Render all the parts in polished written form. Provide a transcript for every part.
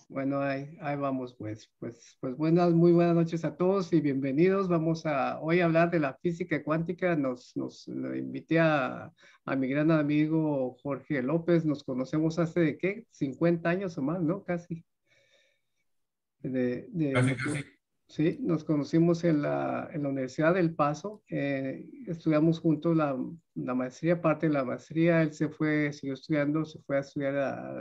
Bueno, ahí vamos, pues muy buenas noches a todos y bienvenidos. Vamos a hoy hablar de la física cuántica. Lo invité a mi gran amigo Jorge López. Nos conocemos hace, ¿de qué? 50 años o más, ¿no? Casi. De, de- Casi, nos, casi. sí, nos conocimos en la Universidad del Paso. Estudiamos juntos la maestría, parte de la maestría. Él siguió estudiando, se fue a estudiar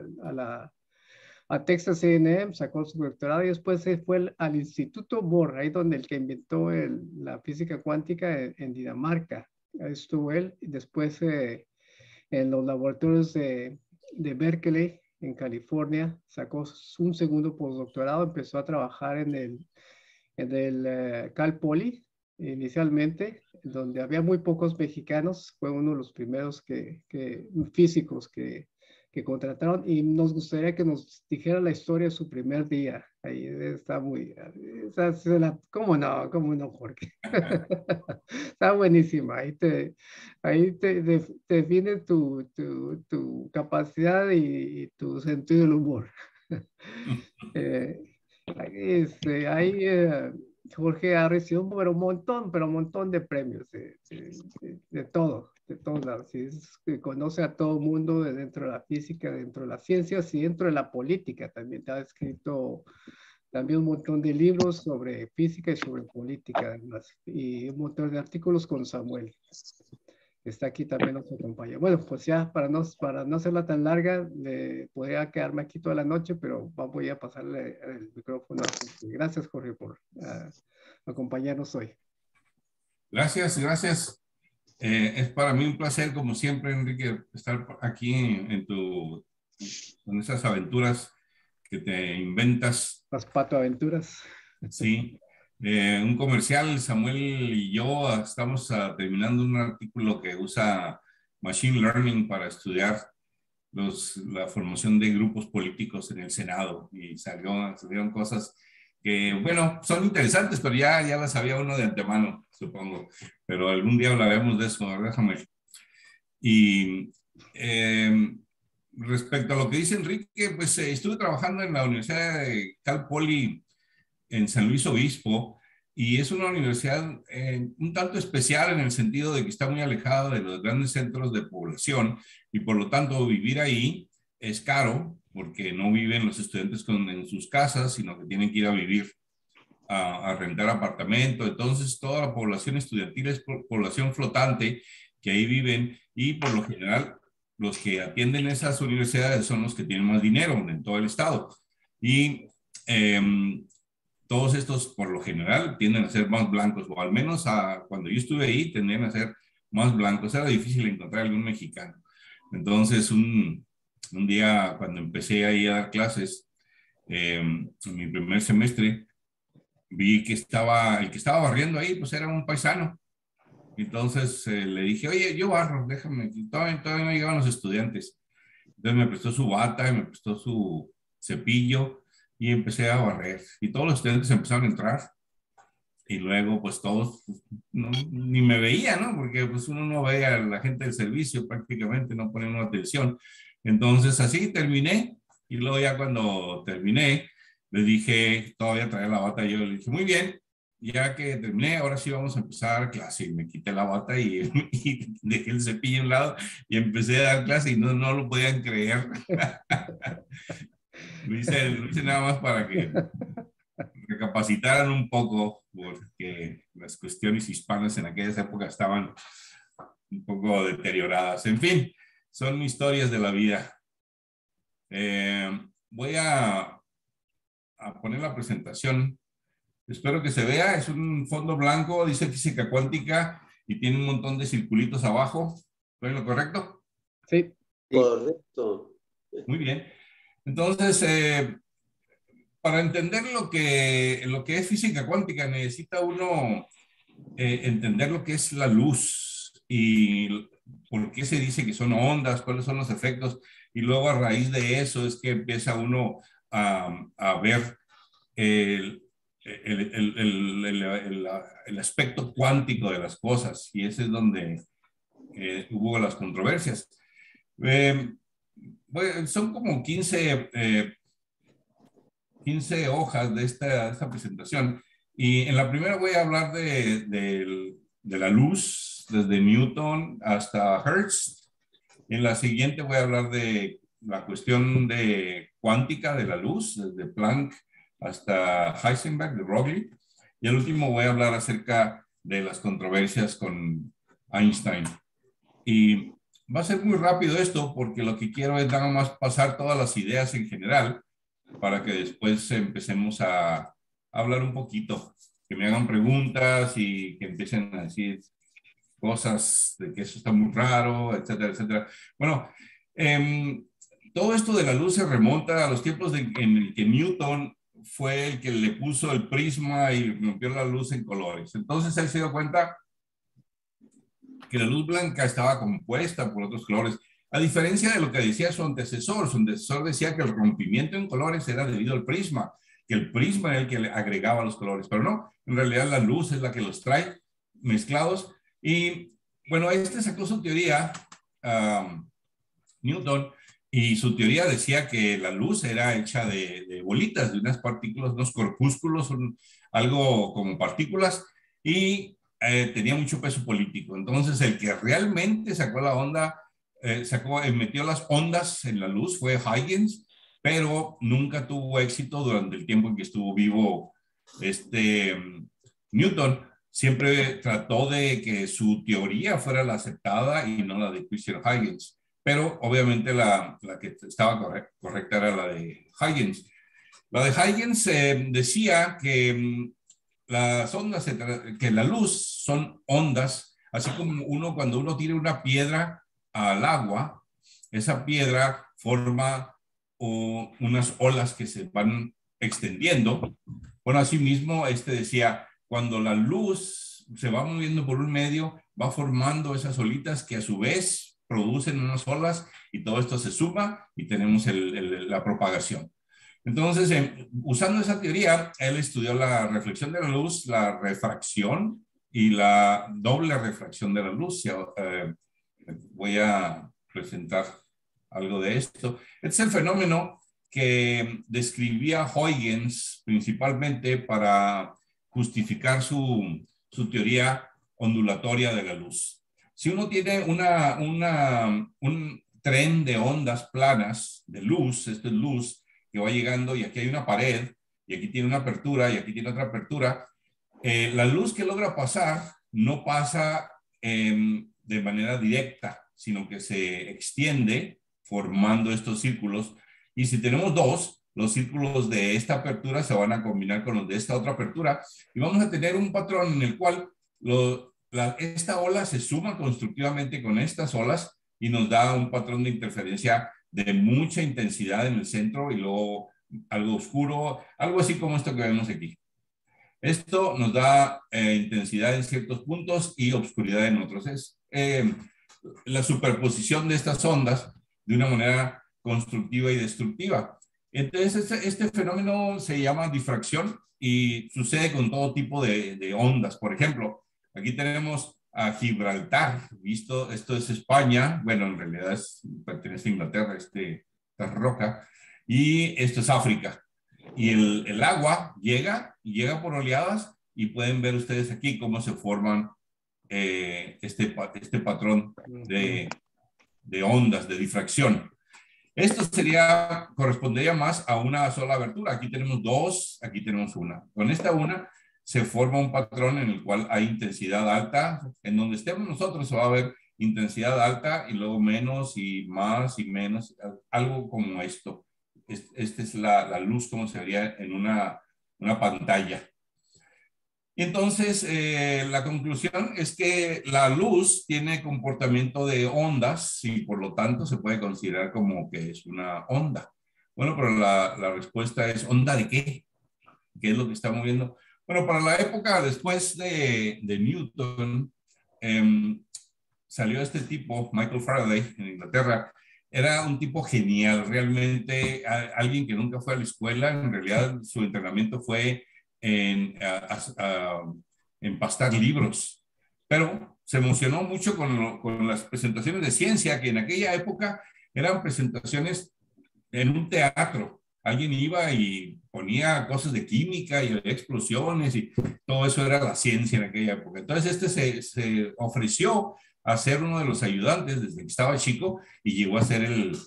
a Texas A&M, sacó su doctorado y después se fue al Instituto Bohr, ahí donde el que inventó la física cuántica en Dinamarca. Ahí estuvo él y después en los laboratorios de Berkeley, en California, sacó un segundo postdoctorado, empezó a trabajar en el Cal Poly inicialmente, donde había muy pocos mexicanos, fue uno de los primeros físicos que contrataron y nos gustaría que nos dijera la historia de su primer día. Ahí está muy, ¿cómo no, Jorge? Está buenísima. Ahí te define tu capacidad y tu sentido del humor. Eh, ahí Jorge ha recibido pero un montón de premios de todo, de todos lados. Sí, que conoce a todo el mundo de dentro de la física, dentro de las ciencias y dentro de la política. También ha escrito también un montón de libros sobre física y sobre política, además, y un montón de artículos con Samuel. Está aquí también nos acompaña. Bueno, pues ya para no hacerla tan larga, podría quedarme aquí toda la noche, pero voy a pasarle el micrófono a Jorge. Gracias, Jorge, por acompañarnos hoy. Gracias, gracias. Es para mí un placer, como siempre, Enrique, estar aquí con esas aventuras que te inventas. Las Pato Aventuras. Sí. Un comercial, Samuel y yo estamos terminando un artículo que usa Machine Learning para estudiar la formación de grupos políticos en el Senado y salieron cosas que, bueno, son interesantes, pero ya las sabía uno de antemano, supongo. Pero algún día hablaremos de eso, ¿verdad, Samuel? Y eh, respecto a lo que dice Enrique, pues estuve trabajando en la Universidad de Cal Poly en San Luis Obispo, y es una universidad un tanto especial en el sentido de que está muy alejada de los grandes centros de población y por lo tanto vivir ahí es caro porque no viven los estudiantes en sus casas, sino que tienen que ir a vivir a rentar apartamento. Entonces toda la población estudiantil es población flotante que ahí viven y por lo general los que atienden esas universidades son los que tienen más dinero en todo el estado. Y eh, todos estos, por lo general, tienden a ser más blancos, o al menos cuando yo estuve ahí, tendían a ser más blancos. Era difícil encontrar algún mexicano. Entonces, un día, cuando empecé ahí a dar clases, en mi primer semestre, vi que el que estaba barriendo ahí, pues era un paisano. Entonces le dije, oye, yo barro, déjame, todavía no llegaban los estudiantes. Entonces me prestó su bata y me prestó su cepillo y empecé a barrer. Y todos los estudiantes empezaron a entrar y luego pues todos ni me veían, ¿no? Porque pues uno no ve a la gente del servicio prácticamente, no ponen una atención. Entonces así terminé y luego ya cuando terminé les dije, todavía traía la bata y yo le dije, muy bien, ya que terminé, ahora sí vamos a empezar clase. Y me quité la bata y dejé el cepillo a un lado y empecé a dar clase y no lo podían creer. Lo hice nada más para que recapacitaran un poco, porque las cuestiones hispanas en aquellas épocas estaban un poco deterioradas. En fin, son historias de la vida. Voy a poner la presentación. Espero que se vea. Es un fondo blanco, dice física cuántica y tiene un montón de circulitos abajo. ¿Estoy en lo correcto? Sí. Correcto. Muy bien. Entonces, para entender lo que es física cuántica, necesita uno entender lo que es la luz y por qué se dice que son ondas, cuáles son los efectos, y luego a raíz de eso es que empieza uno a ver el, el aspecto cuántico de las cosas, y ese es donde hubo las controversias. Bueno, son como 15 15 hojas de esta presentación. Y en la primera voy a hablar de la luz, desde Newton hasta Hertz. En la siguiente voy a hablar de la cuestión de cuántica de la luz, desde Planck hasta Heisenberg, de Broglie. Y al último voy a hablar acerca de las controversias con Einstein. Y va a ser muy rápido esto porque lo que quiero es nada más pasar todas las ideas en general para que después empecemos a hablar un poquito, que me hagan preguntas y que empiecen a decir cosas de que eso está muy raro, etcétera, etcétera. Bueno, todo esto de la luz se remonta a los tiempos en el que Newton fue el que le puso el prisma y rompió la luz en colores. Entonces él se dio cuenta que la luz blanca estaba compuesta por otros colores, a diferencia de lo que decía su antecesor. Su antecesor decía que el rompimiento en colores era debido al prisma, que el prisma era el que le agregaba los colores, pero no, en realidad la luz es la que los trae mezclados. Y bueno, este sacó su teoría, Newton, y su teoría decía que la luz era hecha de bolitas, de unas partículas, unos corpúsculos, algo como partículas, y tenía mucho peso político. Entonces, el que realmente sacó la onda, metió las ondas en la luz fue Huygens, pero nunca tuvo éxito durante el tiempo en que estuvo vivo Newton. Siempre trató de que su teoría fuera la aceptada y no la de Christian Huygens. Pero obviamente la que estaba correcta era la de Huygens. La de Huygens decía que las ondas, que la luz son ondas, así como cuando uno tira una piedra al agua, esa piedra forma unas olas que se van extendiendo. Bueno, así mismo decía, cuando la luz se va moviendo por un medio, va formando esas olitas que a su vez producen unas olas y todo esto se suma y tenemos la propagación. Entonces, usando esa teoría, él estudió la reflexión de la luz, la refracción y la doble refracción de la luz. Voy a presentar algo de esto. Este es el fenómeno que describía Huygens principalmente para justificar su teoría ondulatoria de la luz. Si uno tiene un tren de ondas planas de luz, esto es luz, que va llegando y aquí hay una pared, y aquí tiene una apertura, y aquí tiene otra apertura, la luz que logra pasar no pasa de manera directa, sino que se extiende formando estos círculos. Y si tenemos dos, los círculos de esta apertura se van a combinar con los de esta otra apertura, y vamos a tener un patrón en el cual esta ola se suma constructivamente con estas olas y nos da un patrón de interferencia de mucha intensidad en el centro y luego algo oscuro, algo así como esto que vemos aquí. Esto nos da intensidad en ciertos puntos y obscuridad en otros. Es la superposición de estas ondas de una manera constructiva y destructiva. Entonces, este fenómeno se llama difracción y sucede con todo tipo de ondas. Por ejemplo, aquí tenemos a Gibraltar, visto, esto es España, bueno, en realidad pertenece a Inglaterra, esta roca, y esto es África. Y el agua llega por oleadas y pueden ver ustedes aquí cómo se forman este patrón de ondas, de difracción. Esto correspondería más a una sola abertura. Aquí tenemos dos, aquí tenemos una. Con esta una se forma un patrón en el cual hay intensidad alta. En donde estemos nosotros se va a ver intensidad alta y luego menos y más y menos, algo como esto. Esta es la luz como se vería en una pantalla. Entonces, la conclusión es que la luz tiene comportamiento de ondas y por lo tanto se puede considerar como que es una onda. Bueno, pero la respuesta es, ¿onda de qué? ¿Qué es lo que está moviendo? Bueno, para la época después de Newton, salió este tipo, Michael Faraday, en Inglaterra. Era un tipo genial, realmente alguien que nunca fue a la escuela. En realidad su entrenamiento fue en empastar libros, pero se emocionó mucho con las presentaciones de ciencia, que en aquella época eran presentaciones en un teatro. alguien iba y ponía cosas de química y había explosiones y todo eso era la ciencia en aquella época. Entonces se ofreció a ser uno de los ayudantes desde que estaba chico y llegó a ser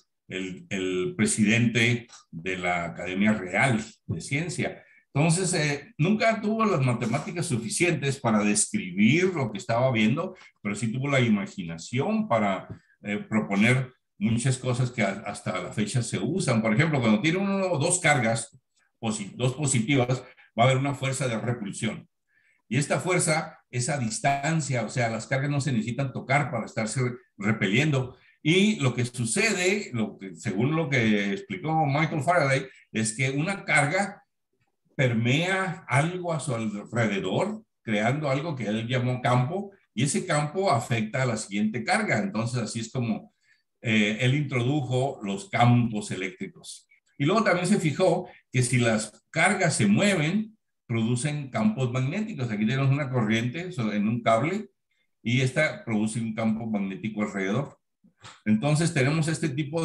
el presidente de la Academia Real de Ciencia. Entonces, nunca tuvo las matemáticas suficientes para describir lo que estaba viendo, pero sí tuvo la imaginación para proponer muchas cosas que hasta la fecha se usan. Por ejemplo, cuando tiene uno o dos cargas, dos positivas, va a haber una fuerza de repulsión. Y esta fuerza es a distancia, o sea, las cargas no se necesitan tocar para estarse repeliendo. Y lo que sucede, según lo que explicó Michael Faraday, es que una carga permea algo a su alrededor, creando algo que él llamó campo, y ese campo afecta a la siguiente carga. Entonces, así es como él introdujo los campos eléctricos. Y luego también se fijó que si las cargas se mueven, producen campos magnéticos. Aquí tenemos una corriente en un cable y esta produce un campo magnético alrededor. Entonces tenemos este tipo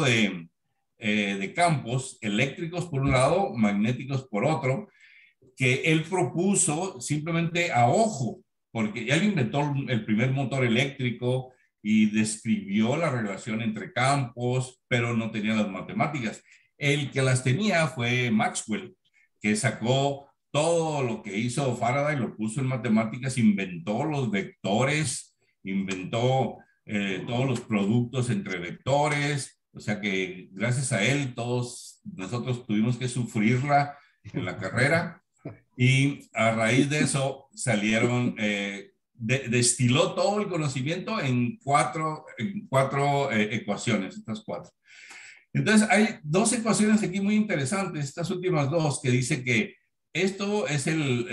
de campos eléctricos por un lado, magnéticos por otro, que él propuso simplemente a ojo, porque él inventó el primer motor eléctrico y describió la relación entre campos, pero no tenía las matemáticas. El que las tenía fue Maxwell, que sacó todo lo que hizo Faraday, lo puso en matemáticas, inventó los vectores, inventó todos los productos entre vectores, o sea que gracias a él todos nosotros tuvimos que sufrirla en la carrera. Y a raíz de eso salieron, destiló todo el conocimiento en cuatro ecuaciones, estas cuatro. Entonces hay dos ecuaciones aquí muy interesantes, estas últimas dos, que dice que esto es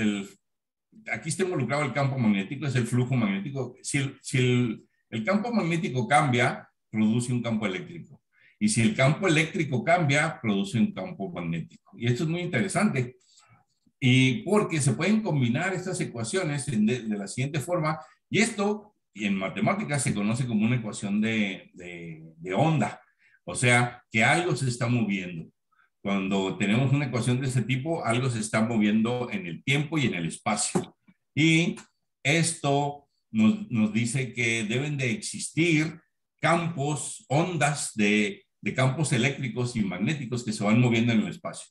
aquí está involucrado el campo magnético, es el flujo magnético. Si el campo magnético cambia, produce un campo eléctrico. Y si el campo eléctrico cambia, produce un campo magnético. Y esto es muy interesante. Y porque se pueden combinar estas ecuaciones de la siguiente forma, y esto en matemáticas se conoce como una ecuación de onda, o sea, que algo se está moviendo. Cuando tenemos una ecuación de ese tipo, algo se está moviendo en el tiempo y en el espacio. Y esto nos dice que deben de existir campos, ondas de campos eléctricos y magnéticos que se van moviendo en el espacio.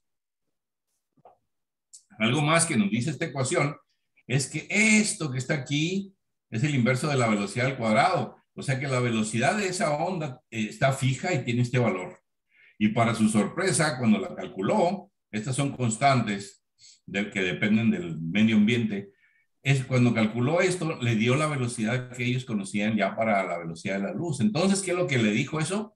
Algo más que nos dice esta ecuación es que esto que está aquí es el inverso de la velocidad al cuadrado. O sea que la velocidad de esa onda está fija y tiene este valor. Y para su sorpresa, cuando la calculó, estas son constantes que dependen del medio ambiente, es cuando calculó esto, le dio la velocidad que ellos conocían ya para la velocidad de la luz. Entonces, ¿qué es lo que le dijo eso?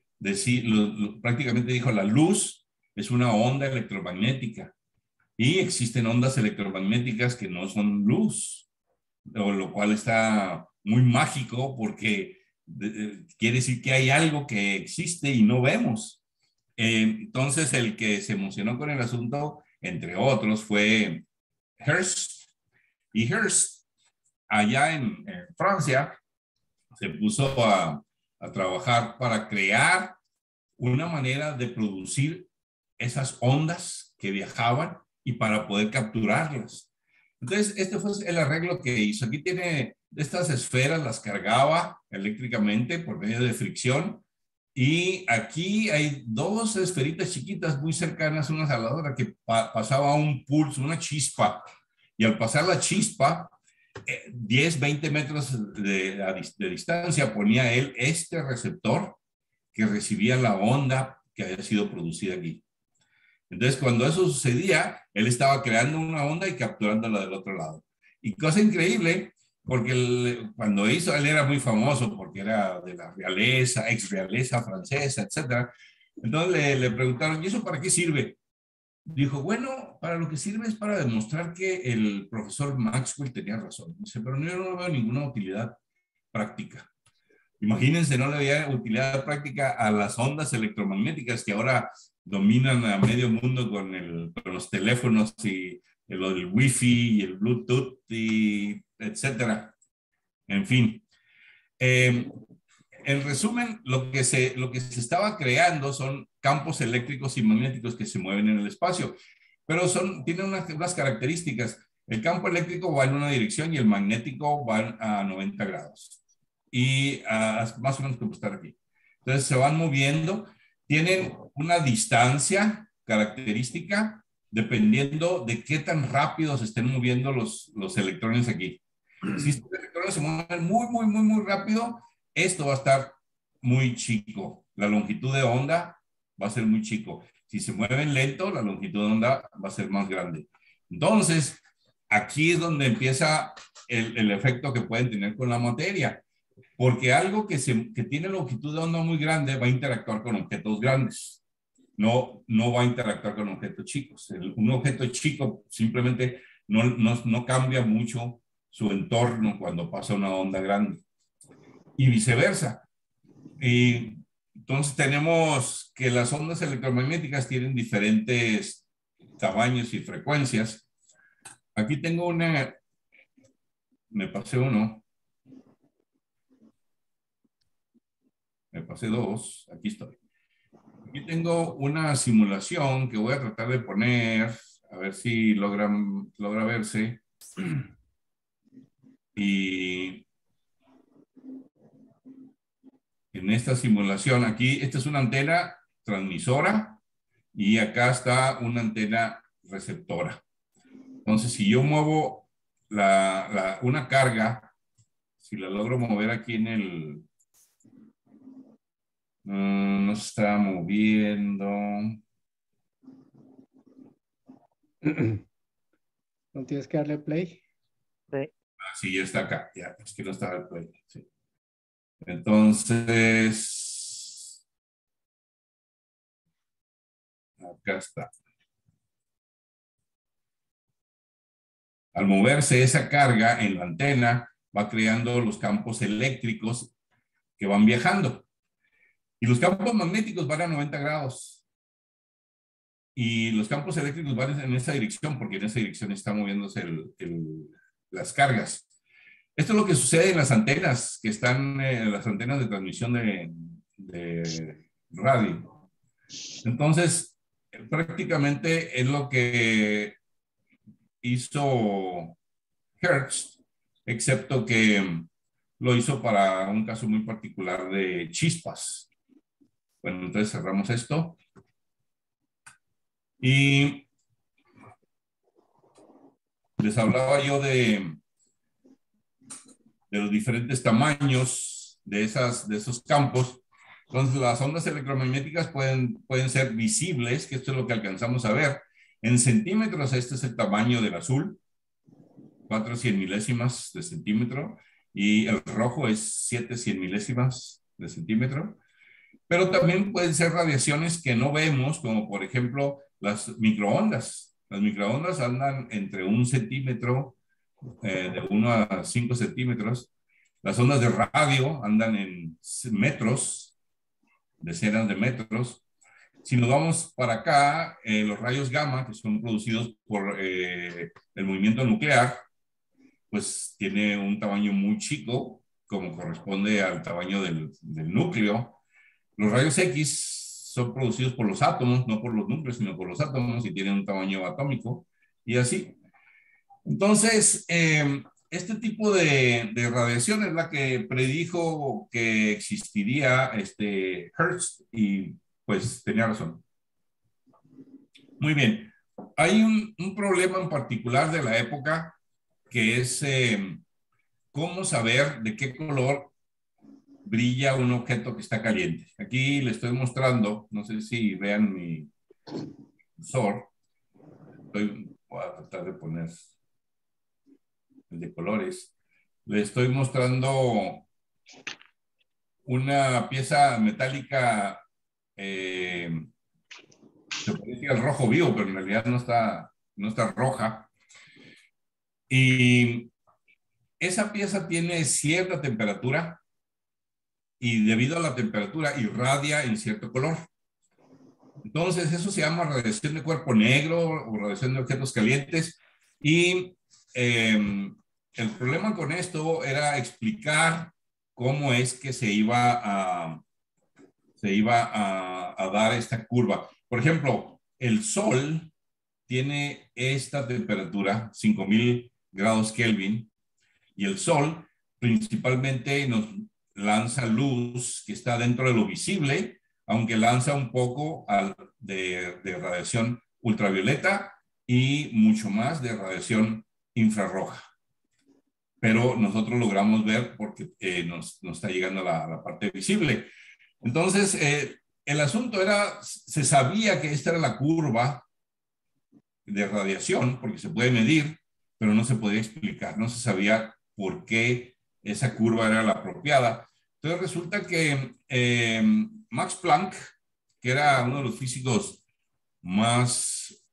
Prácticamente dijo, la luz es una onda electromagnética. Y existen ondas electromagnéticas que no son luz, lo cual está muy mágico porque quiere decir que hay algo que existe y no vemos. Entonces, el que se emocionó con el asunto, entre otros, fue Hertz. Y Hertz, allá en Francia, se puso a trabajar para crear una manera de producir esas ondas que viajaban y para poder capturarlas. Entonces, este fue el arreglo que hizo. Aquí tiene estas esferas, las cargaba eléctricamente por medio de fricción. Y aquí hay dos esferitas chiquitas muy cercanas unas a la otra que pasaba un pulso, una chispa. Y al pasar la chispa, 10, 20 metros de distancia, ponía él este receptor que recibía la onda que había sido producida aquí. Entonces, cuando eso sucedía, él estaba creando una onda y capturándola del otro lado. Y cosa increíble, porque cuando hizo, él era muy famoso porque era de la realeza, ex realeza francesa, etc. Entonces le preguntaron, ¿y eso para qué sirve? Dijo, bueno, para lo que sirve es para demostrar que el profesor Maxwell tenía razón. Dice, pero yo no veo ninguna utilidad práctica. Imagínense, no le había utilidad práctica a las ondas electromagnéticas que ahora dominan a medio mundo con los teléfonos y lo del Wi-Fi y el Bluetooth y etcétera. En fin. En resumen, lo que se estaba creando son campos eléctricos y magnéticos que se mueven en el espacio, pero tienen unas características. El campo eléctrico va en una dirección y el magnético va a 90 grados. Y más o menos como estar aquí. Entonces se van moviendo, tienen una distancia característica dependiendo de qué tan rápido se estén moviendo los electrones aquí. Si estos electrones se mueven muy rápido, esto va a estar muy chico. La longitud de onda va a ser muy chico. Si se mueven lento, la longitud de onda va a ser más grande. Entonces, aquí es donde empieza el efecto que pueden tener con la materia. Porque algo que tiene longitud de onda muy grande va a interactuar con objetos grandes. No va a interactuar con objetos chicos. Un objeto chico simplemente no cambia mucho su entorno cuando pasa una onda grande. Y viceversa. Y entonces tenemos que las ondas electromagnéticas tienen diferentes tamaños y frecuencias. Aquí tengo me pasé uno. Me pasé dos. Aquí estoy. Aquí tengo una simulación que voy a tratar de poner, a ver si logra verse. Y en esta simulación, aquí, esta es una antena transmisora y acá está una antena receptora. Entonces, si yo muevo una carga, si la logro mover aquí en el... no se está moviendo. ¿No tienes que darle play? Sí. Sí, ya está acá. Ya, es que no estaba el play. Sí. Entonces, acá está. Al moverse esa carga en la antena, va creando los campos eléctricos que van viajando. Y los campos magnéticos van a 90 grados. Y los campos eléctricos van en esa dirección, porque en esa dirección están moviéndose las cargas. Esto es lo que sucede en las antenas, que están las antenas de transmisión de radio. Entonces, prácticamente es lo que hizo Hertz, excepto que lo hizo para un caso muy particular de chispas. Bueno, entonces cerramos esto. Y les hablaba yo de los diferentes tamaños de esos campos. Entonces, las ondas electromagnéticas pueden ser visibles, que esto es lo que alcanzamos a ver. En centímetros, este es el tamaño del azul, 4 100 de centímetro, y el rojo es 7 100 de centímetro. Pero también pueden ser radiaciones que no vemos, como por ejemplo las microondas. Las microondas andan entre 1 centímetro, de 1 a 5 centímetros. Las ondas de radio andan en metros, decenas de metros. Si nos vamos para acá, los rayos gamma, que son producidos por el movimiento nuclear, pues tiene un tamaño muy chico, como corresponde al tamaño del núcleo. Los rayos X son producidos por los átomos, no por los núcleos, sino por los átomos, y tienen un tamaño atómico, y así. Entonces, este tipo de radiación es la que predijo que existiría Hertz, y pues tenía razón. Muy bien. Hay un problema en particular de la época, que es cómo saber de qué color brilla un objeto que está caliente. Aquí le estoy mostrando, no sé si vean mi cursor. Voy a tratar de poner el de colores. Le estoy mostrando una pieza metálica, se puede decir al rojo vivo, pero en realidad no está roja. Y esa pieza tiene cierta temperatura, y debido a la temperatura irradia en cierto color. Entonces, eso se llama radiación de cuerpo negro o radiación de objetos calientes. Y el problema con esto era explicar cómo es que se iba se iba a dar esta curva. Por ejemplo, el Sol tiene esta temperatura, 5000 grados Kelvin, y el Sol principalmente nos lanza luz que está dentro de lo visible, aunque lanza un poco de radiación ultravioleta y mucho más de radiación infrarroja. Pero nosotros logramos ver porque nos está llegando a la parte visible. Entonces, el asunto era, se sabía que esta era la curva de radiación, porque se puede medir, pero no se podía explicar, no se sabía por qué esa curva era la apropiada. Entonces resulta que Max Planck, que era uno de los físicos más,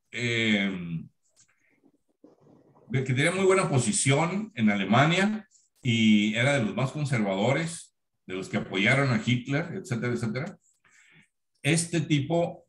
que tenía muy buena posición en Alemania y era de los más conservadores, de los que apoyaron a Hitler, etcétera, etcétera. Este tipo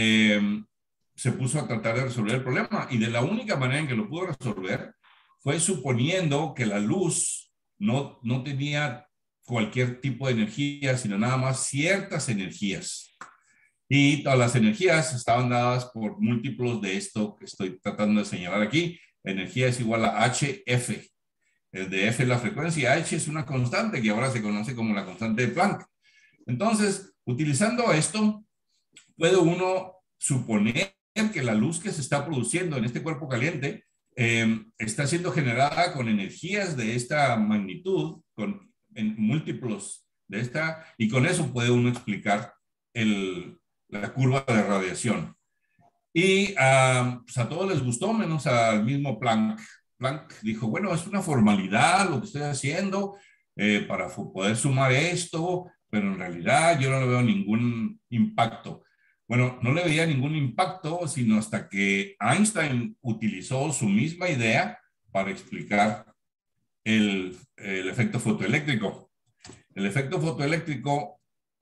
se puso a tratar de resolver el problema y de la única manera en que lo pudo resolver fue suponiendo que la luz no tenía cualquier tipo de energía, sino nada más ciertas energías. Y todas las energías estaban dadas por múltiplos de esto que estoy tratando de señalar aquí. Energía es igual a HF. El de F es la frecuencia, H es una constante que ahora se conoce como la constante de Planck. Entonces, utilizando esto, puede uno suponer que la luz que se está produciendo en este cuerpo caliente está siendo generada con energías de esta magnitud, en múltiplos de esta, y con eso puede uno explicar la curva de radiación. Y pues a todos les gustó, menos al mismo Planck. Planck dijo, bueno, es una formalidad lo que estoy haciendo para poder sumar esto, pero en realidad yo no le veo ningún impacto. Bueno, no le veía ningún impacto, sino hasta que Einstein utilizó su misma idea para explicar el efecto fotoeléctrico. El efecto fotoeléctrico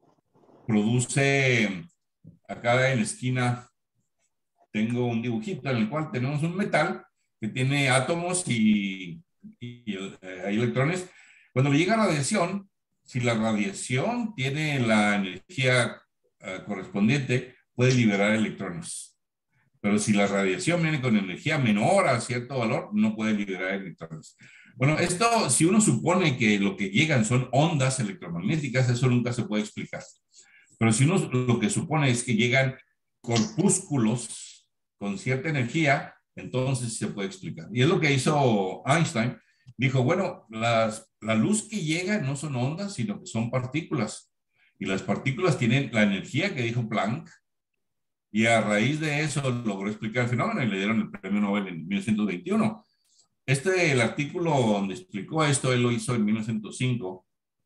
produce, acá en la esquina tengo un dibujito en el cual tenemos un metal que tiene átomos y hay electrones. Cuando le llega radiación, si la radiación tiene la energía correspondiente, puede liberar electrones. Pero si la radiación viene con energía menor a cierto valor, no puede liberar electrones. Bueno, esto, si uno supone que lo que llegan son ondas electromagnéticas, eso nunca se puede explicar. Pero si uno lo que supone es que llegan corpúsculos con cierta energía, entonces se puede explicar. Y es lo que hizo Einstein. Dijo, bueno, la luz que llega no son ondas, sino que son partículas. Y las partículas tienen la energía que dijo Planck. Y a raíz de eso logró explicar el fenómeno y le dieron el premio Nobel en 1921. El artículo donde explicó esto, él lo hizo en 1905.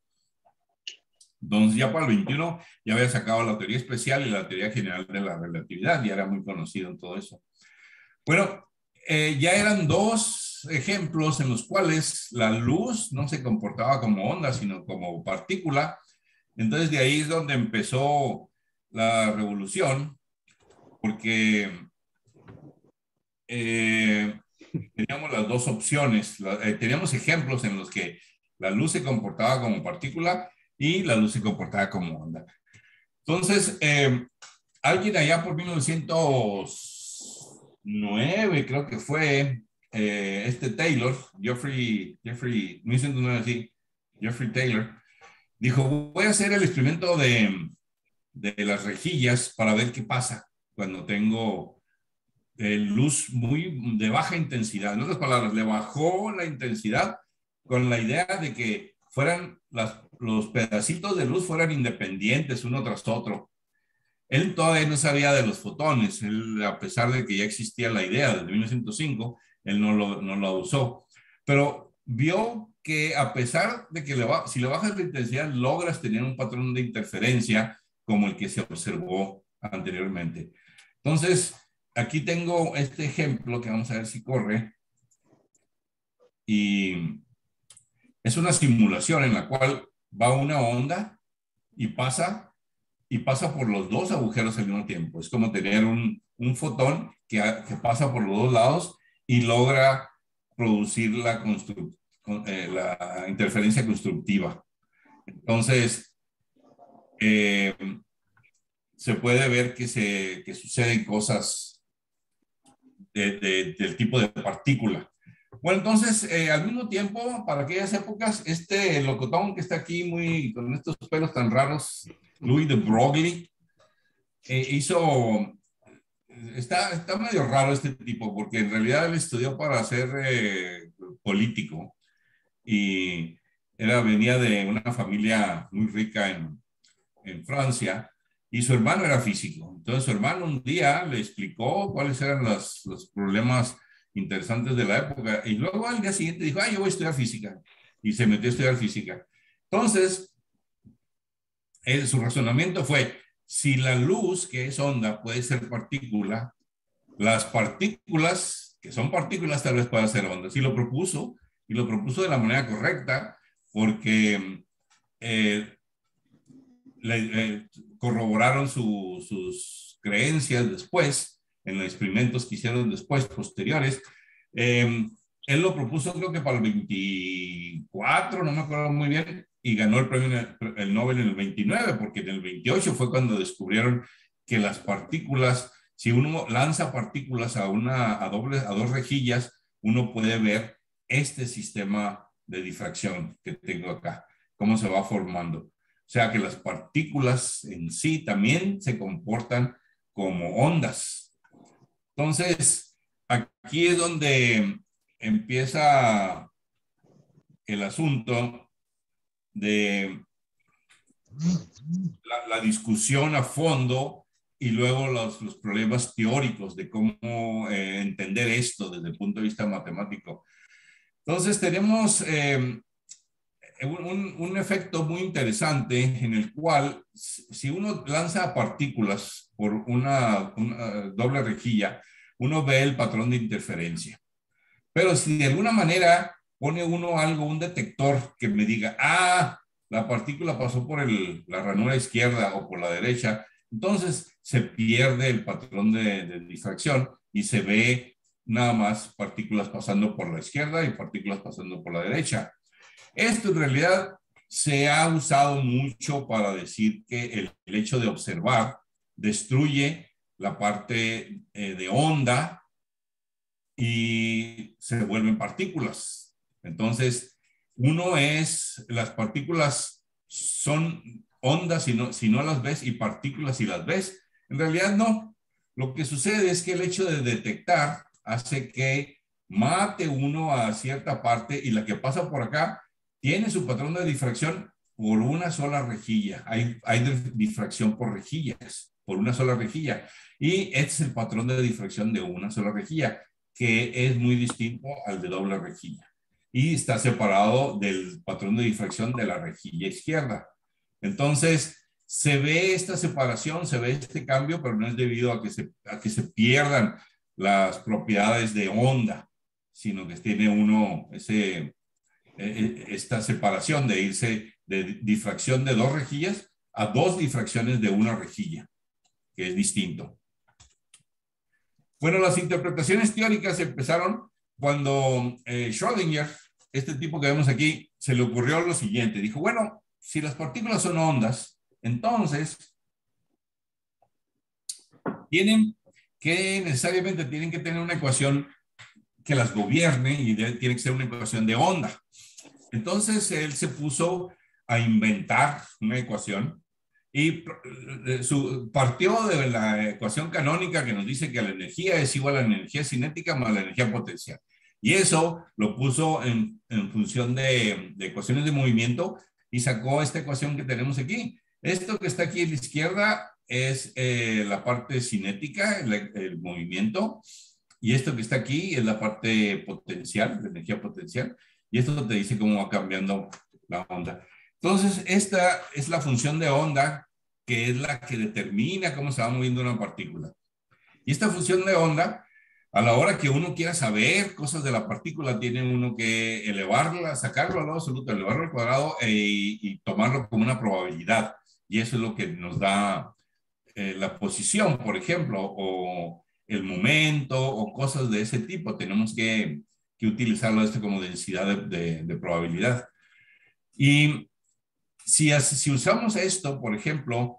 Entonces ya para el 21 ya había sacado la teoría especial y la teoría general de la relatividad, ya era muy conocido en todo eso. Bueno, ya eran dos ejemplos en los cuales la luz no se comportaba como onda, sino como partícula. Entonces de ahí es donde empezó la revolución, porque teníamos las dos opciones. Teníamos ejemplos en los que la luz se comportaba como partícula y la luz se comportaba como onda. Entonces, alguien allá por 1909, creo que fue, Taylor, Geoffrey 1909, sí, Geoffrey Taylor, dijo, voy a hacer el experimento de las rejillas para ver qué pasa cuando tengo luz muy de baja intensidad. En otras palabras, le bajó la intensidad con la idea de que fueran los pedacitos de luz fueran independientes uno tras otro. Él todavía no sabía de los fotones. Él, a pesar de que ya existía la idea desde 1905, él no la usó. Pero vio que a pesar de que si le bajas la intensidad, logras tener un patrón de interferencia como el que se observó anteriormente. Entonces, aquí tengo este ejemplo que vamos a ver si corre. Y es una simulación en la cual va una onda y pasa por los dos agujeros al mismo tiempo. Es como tener un fotón que pasa por los dos lados y logra producir la interferencia constructiva. Entonces, se puede ver que suceden cosas del tipo de partícula. Bueno, entonces, al mismo tiempo, para aquellas épocas, este locotón que está aquí muy con estos pelos tan raros, Louis de Broglie, está medio raro este tipo, porque en realidad él estudió para ser político y venía de una familia muy rica en Francia, y su hermano era físico. Entonces su hermano un día le explicó cuáles eran los problemas interesantes de la época, y luego al día siguiente dijo, yo voy a estudiar física, y se metió a estudiar física. Entonces, su razonamiento fue, si la luz, que es onda, puede ser partícula, las partículas, que son partículas, tal vez puedan ser ondas. Y lo propuso de la manera correcta, porque corroboraron sus creencias después, en los experimentos que hicieron después, posteriores. Él lo propuso creo que para el 24, no me acuerdo muy bien, y ganó el premio el Nobel en el 29, porque en el 28 fue cuando descubrieron que las partículas, si uno lanza partículas a dos rejillas, uno puede ver este sistema de difracción que tengo acá, cómo se va formando. O sea que las partículas en sí también se comportan como ondas. Entonces, aquí es donde empieza el asunto de la discusión a fondo y luego los problemas teóricos de cómo entender esto desde el punto de vista matemático. Entonces, tenemos un efecto muy interesante en el cual si uno lanza partículas por una doble rejilla, uno ve el patrón de interferencia. Pero si de alguna manera pone uno un detector que me diga, la partícula pasó por la ranura izquierda o por la derecha, entonces se pierde el patrón de difracción y se ve nada más partículas pasando por la izquierda y partículas pasando por la derecha. Esto en realidad se ha usado mucho para decir que el hecho de observar destruye la parte de onda y se vuelven partículas. Entonces, las partículas son ondas si no las ves y partículas si las ves. En realidad no. Lo que sucede es que el hecho de detectar hace que mate uno a cierta parte y la que pasa por acá tiene su patrón de difracción por una sola rejilla. Hay difracción por rejillas, por una sola rejilla. Y este es el patrón de difracción de una sola rejilla, que es muy distinto al de doble rejilla. Y está separado del patrón de difracción de la rejilla izquierda. Entonces, se ve esta separación, se ve este cambio, pero no es debido a que se pierdan las propiedades de onda, sino que tiene uno esta separación de irse de difracción de dos rejillas a dos difracciones de una rejilla, que es distinto. Bueno, las interpretaciones teóricas empezaron cuando Schrödinger, este tipo que vemos aquí, se le ocurrió lo siguiente. Dijo, bueno, si las partículas son ondas, entonces necesariamente tienen que tener una ecuación que las gobierne y tiene que ser una ecuación de onda. Entonces él se puso a inventar una ecuación y partió de la ecuación canónica que nos dice que la energía es igual a la energía cinética más la energía potencial. Y eso lo puso en función de ecuaciones de movimiento y sacó esta ecuación que tenemos aquí. Esto que está aquí a la izquierda es la parte cinética, el movimiento, y esto que está aquí es la parte potencial, la energía potencial, y esto te dice cómo va cambiando la onda. Entonces, esta es la función de onda, que es la que determina cómo se va moviendo una partícula. Y esta función de onda, a la hora que uno quiera saber cosas de la partícula, tiene uno que elevarla, sacarlo al lado absoluto, elevarlo al cuadrado y tomarlo como una probabilidad. Y eso es lo que nos da la posición, por ejemplo, o el momento, o cosas de ese tipo. Tenemos que utilizarlo como densidad de probabilidad. Y si usamos esto, por ejemplo,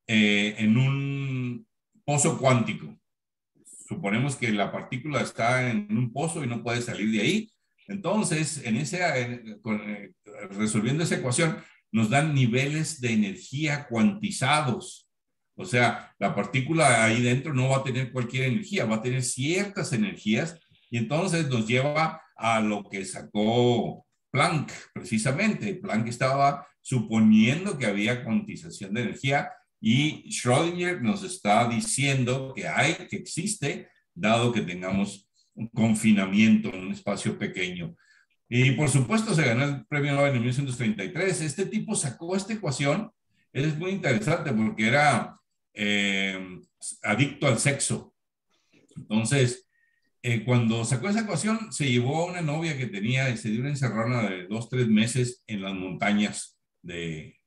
en un pozo cuántico. Suponemos que la partícula está en un pozo y no puede salir de ahí. Entonces, resolviendo esa ecuación, nos dan niveles de energía cuantizados. O sea, la partícula ahí dentro no va a tener cualquier energía, va a tener ciertas energías, y entonces nos lleva a lo que sacó Planck, precisamente. Planck estaba suponiendo que había cuantización de energía, y Schrödinger nos está diciendo que existe, dado que tengamos un confinamiento en un espacio pequeño. Y por supuesto se ganó el premio Nobel en 1933. Este tipo sacó esta ecuación. Es muy interesante porque era adicto al sexo. Entonces, cuando sacó esa ecuación, se llevó a una novia que tenía y se dio una encerrona de 2-3 meses en las montañas de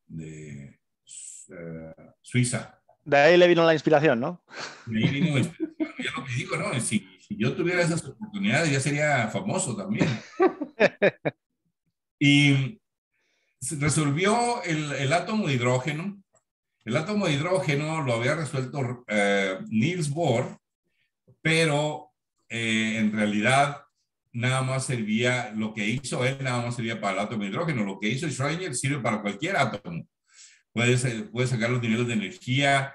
Suiza. De ahí le vino la inspiración, ¿no? De ahí vino la inspiración. Yo lo que digo, ¿no? Si yo tuviera esas oportunidades, ya sería famoso también. Y resolvió el átomo de hidrógeno. El átomo de hidrógeno lo había resuelto Niels Bohr, pero en realidad nada más servía, lo que hizo él nada más servía para el átomo de hidrógeno. Lo que hizo Schrödinger sirve para cualquier átomo. Puedes sacar los niveles de energía,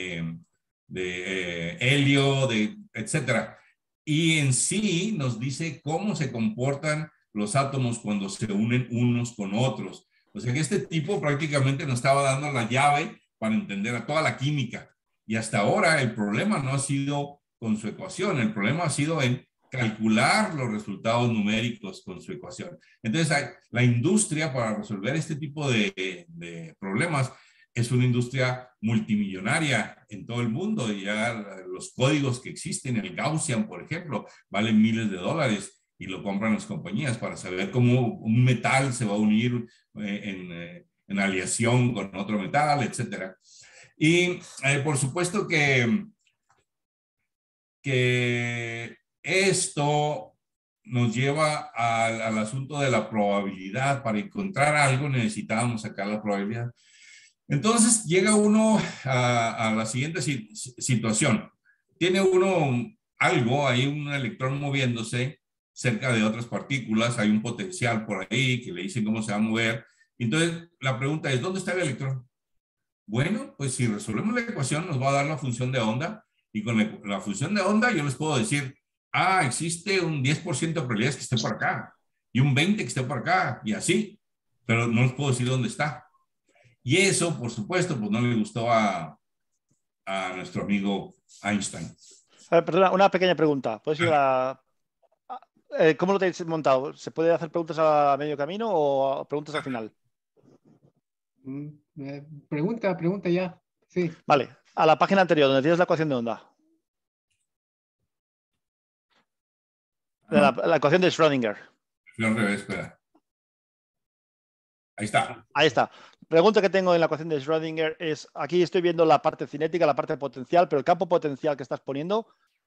de helio, etcétera. Y en sí nos dice cómo se comportan los átomos cuando se unen unos con otros. O sea que este tipo prácticamente nos estaba dando la llave para entender a toda la química. Y hasta ahora el problema no ha sido con su ecuación, el problema ha sido en calcular los resultados numéricos con su ecuación. Entonces, la industria para resolver este tipo de problemas es una industria multimillonaria en todo el mundo. Ya los códigos que existen, el Gaussian, por ejemplo, valen miles de dólares y lo compran las compañías para saber cómo un metal se va a unir en aleación con otro metal, etcétera. Y por supuesto que esto nos lleva al asunto de la probabilidad. Para encontrar algo necesitábamos sacar la probabilidad. Entonces llega uno a la siguiente situación. Tiene uno algo, hay un electrón moviéndose cerca de otras partículas, hay un potencial por ahí que le dicen cómo se va a mover. Entonces la pregunta es, ¿dónde está el electrón? Bueno, pues si resolvemos la ecuación nos va a dar la función de onda, y con la función de onda yo les puedo decir, existe un 10% de probabilidades que esté por acá y un 20% que esté por acá y así, pero no les puedo decir dónde está. Y eso, por supuesto, pues no le gustó a nuestro amigo Einstein. Perdona, una pequeña pregunta. ¿Puedes ir ¿cómo lo tenéis montado? ¿Se puede hacer preguntas a medio camino o preguntas al final? Pregunta ya. Sí. Vale, a la página anterior, donde tienes la ecuación de onda. La ecuación de Schrödinger. Al revés, espera. Ahí está. Ahí está. Pregunta que tengo en la ecuación de Schrödinger es, aquí estoy viendo la parte cinética, la parte potencial, pero el campo potencial que estás poniendo,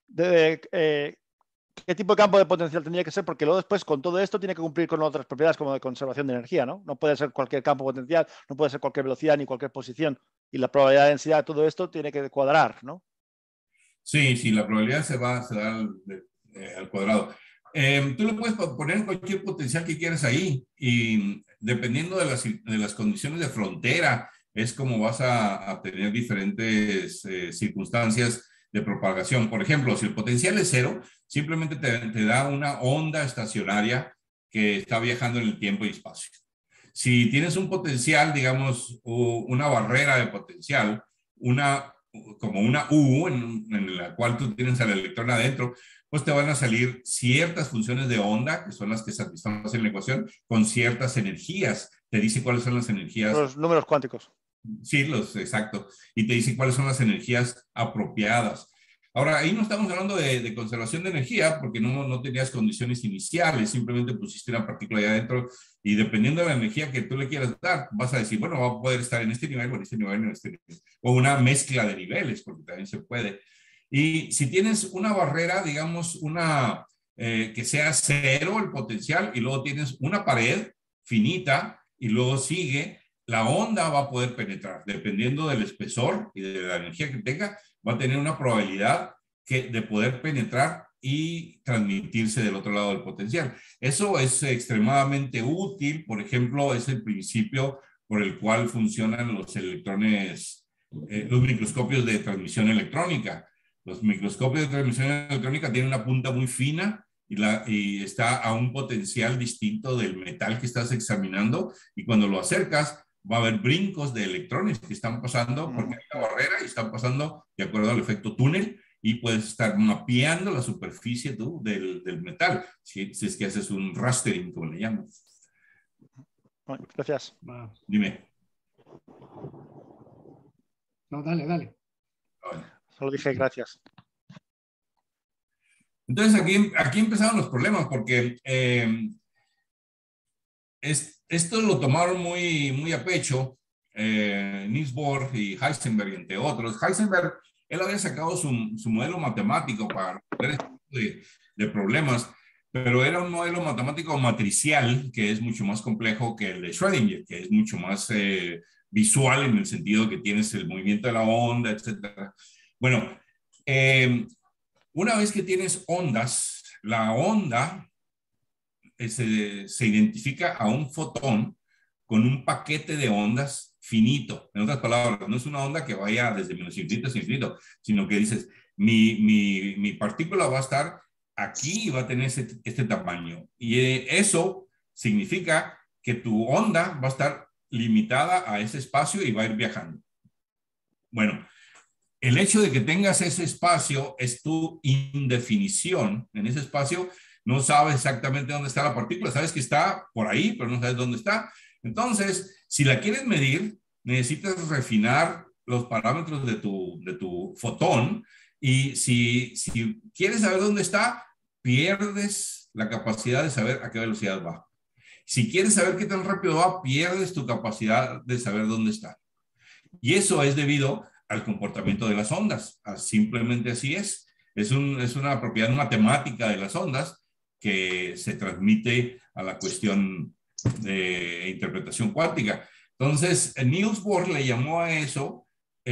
¿qué tipo de campo de potencial tendría que ser? Porque luego después con todo esto tiene que cumplir con otras propiedades como de conservación de energía, ¿no? No puede ser cualquier campo potencial, no puede ser cualquier velocidad ni cualquier posición. Y la probabilidad de densidad de todo esto tiene que cuadrar, ¿no? Sí, la probabilidad se da al cuadrado. Tú le puedes poner cualquier potencial que quieras ahí, y dependiendo de las condiciones de frontera es como vas a tener diferentes circunstancias de propagación. Por ejemplo, si el potencial es 0, simplemente te da una onda estacionaria que está viajando en el tiempo y espacio. Si tienes un potencial, digamos, una barrera de potencial, como una U en la cual tú tienes al electrón adentro, pues te van a salir ciertas funciones de onda, que son las que satisfacen la ecuación, con ciertas energías. Te dice cuáles son las energías. Los números cuánticos. Sí, exacto. Y te dice cuáles son las energías apropiadas. Ahora, ahí no estamos hablando de conservación de energía, porque no tenías condiciones iniciales, simplemente pusiste una partícula ahí adentro, y dependiendo de la energía que tú le quieras dar, vas a decir, bueno, va a poder estar en este nivel, o en este nivel, o en este nivel. O una mezcla de niveles, porque también se puede. Y si tienes una barrera, digamos, que sea 0 el potencial, y luego tienes una pared finita, y luego sigue la onda va a poder penetrar. Dependiendo del espesor y de la energía que tenga, va a tener una probabilidad de poder penetrar y transmitirse del otro lado del potencial. Eso es extremadamente útil. Por ejemplo, es el principio por el cual funcionan los electrones, los microscopios de transmisión electrónica. Los microscopios de transmisión electrónica tienen una punta muy fina y está a un potencial distinto del metal que estás examinando, y cuando lo acercas va a haber brincos de electrones que están pasando porque hay una barrera y están pasando de acuerdo al efecto túnel, y puedes estar mapeando la superficie del metal, si es que haces un rastering, como le llaman. Bueno, gracias. Dime. No, dale, dale. Solo dije gracias. Entonces aquí empezaron los problemas, porque esto lo tomaron muy a pecho Niels Bohr y Heisenberg, entre otros. Heisenberg, él había sacado su modelo matemático para resolver este tipo de problemas, pero era un modelo matemático matricial que es mucho más complejo que el de Schrödinger, que es mucho más visual, en el sentido que tienes el movimiento de la onda, etc. Bueno, una vez que tienes ondas, la onda se identifica a un fotón con un paquete de ondas finito. En otras palabras, no es una onda que vaya desde menos infinito a infinito, sino que dices, mi partícula va a estar aquí y va a tener este tamaño. Y eso significa que tu onda va a estar limitada a ese espacio y va a ir viajando. Bueno, el hecho de que tengas ese espacio es tu indefinición. En ese espacio no sabes exactamente dónde está la partícula, sabes que está por ahí, pero no sabes dónde está. Entonces, si la quieres medir, necesitas refinar los parámetros de tu fotón, y si quieres saber dónde está, pierdes la capacidad de saber a qué velocidad va. Si quieres saber qué tan rápido va, pierdes tu capacidad de saber dónde está. Y eso es debido al comportamiento de las ondas. Simplemente así es. Es una propiedad matemática de las ondas que se transmite a la cuestión de interpretación cuántica. Entonces, Niels Bohr le llamó a eso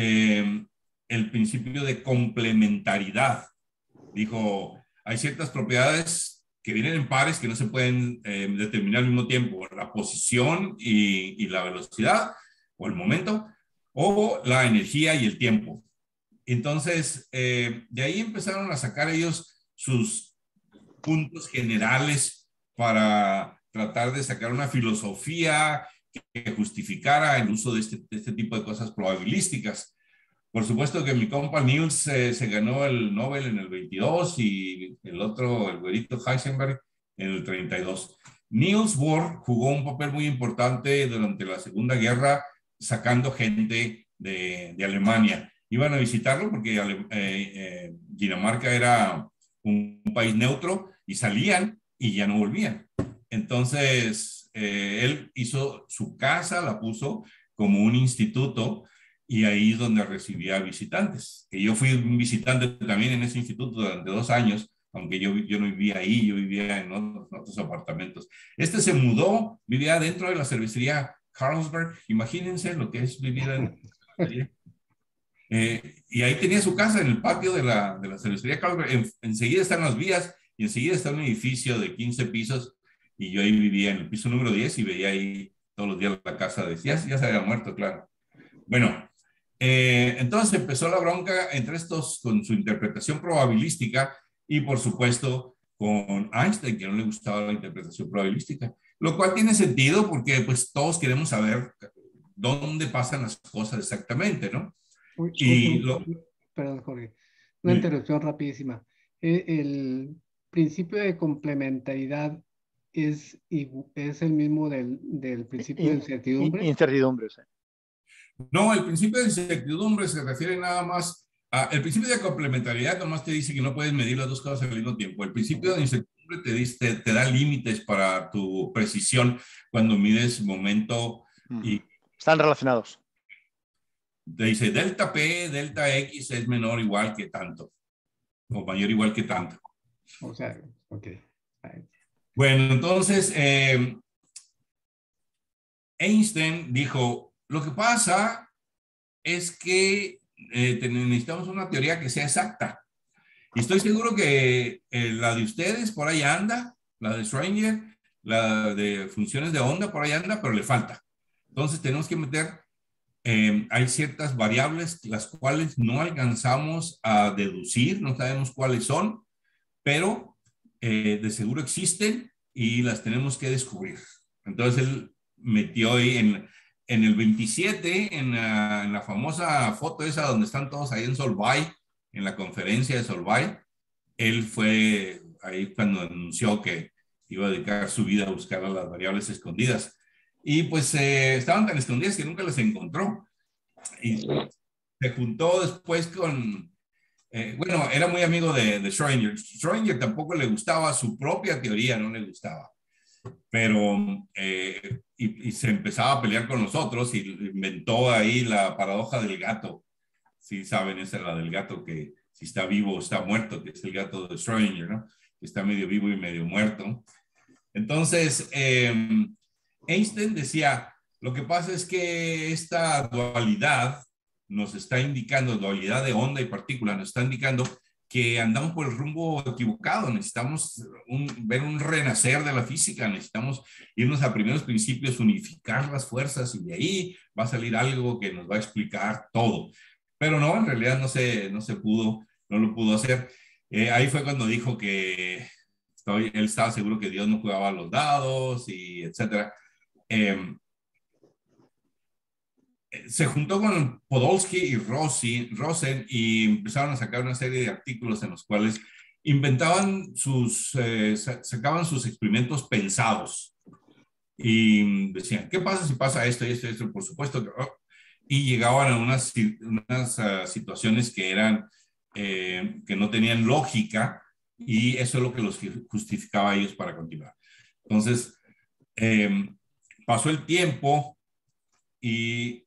el principio de complementariedad. Dijo, hay ciertas propiedades que vienen en pares que no se pueden determinar al mismo tiempo, la posición y la velocidad o el momento, o la energía y el tiempo. Entonces, de ahí empezaron a sacar ellos sus puntos generales para tratar de sacar una filosofía que justificara el uso de este tipo de cosas probabilísticas. Por supuesto que mi compa Niels se ganó el Nobel en el 22 y el otro, el güerito Heisenberg, en el 32. Niels Bohr jugó un papel muy importante durante la Segunda Guerra, sacando gente de Alemania. Iban a visitarlo porque Dinamarca era un país neutro, y salían y ya no volvían. Entonces, él hizo su casa, la puso como un instituto, y ahí es donde recibía visitantes. Que yo fui un visitante también en ese instituto durante 2 años, aunque yo no vivía ahí, yo vivía en otros apartamentos. Este se mudó, vivía dentro de la cervecería Carlsberg. Imagínense lo que es vivir en la cervecería. Y ahí tenía su casa en el patio de la cervecería Carlsberg. Enseguida están las vías y enseguida está un edificio de 15 pisos, y yo ahí vivía en el piso número 10 y veía ahí todos los días la casa de... Ya se había muerto, claro. Bueno, entonces empezó la bronca entre estos con su interpretación probabilística, y por supuesto con Einstein, que no le gustaba la interpretación probabilística, lo cual tiene sentido porque pues todos queremos saber dónde pasan las cosas exactamente, ¿no? Perdón, Jorge, una interrupción rapidísima. El principio de complementariedad es el mismo del principio de incertidumbre. Incertidumbre, sí. No, el principio de incertidumbre se refiere nada más el principio de complementariedad nomás te dice que no puedes medir las dos cosas al mismo tiempo. El principio de incertidumbre te da límites para tu precisión cuando mides momento y... Están relacionados. Te dice delta P, delta X es menor o igual que tanto, o mayor o igual que tanto. O sea, ok. Bueno, entonces, Einstein dijo, lo que pasa es que necesitamos una teoría que sea exacta. Y estoy seguro que la de ustedes por ahí anda, la de Schrödinger, la de funciones de onda por ahí anda, pero le falta. Entonces tenemos que meter, hay ciertas variables las cuales no alcanzamos a deducir, no sabemos cuáles son, pero de seguro existen y las tenemos que descubrir. Entonces él metió ahí en el 27, en la famosa foto esa donde están todos ahí en Solvay, en la conferencia de Solvay, él fue ahí cuando anunció que iba a dedicar su vida a buscar a las variables escondidas. Y pues estaban tan escondidas que nunca las encontró. Y se juntó después con, bueno, era muy amigo de Schrödinger. Schrödinger tampoco le gustaba, su propia teoría no le gustaba. Pero, y se empezaba a pelear con nosotros y inventó ahí la paradoja del gato. Sí, saben, esa es la del gato que si está vivo o está muerto, que es el gato de Schrödinger, ¿no? Que está medio vivo y medio muerto. Entonces, Einstein decía, lo que pasa es que esta dualidad nos está indicando, dualidad de onda y partícula, nos está indicando que andamos por el rumbo equivocado, necesitamos ver un renacer de la física, necesitamos irnos a primeros principios, unificar las fuerzas y de ahí va a salir algo que nos va a explicar todo. Pero no, en realidad no se pudo, no lo pudo hacer. Ahí fue cuando dijo que él estaba seguro que Dios no jugaba los dados y etcétera. Se juntó con Podolsky y Rosen y empezaron a sacar una serie de artículos en los cuales inventaban sacaban sus experimentos pensados y decían, ¿qué pasa si pasa esto y esto y esto? Por supuesto que... y llegaban a unas situaciones que eran, que no tenían lógica y eso es lo que los justificaba a ellos para continuar. Entonces, pasó el tiempo y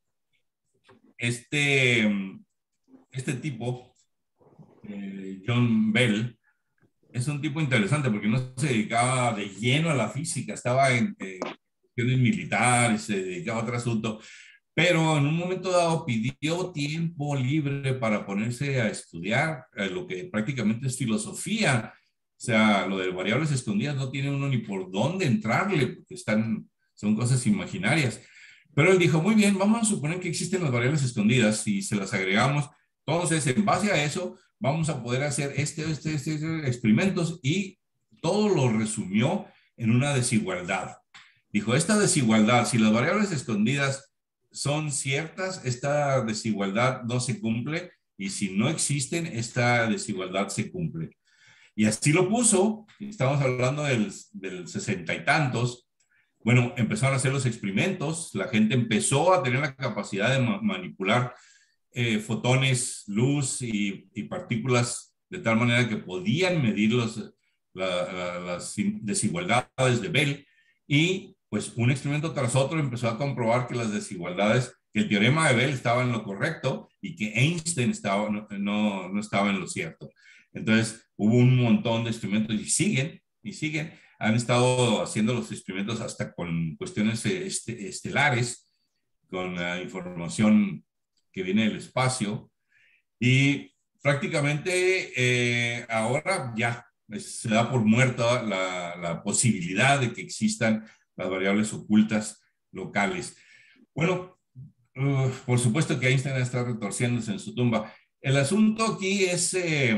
este tipo, John Bell, es un tipo interesante porque no se dedicaba de lleno a la física, estaba en cuestiones militares, se dedicaba a otro asunto, pero en un momento dado pidió tiempo libre para ponerse a estudiar lo que prácticamente es filosofía. O sea, lo de variables escondidas no tiene uno ni por dónde entrarle, porque son cosas imaginarias. Pero él dijo, muy bien, vamos a suponer que existen las variables escondidas y se las agregamos. Entonces, en base a eso, vamos a poder hacer experimentos y todo lo resumió en una desigualdad. Dijo, esta desigualdad, si las variables escondidas son ciertas, esta desigualdad no se cumple y si no existen, esta desigualdad se cumple. Y así lo puso, estamos hablando del 60 y tantos. Bueno, empezaron a hacer los experimentos, la gente empezó a tener la capacidad de manipular fotones, luz y partículas de tal manera que podían medir las desigualdades de Bell y pues un experimento tras otro empezó a comprobar que las desigualdades, que el teorema de Bell estaba en lo correcto y que Einstein no estaba en lo cierto. Entonces hubo un montón de experimentos y siguen. Han estado haciendo los experimentos hasta con cuestiones estelares, con la información que viene del espacio y prácticamente ahora ya se da por muerta la posibilidad de que existan las variables ocultas locales. Bueno, por supuesto que Einstein está retorciéndose en su tumba. El asunto aquí es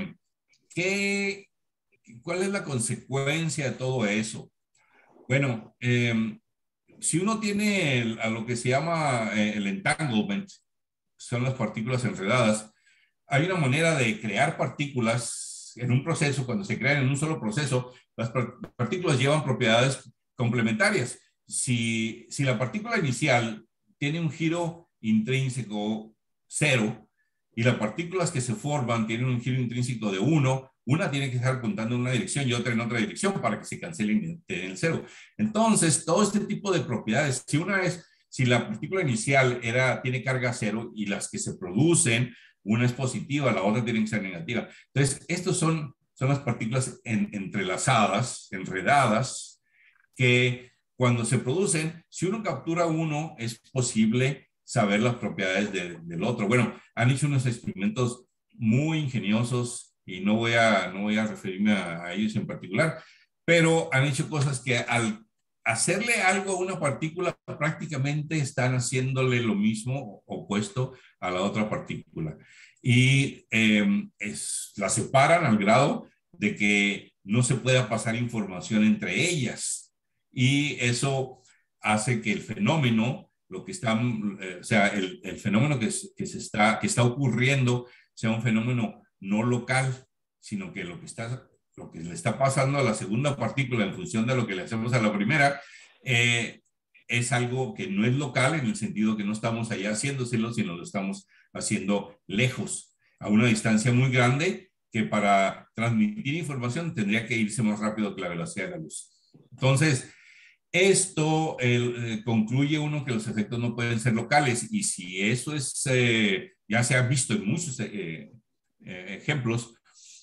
¿cuál es la consecuencia de todo eso? Bueno, si uno tiene a lo que se llama el entanglement, son las partículas enredadas, hay una manera de crear partículas en un proceso, cuando se crean en un solo proceso, las partículas llevan propiedades complementarias. Si la partícula inicial tiene un giro intrínseco 0 y las partículas que se forman tienen un giro intrínseco de 1, una tiene que estar apuntando en una dirección y otra en otra dirección para que se cancelen en el 0. Entonces, todo este tipo de propiedades, si la partícula inicial tiene carga 0 y las que se producen, una es positiva, la otra tiene que ser negativa. Entonces, estos son las partículas entrelazadas, enredadas, que cuando se producen, si uno captura uno, es posible saber las propiedades del otro. Bueno, han hecho unos experimentos muy ingeniosos y no voy a referirme a ellos en particular, pero han hecho cosas que al hacerle algo a una partícula prácticamente están haciéndole lo mismo opuesto a la otra partícula. Y la separan al grado de que no se pueda pasar información entre ellas. Y eso hace que el fenómeno, lo que está, o sea, el fenómeno que está ocurriendo sea un fenómeno no local, sino que lo que le está pasando a la segunda partícula en función de lo que le hacemos a la primera, es algo que no es local en el sentido que no estamos allá haciéndoselo, sino lo estamos haciendo lejos, a una distancia muy grande, que para transmitir información tendría que irse más rápido que la velocidad de la luz. Entonces, esto concluye uno que los efectos no pueden ser locales, y si eso es, ya se ha visto en muchos ejemplos,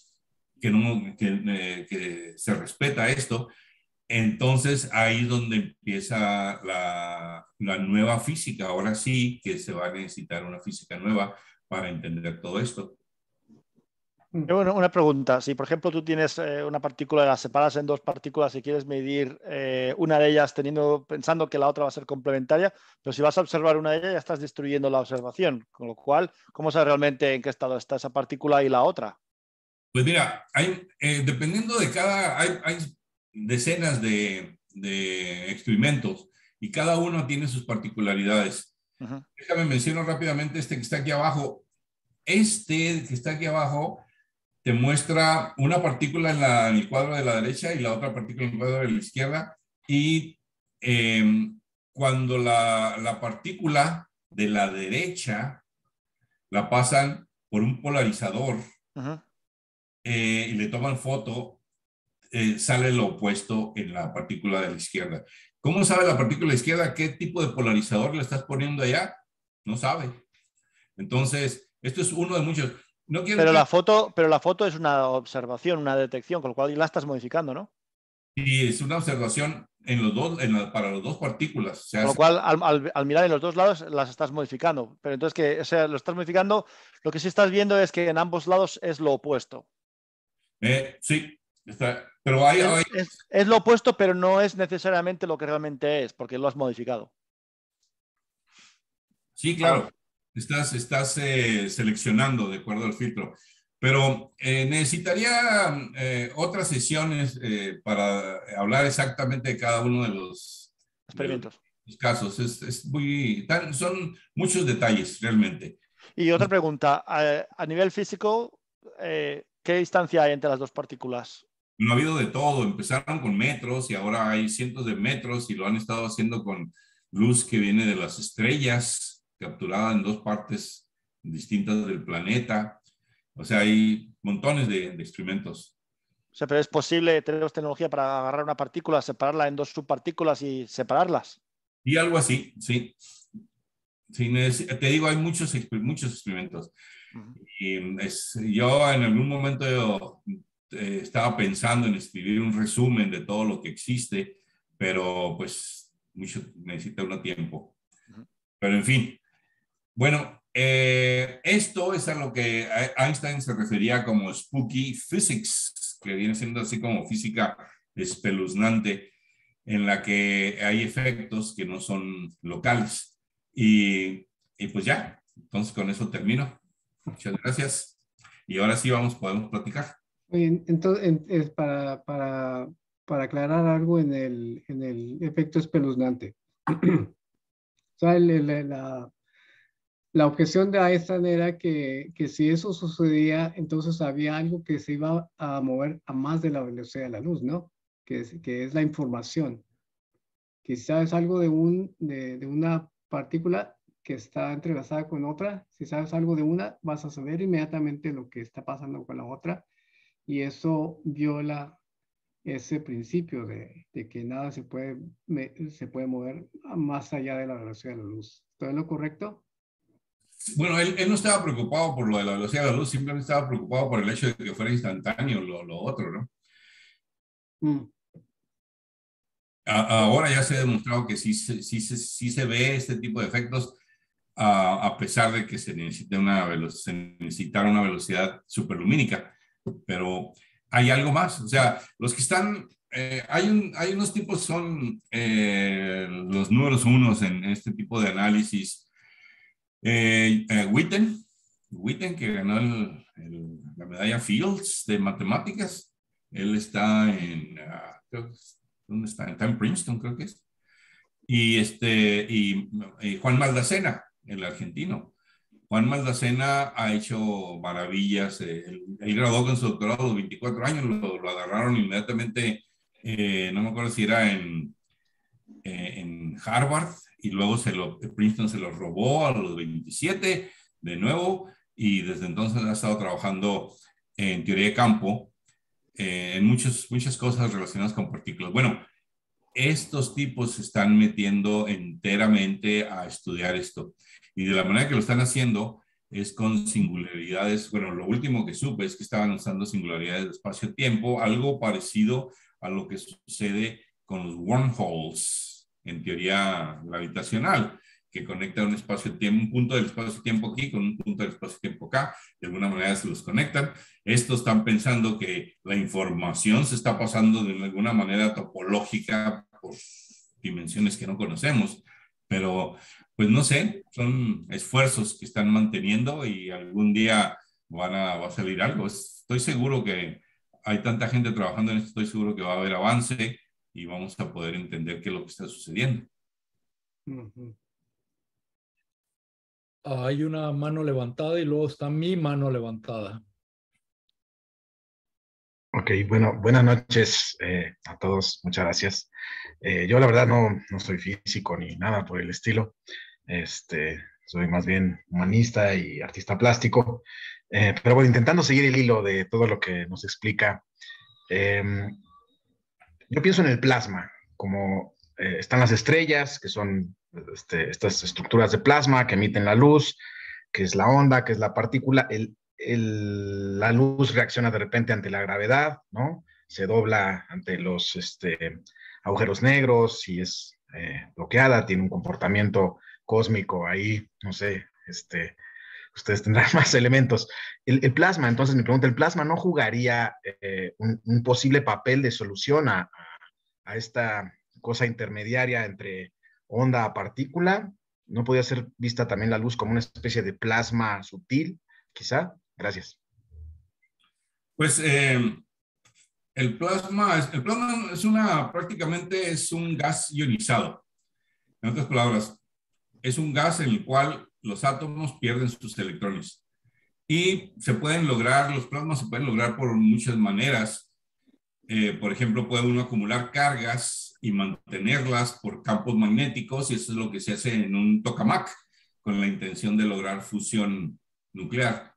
que se respeta esto, entonces ahí es donde empieza la nueva física. Ahora sí que se va a necesitar una física nueva para entender todo esto. Bueno, una pregunta. Si, por ejemplo, tú tienes una partícula, la separas en dos partículas y quieres medir una de ellas pensando que la otra va a ser complementaria, pero si vas a observar una de ellas ya estás destruyendo la observación. Con lo cual, ¿cómo sabes realmente en qué estado está esa partícula y la otra? Pues mira, dependiendo de hay decenas de experimentos y cada uno tiene sus particularidades. Déjame mencionar rápidamente este que está aquí abajo. Este que está aquí abajo te muestra una partícula en el cuadro de la derecha y la otra partícula en el cuadro de la izquierda. Y cuando la partícula de la derecha la pasan por un polarizador y le toman foto, sale lo opuesto en la partícula de la izquierda. ¿Cómo sabe la partícula de la izquierda qué tipo de polarizador le estás poniendo allá? No sabe. Entonces, esto es uno de muchos. No quiero pero la foto es una observación, una detección, con lo cual la estás modificando, ¿no? Y es una observación para las dos partículas. Con lo cual, al mirar en los dos lados, las estás modificando. Pero entonces, o sea, lo estás modificando, lo que sí estás viendo es que en ambos lados es lo opuesto. Sí, pero es lo opuesto, pero no es necesariamente lo que realmente es, porque lo has modificado. Sí, claro. Estás seleccionando de acuerdo al filtro. Pero necesitaría otras sesiones para hablar exactamente de cada uno de los experimentos. Los casos. Son muchos detalles realmente. Y otra pregunta, a nivel físico, ¿qué distancia hay entre las dos partículas? No ha habido de todo. Empezaron con metros y ahora hay cientos de metros y lo han estado haciendo con luz que viene de las estrellas, capturada en dos partes distintas del planeta. O sea, hay montones de experimentos. O sea, pero es posible, tenemos tecnología para agarrar una partícula, separarla en dos subpartículas y separarlas. Y algo así, sí. Sí, te digo, hay muchos experimentos. Y yo en algún momento estaba pensando en escribir un resumen de todo lo que existe, pero pues necesita uno tiempo. Pero en fin, bueno, esto es a lo que Einstein se refería como spooky physics, que viene siendo así como física espeluznante, en la que hay efectos que no son locales. Y pues ya, entonces con eso termino. Muchas gracias. Y ahora sí podemos platicar. Bien, entonces, para aclarar algo en el efecto espeluznante. O sea, la objeción de Einstein era que si eso sucedía, entonces había algo que se iba a mover a más de la velocidad de la luz, ¿no? Que es la información. Quizás es algo de una partícula que está entrelazada con otra. Si sabes algo de una, vas a saber inmediatamente lo que está pasando con la otra. Y eso viola ese principio de que nada se puede mover más allá de la velocidad de la luz. ¿Todo es lo correcto? Bueno, él no estaba preocupado por lo de la velocidad de la luz, simplemente estaba preocupado por el hecho de que fuera instantáneo lo otro, ¿no? Ahora ya se ha demostrado que sí se ve este tipo de efectos, a pesar de que se necesitara una velocidad superlumínica. Pero hay algo más. O sea, los que están, hay unos tipos, son los números unos en este tipo de análisis. Witten, que ganó la medalla Fields de matemáticas. Él está ¿dónde está? Está en Princeton, creo que es. Y Juan Maldacena, el argentino. Juan Maldacena ha hecho maravillas. Él graduó con su doctorado a los 24 años, lo agarraron inmediatamente, no me acuerdo si era en Harvard, y luego Princeton se lo robó a los 27 de nuevo, y desde entonces ha estado trabajando en teoría de campo, en muchas cosas relacionadas con partículas. Bueno, estos tipos se están metiendo enteramente a estudiar esto. Y de la manera que lo están haciendo es con singularidades. Bueno, lo último que supe es que estaban usando singularidades de espacio-tiempo, algo parecido a lo que sucede con los wormholes en teoría gravitacional, que conecta un espacio-tiempo, un punto del espacio-tiempo aquí con un punto del espacio-tiempo acá. De alguna manera se los conectan. Estos están pensando que la información se está pasando de alguna manera topológica por dimensiones que no conocemos, pero pues no sé, son esfuerzos que están manteniendo y algún día va a salir algo. Estoy seguro que hay tanta gente trabajando en esto, estoy seguro que va a haber avance y vamos a poder entender qué es lo que está sucediendo. Hay una mano levantada y luego está mi mano levantada. Ok, bueno, buenas noches a todos, muchas gracias. Yo la verdad no soy físico ni nada por el estilo. Soy más bien humanista y artista plástico. Pero bueno, intentando seguir el hilo de todo lo que nos explica, yo pienso en el plasma, como están las estrellas, que son estas estructuras de plasma que emiten la luz, que es la onda, que es la partícula. La luz reacciona de repente ante la gravedad, ¿no? Se dobla ante los agujeros negros y es bloqueada, tiene un comportamiento cósmico ahí, no sé, ustedes tendrán más elementos. El plasma, entonces mi pregunta, ¿el plasma no jugaría un posible papel de solución a esta cosa intermediaria entre onda a partícula? ¿No podría ser vista también la luz como una especie de plasma sutil, quizá? Gracias. Pues el plasma prácticamente es un gas ionizado. En otras palabras, es un gas en el cual los átomos pierden sus electrones. Y los plasmas se pueden lograr por muchas maneras. Por ejemplo, puede uno acumular cargas y mantenerlas por campos magnéticos, y eso es lo que se hace en un tokamak, con la intención de lograr fusión nuclear.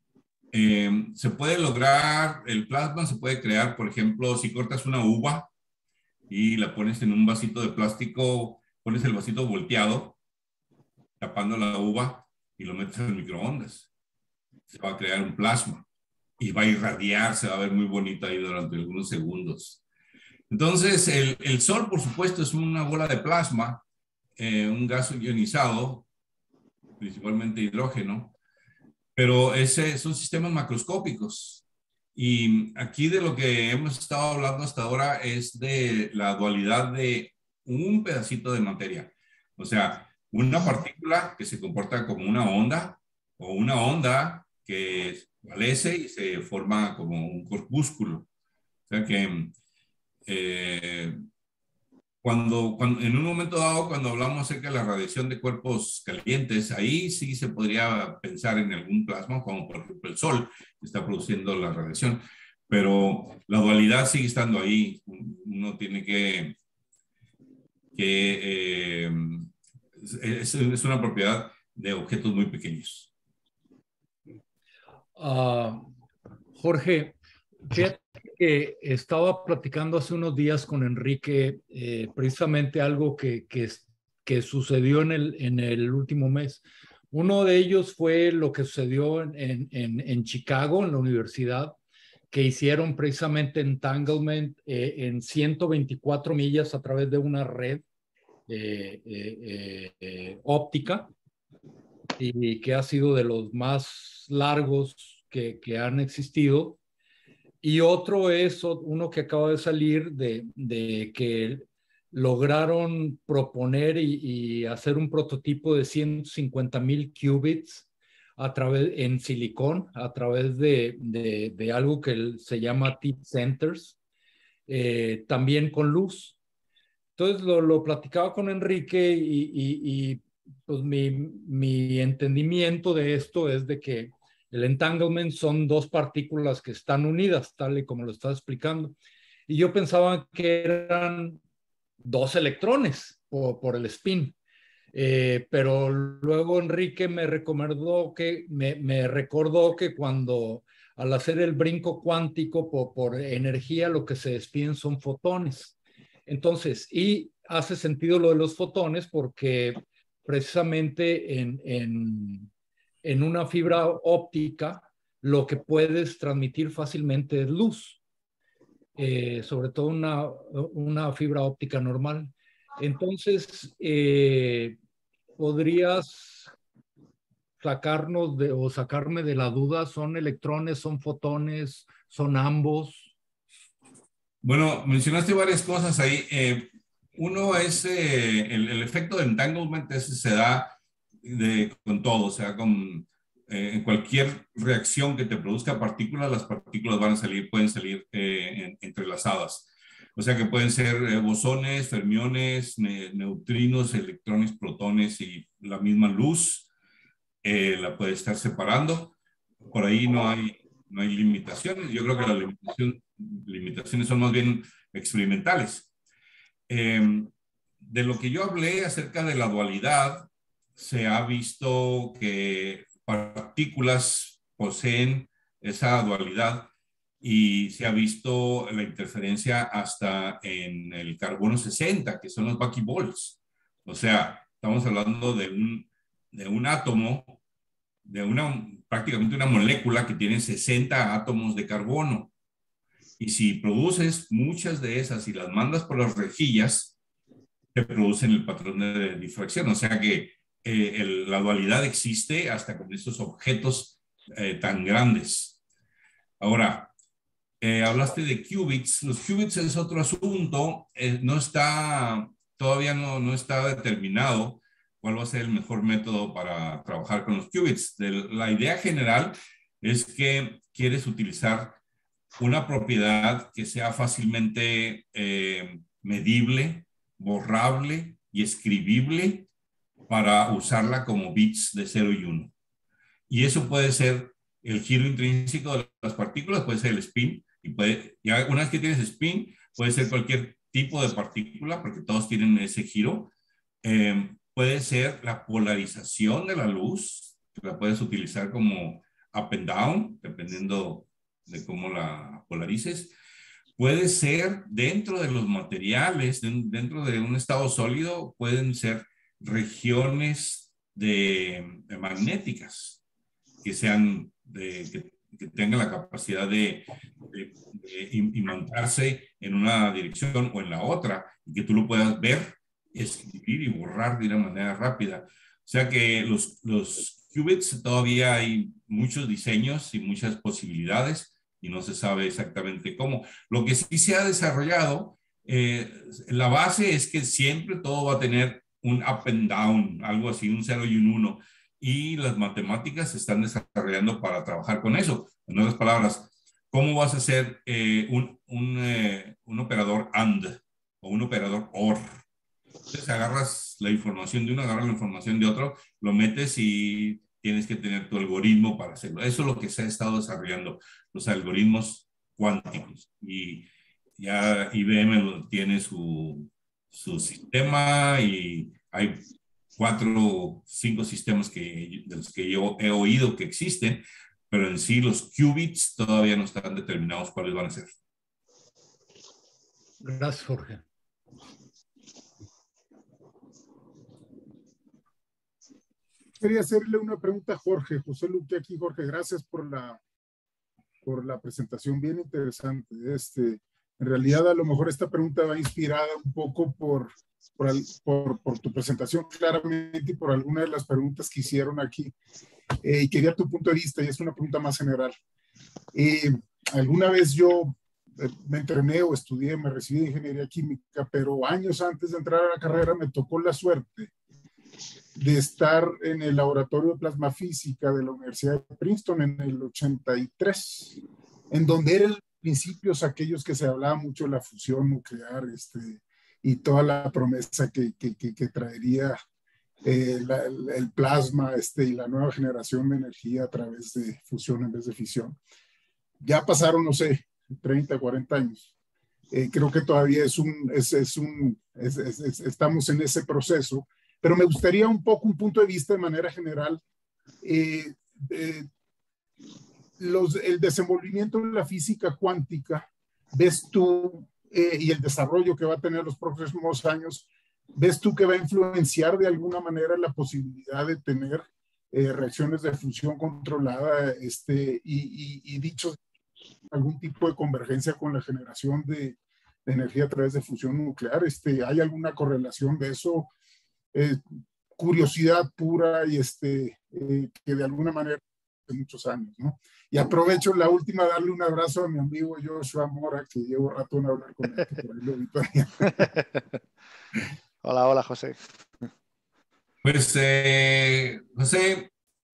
Se puede lograr, el plasma se puede crear, por ejemplo, si cortas una uva y la pones en un vasito de plástico, pones el vasito volteado, tapando la uva, y lo metes en microondas. Se va a crear un plasma y va a irradiar, se va a ver muy bonito ahí durante algunos segundos. Entonces, el Sol, por supuesto, es una bola de plasma, un gas ionizado, principalmente hidrógeno, pero son sistemas macroscópicos. Y aquí de lo que hemos estado hablando hasta ahora es de la dualidad de un pedacito de materia. O sea, una partícula que se comporta como una onda, o una onda que valece y se forma como un corpúsculo. O sea que en un momento dado, cuando hablamos acerca de la radiación de cuerpos calientes, ahí sí se podría pensar en algún plasma, como por ejemplo el Sol, que está produciendo la radiación. Pero la dualidad sigue estando ahí. Uno tiene es una propiedad de objetos muy pequeños. Jorge, fíjate que estaba platicando hace unos días con Enrique precisamente algo que sucedió en el último mes. Uno de ellos fue lo que sucedió en Chicago, en la universidad, que hicieron precisamente entanglement en 124 millas a través de una red óptica, y que ha sido de los más largos que han existido. Y otro es uno que acaba de salir de que lograron proponer y hacer un prototipo de 150,000 qubits en silicón a través de algo que se llama tip centers, también con luz. Entonces lo platicaba con Enrique y pues mi entendimiento de esto es de que el entanglement son dos partículas que están unidas, tal y como lo estaba explicando. Y yo pensaba que eran dos electrones por el spin. Pero luego Enrique me recordó que cuando al hacer el brinco cuántico por energía, lo que se despiden son fotones. Entonces, y hace sentido lo de los fotones porque precisamente en una fibra óptica lo que puedes transmitir fácilmente es luz, sobre todo una fibra óptica normal. Entonces, ¿podrías sacarme de la duda? ¿Son electrones, son fotones, son ambos? Bueno, mencionaste varias cosas ahí. Uno es el efecto de entanglement, ese se da con todo, o sea, en cualquier reacción que te produzca partículas, las partículas pueden salir entrelazadas. O sea que pueden ser bosones, fermiones, neutrinos, electrones, protones y la misma luz la puede estar separando. Por ahí no hay limitaciones. Yo creo que las limitaciones son más bien experimentales. De lo que yo hablé acerca de la dualidad, se ha visto que partículas poseen esa dualidad y se ha visto la interferencia hasta en el carbono 60, que son los buckyballs. O sea, estamos hablando de un átomo, prácticamente una molécula que tiene 60 átomos de carbono. Y si produces muchas de esas y las mandas por las rejillas, te producen el patrón de difracción. O sea que la dualidad existe hasta con estos objetos tan grandes. Ahora, hablaste de qubits. Los qubits es otro asunto. Todavía no está determinado cuál va a ser el mejor método para trabajar con los qubits. La idea general es que quieres utilizar una propiedad que sea fácilmente medible, borrable y escribible para usarla como bits de 0 y 1. Y eso puede ser el giro intrínseco de las partículas, puede ser el spin, ya una vez que tienes spin, puede ser cualquier tipo de partícula, porque todos tienen ese giro. Puede ser la polarización de la luz, que la puedes utilizar como up and down, dependiendo de cómo la polarices. Puede ser dentro de los materiales, dentro de un estado sólido, pueden ser regiones magnéticas que sean que tengan la capacidad de imantarse en una dirección o en la otra, y que tú lo puedas ver, escribir y borrar de una manera rápida. O sea que los qubits todavía hay muchos diseños y muchas posibilidades y no se sabe exactamente cómo. Lo que sí se ha desarrollado, la base es que siempre todo va a tener un up and down, algo así, un 0 y un 1. Y las matemáticas se están desarrollando para trabajar con eso. En otras palabras, ¿cómo vas a hacer un operador AND o un operador OR? Entonces agarras la información de uno, agarras la información de otro, lo metes y tienes que tener tu algoritmo para hacerlo. Eso es lo que se ha estado desarrollando, los algoritmos cuánticos. Y ya IBM tiene su sistema y hay 4 o 5 sistemas de los que yo he oído que existen, pero en sí los qubits todavía no están determinados cuáles van a ser. Gracias, Jorge. Quería hacerle una pregunta a Jorge, José Luque aquí. Jorge, gracias por la por la presentación, bien interesante. En realidad, a lo mejor esta pregunta va inspirada un poco por tu presentación claramente y por algunas de las preguntas que hicieron aquí. Y quería tu punto de vista, y es una pregunta más general. Alguna vez yo me entrené o estudié, me recibí de ingeniería química, pero años antes de entrar a la carrera me tocó la suerte de estar en el laboratorio de plasma física de la Universidad de Princeton en el 83, en donde eran principios aquellos que se hablaba mucho de la fusión nuclear, y toda la promesa que traería el plasma, y la nueva generación de energía a través de fusión en vez de fisión. Ya pasaron, no sé, 30, 40 años. Creo que todavía estamos en ese proceso, pero me gustaría un poco un punto de vista de manera general. El desenvolvimiento de la física cuántica, ves tú, y el desarrollo que va a tener los próximos años, ves tú que va a influenciar de alguna manera la posibilidad de tener reacciones de fusión controlada, y dicho algún tipo de convergencia con la generación de energía a través de fusión nuclear. ¿Hay alguna correlación de eso? Curiosidad pura y que de alguna manera de muchos años, ¿no? Y aprovecho la última, darle un abrazo a mi amigo Joshua Mora, que llevo rato en hablar con él, que por ahí lo vi todavía. Hola, hola, José. Pues, José,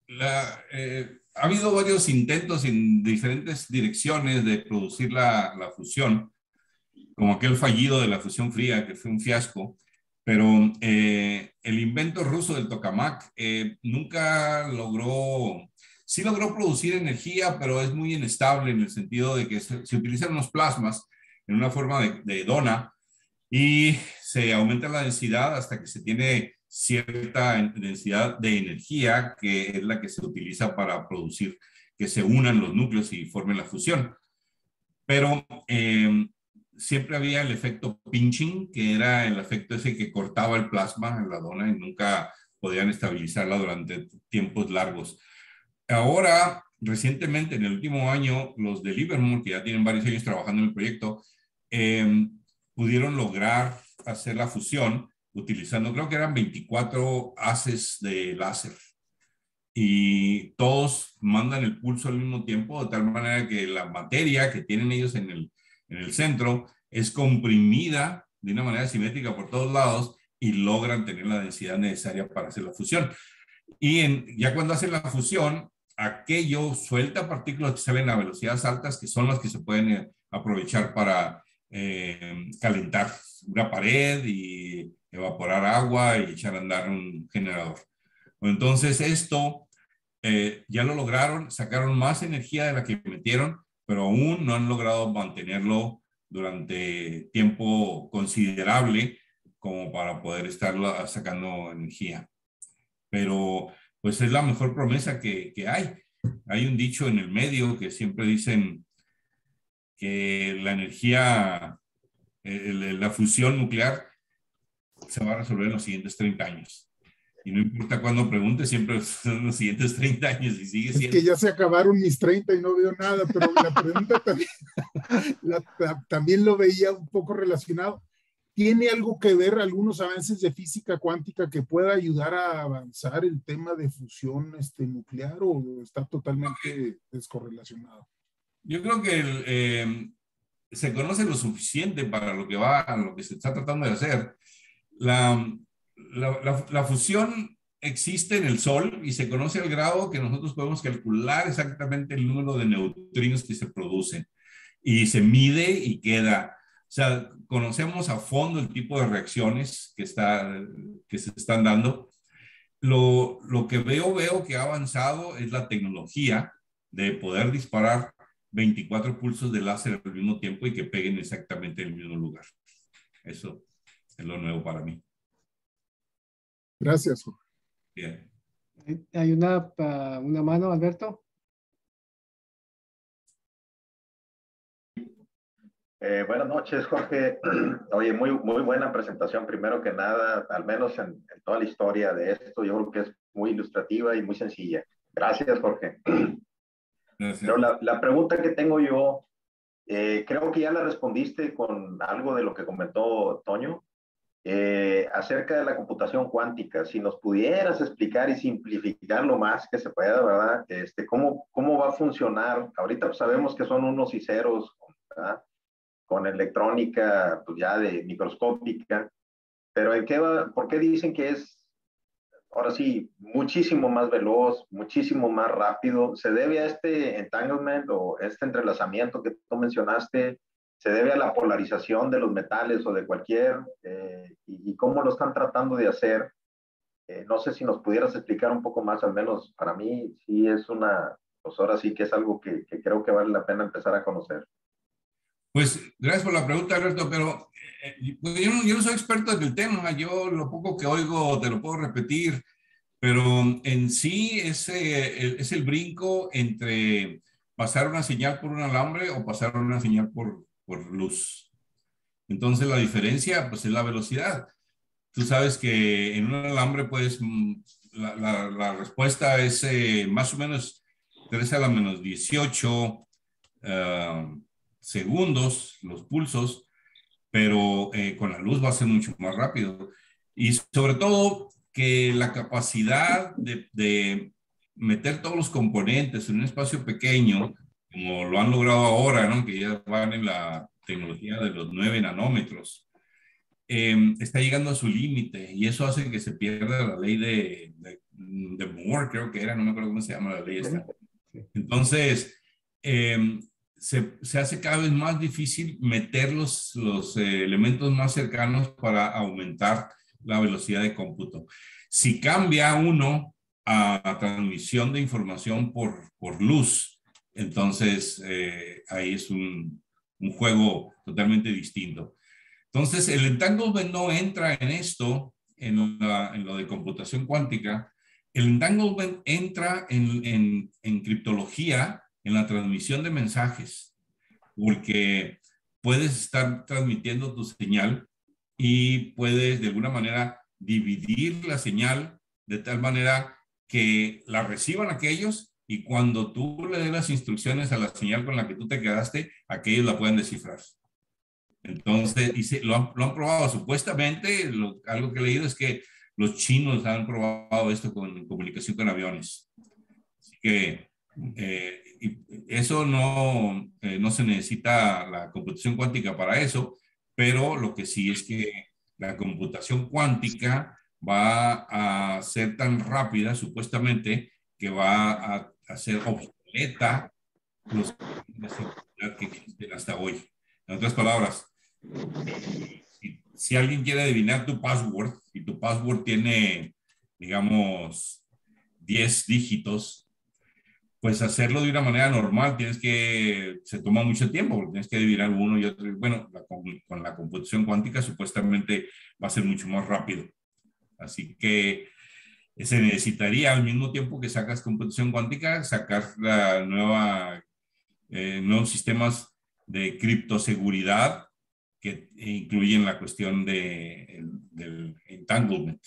ha habido varios intentos en diferentes direcciones de producir la fusión, como aquel fallido de la fusión fría, que fue un fiasco, pero el invento ruso del tokamak nunca logró, sí logró producir energía, pero es muy inestable en el sentido de que se utilizan unos plasmas en una forma de dona y se aumenta la densidad hasta que se tiene cierta densidad de energía, que es la que se utiliza para producir que se unan los núcleos y formen la fusión. Pero siempre había el efecto pinching, que era el efecto ese que cortaba el plasma en la dona y nunca podían estabilizarla durante tiempos largos. Ahora, recientemente, en el último año, los de Livermore, que ya tienen varios años trabajando en el proyecto, pudieron lograr hacer la fusión utilizando, creo que eran 24 haces de láser. Y todos mandan el pulso al mismo tiempo, de tal manera que la materia que tienen ellos en el centro es comprimida de una manera simétrica por todos lados y logran tener la densidad necesaria para hacer la fusión. Y ya cuando hacen la fusión, aquello suelta partículas que salen a velocidades altas, que son las que se pueden aprovechar para calentar una pared y evaporar agua y echar a andar un generador. Entonces esto ya lo lograron, sacaron más energía de la que metieron, pero aún no han logrado mantenerlo durante tiempo considerable como para poder estar sacando energía. Pero pues es la mejor promesa que hay. Hay un dicho en el medio que siempre dicen que la energía, la fusión nuclear se va a resolver en los siguientes 30 años. Y no importa cuándo pregunte, siempre son los siguientes 30 años y sigue siendo. Es que ya se acabaron mis 30 y no veo nada, pero la pregunta también, también lo veía un poco relacionado. ¿Tiene algo que ver algunos avances de física cuántica que pueda ayudar a avanzar el tema de fusión nuclear o está totalmente descorrelacionado? Yo creo que se conoce lo suficiente para lo que se está tratando de hacer. La fusión existe en el Sol y se conoce al grado que nosotros podemos calcular exactamente el número de neutrinos que se producen y se mide y queda. O sea, conocemos a fondo el tipo de reacciones que se están dando. Lo que veo que ha avanzado es la tecnología de poder disparar 24 pulsos de láser al mismo tiempo y que peguen exactamente en el mismo lugar. Eso es lo nuevo para mí. Gracias. Bien. Hay una mano, Alberto. Buenas noches, Jorge. Oye, muy buena presentación. Primero que nada, al menos en toda la historia de esto, yo creo que es muy ilustrativa y muy sencilla. Gracias, Jorge. Gracias. Pero la pregunta que tengo yo, creo que ya la respondiste con algo de lo que comentó Toño, acerca de la computación cuántica. Si nos pudieras explicar y simplificar lo más que se pueda, ¿verdad? ¿Cómo va a funcionar? Ahorita pues, sabemos que son unos y ceros, ¿verdad? Con electrónica pues, ya de microscópica, pero ¿por qué dicen que es, ahora sí, muchísimo más veloz, muchísimo más rápido? ¿Se debe a este entanglement o este entrelazamiento que tú mencionaste? ¿Se debe a la polarización de los metales o de cualquier? ¿Y cómo lo están tratando de hacer? No sé si nos pudieras explicar un poco más, al menos para mí sí es pues ahora sí que es algo que creo que vale la pena empezar a conocer. Pues gracias por la pregunta, Alberto, pero pues yo no soy experto en el tema. Yo lo poco que oigo te lo puedo repetir, pero en sí es el brinco entre pasar una señal por un alambre o pasar una señal por luz. Entonces la diferencia pues es la velocidad. Tú sabes que en un alambre pues la respuesta es más o menos 3 a la menos 18 segundos, los pulsos, pero con la luz va a ser mucho más rápido. Y sobre todo que la capacidad de meter todos los componentes en un espacio pequeño, como lo han logrado ahora, ¿no? Que ya van en la tecnología de los 9 nanómetros, está llegando a su límite y eso hace que se pierda la ley de Moore, creo que era, no me acuerdo cómo se llama la ley esta. Entonces, se hace cada vez más difícil meter los elementos más cercanos para aumentar la velocidad de cómputo. Si cambia uno a transmisión de información por luz, entonces ahí es un juego totalmente distinto. Entonces, el entanglement no entra en esto, en lo de computación cuántica. El entanglement entra en criptología, en la transmisión de mensajes, porque puedes estar transmitiendo tu señal y puedes de alguna manera dividir la señal de tal manera que la reciban aquellos y cuando tú le des las instrucciones a la señal con la que tú te quedaste, aquellos la pueden descifrar. Entonces, lo han probado supuestamente, algo que he leído es que los chinos han probado esto con comunicación con aviones. Así que eso no se necesita la computación cuántica para eso, pero lo que sí es que la computación cuántica va a ser tan rápida, supuestamente, que va a hacer obsoleta los de seguridad que existen hasta hoy. En otras palabras, si alguien quiere adivinar tu password y tu password tiene, digamos, 10 dígitos, pues hacerlo de una manera normal se toma mucho tiempo, porque tienes que adivinar uno y otro. Bueno, con la computación cuántica supuestamente va a ser mucho más rápido. Así que se necesitaría al mismo tiempo que sacas computación cuántica, sacar nuevos sistemas de criptoseguridad que incluyen la cuestión del entanglement.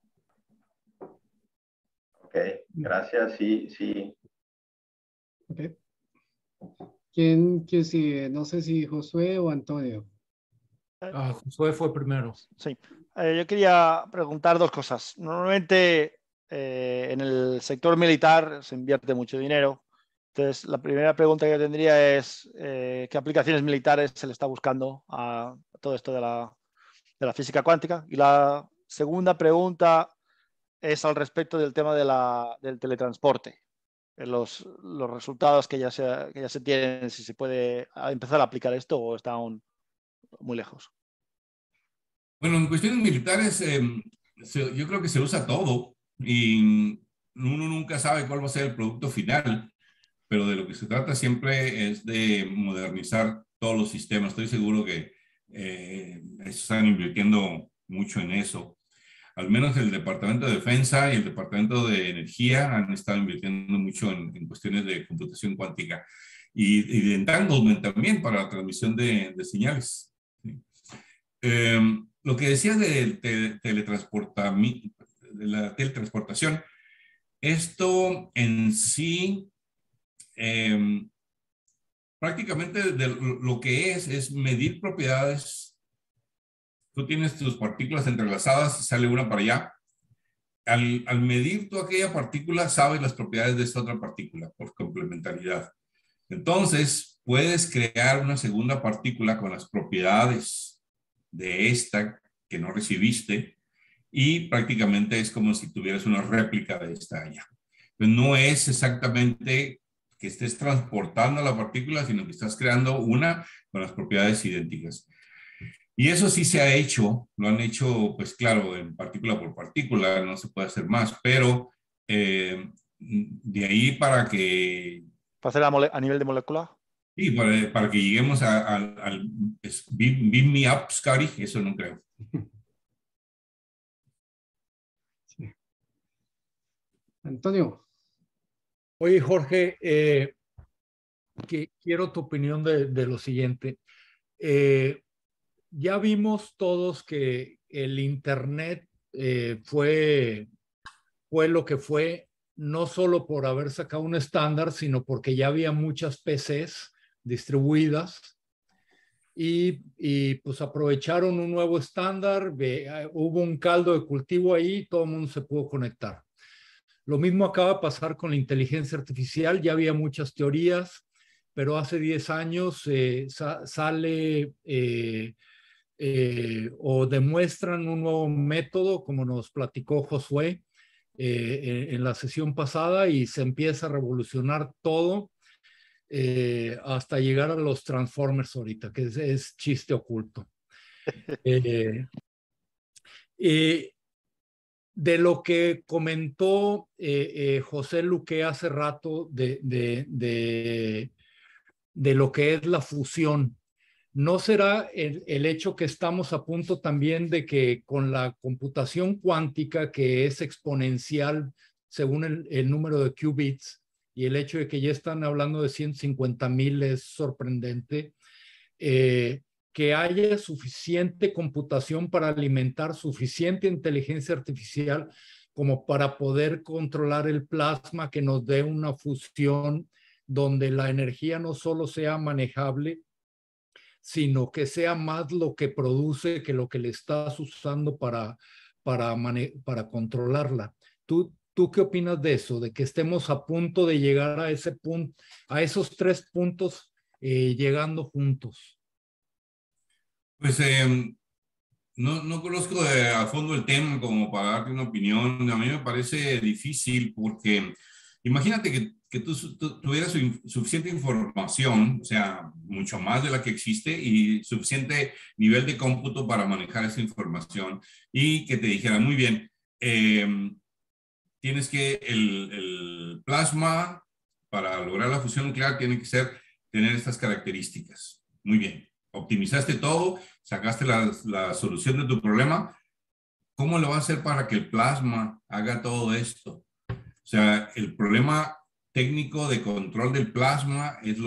Ok, gracias, sí. Okay. ¿Quién sigue? No sé si Josué o Antonio. Josué fue primero. Sí. Yo quería preguntar dos cosas. Normalmente en el sector militar se invierte mucho dinero. Entonces, la primera pregunta que yo tendría es ¿qué aplicaciones militares se le está buscando a todo esto de la física cuántica? Y la segunda pregunta es al respecto del tema del teletransporte. Los resultados que ya se tienen, si se puede empezar a aplicar esto o está aún muy lejos. Bueno, en cuestiones militares, yo creo que se usa todo y uno nunca sabe cuál va a ser el producto final, pero de lo que se trata siempre es de modernizar todos los sistemas. Estoy seguro que están invirtiendo mucho en eso. Al menos el Departamento de Defensa y el Departamento de Energía han estado invirtiendo mucho en cuestiones de computación cuántica y de entanglement también para la transmisión de señales. ¿Sí? Lo que decías de la teletransportación, esto en sí prácticamente lo que es medir propiedades. Tú tienes tus partículas entrelazadas y sale una para allá. Al medir tú aquella partícula, sabes las propiedades de esta otra partícula por complementariedad. Entonces, puedes crear una segunda partícula con las propiedades de esta que no recibiste y prácticamente es como si tuvieras una réplica de esta allá. Pues no es exactamente que estés transportando la partícula, sino que estás creando una con las propiedades idénticas. Y eso sí se ha hecho, lo han hecho, pues claro, en partícula por partícula, no se puede hacer más, pero de ahí para que... ¿Para hacer a nivel de molécula? Sí, para que lleguemos al beam me up, Scotty, eso no creo. Sí. Antonio. Oye, Jorge, quiero tu opinión de lo siguiente. Ya vimos todos que el Internet fue lo que fue, no solo por haber sacado un estándar, sino porque ya había muchas PCs distribuidas y pues aprovecharon un nuevo estándar, hubo un caldo de cultivo ahí y todo el mundo se pudo conectar. Lo mismo acaba de pasar con la inteligencia artificial, ya había muchas teorías, pero hace 10 años sale o demuestran un nuevo método, como nos platicó Josué en la sesión pasada, y se empieza a revolucionar todo hasta llegar a los Transformers ahorita, que es chiste oculto. De lo que comentó José Luque hace rato de lo que es la fusión, ¿no será el hecho que estamos a punto también de que con la computación cuántica, que es exponencial según el número de qubits, y el hecho de que ya están hablando de 150,000 es sorprendente, que haya suficiente computación para alimentar suficiente inteligencia artificial como para poder controlar el plasma, que nos dé una fusión donde la energía no solo sea manejable, sino que sea más lo que produce que lo que le estás usando para controlarla. ¿Tú qué opinas de eso? De que estemos a punto de llegar a ese punto, a esos 3 puntos llegando juntos. Pues no conozco a fondo el tema como para darte una opinión. A mí me parece difícil porque imagínate que tú tuvieras suficiente información, o sea, mucho más de la que existe y suficiente nivel de cómputo para manejar esa información y que te dijera, muy bien, tienes que el plasma para lograr la fusión nuclear tiene que tener estas características. Muy bien. Optimizaste todo, sacaste la solución de tu problema. ¿Cómo lo vas a hacer para que el plasma haga todo esto? O sea, el problema técnico de control del plasma es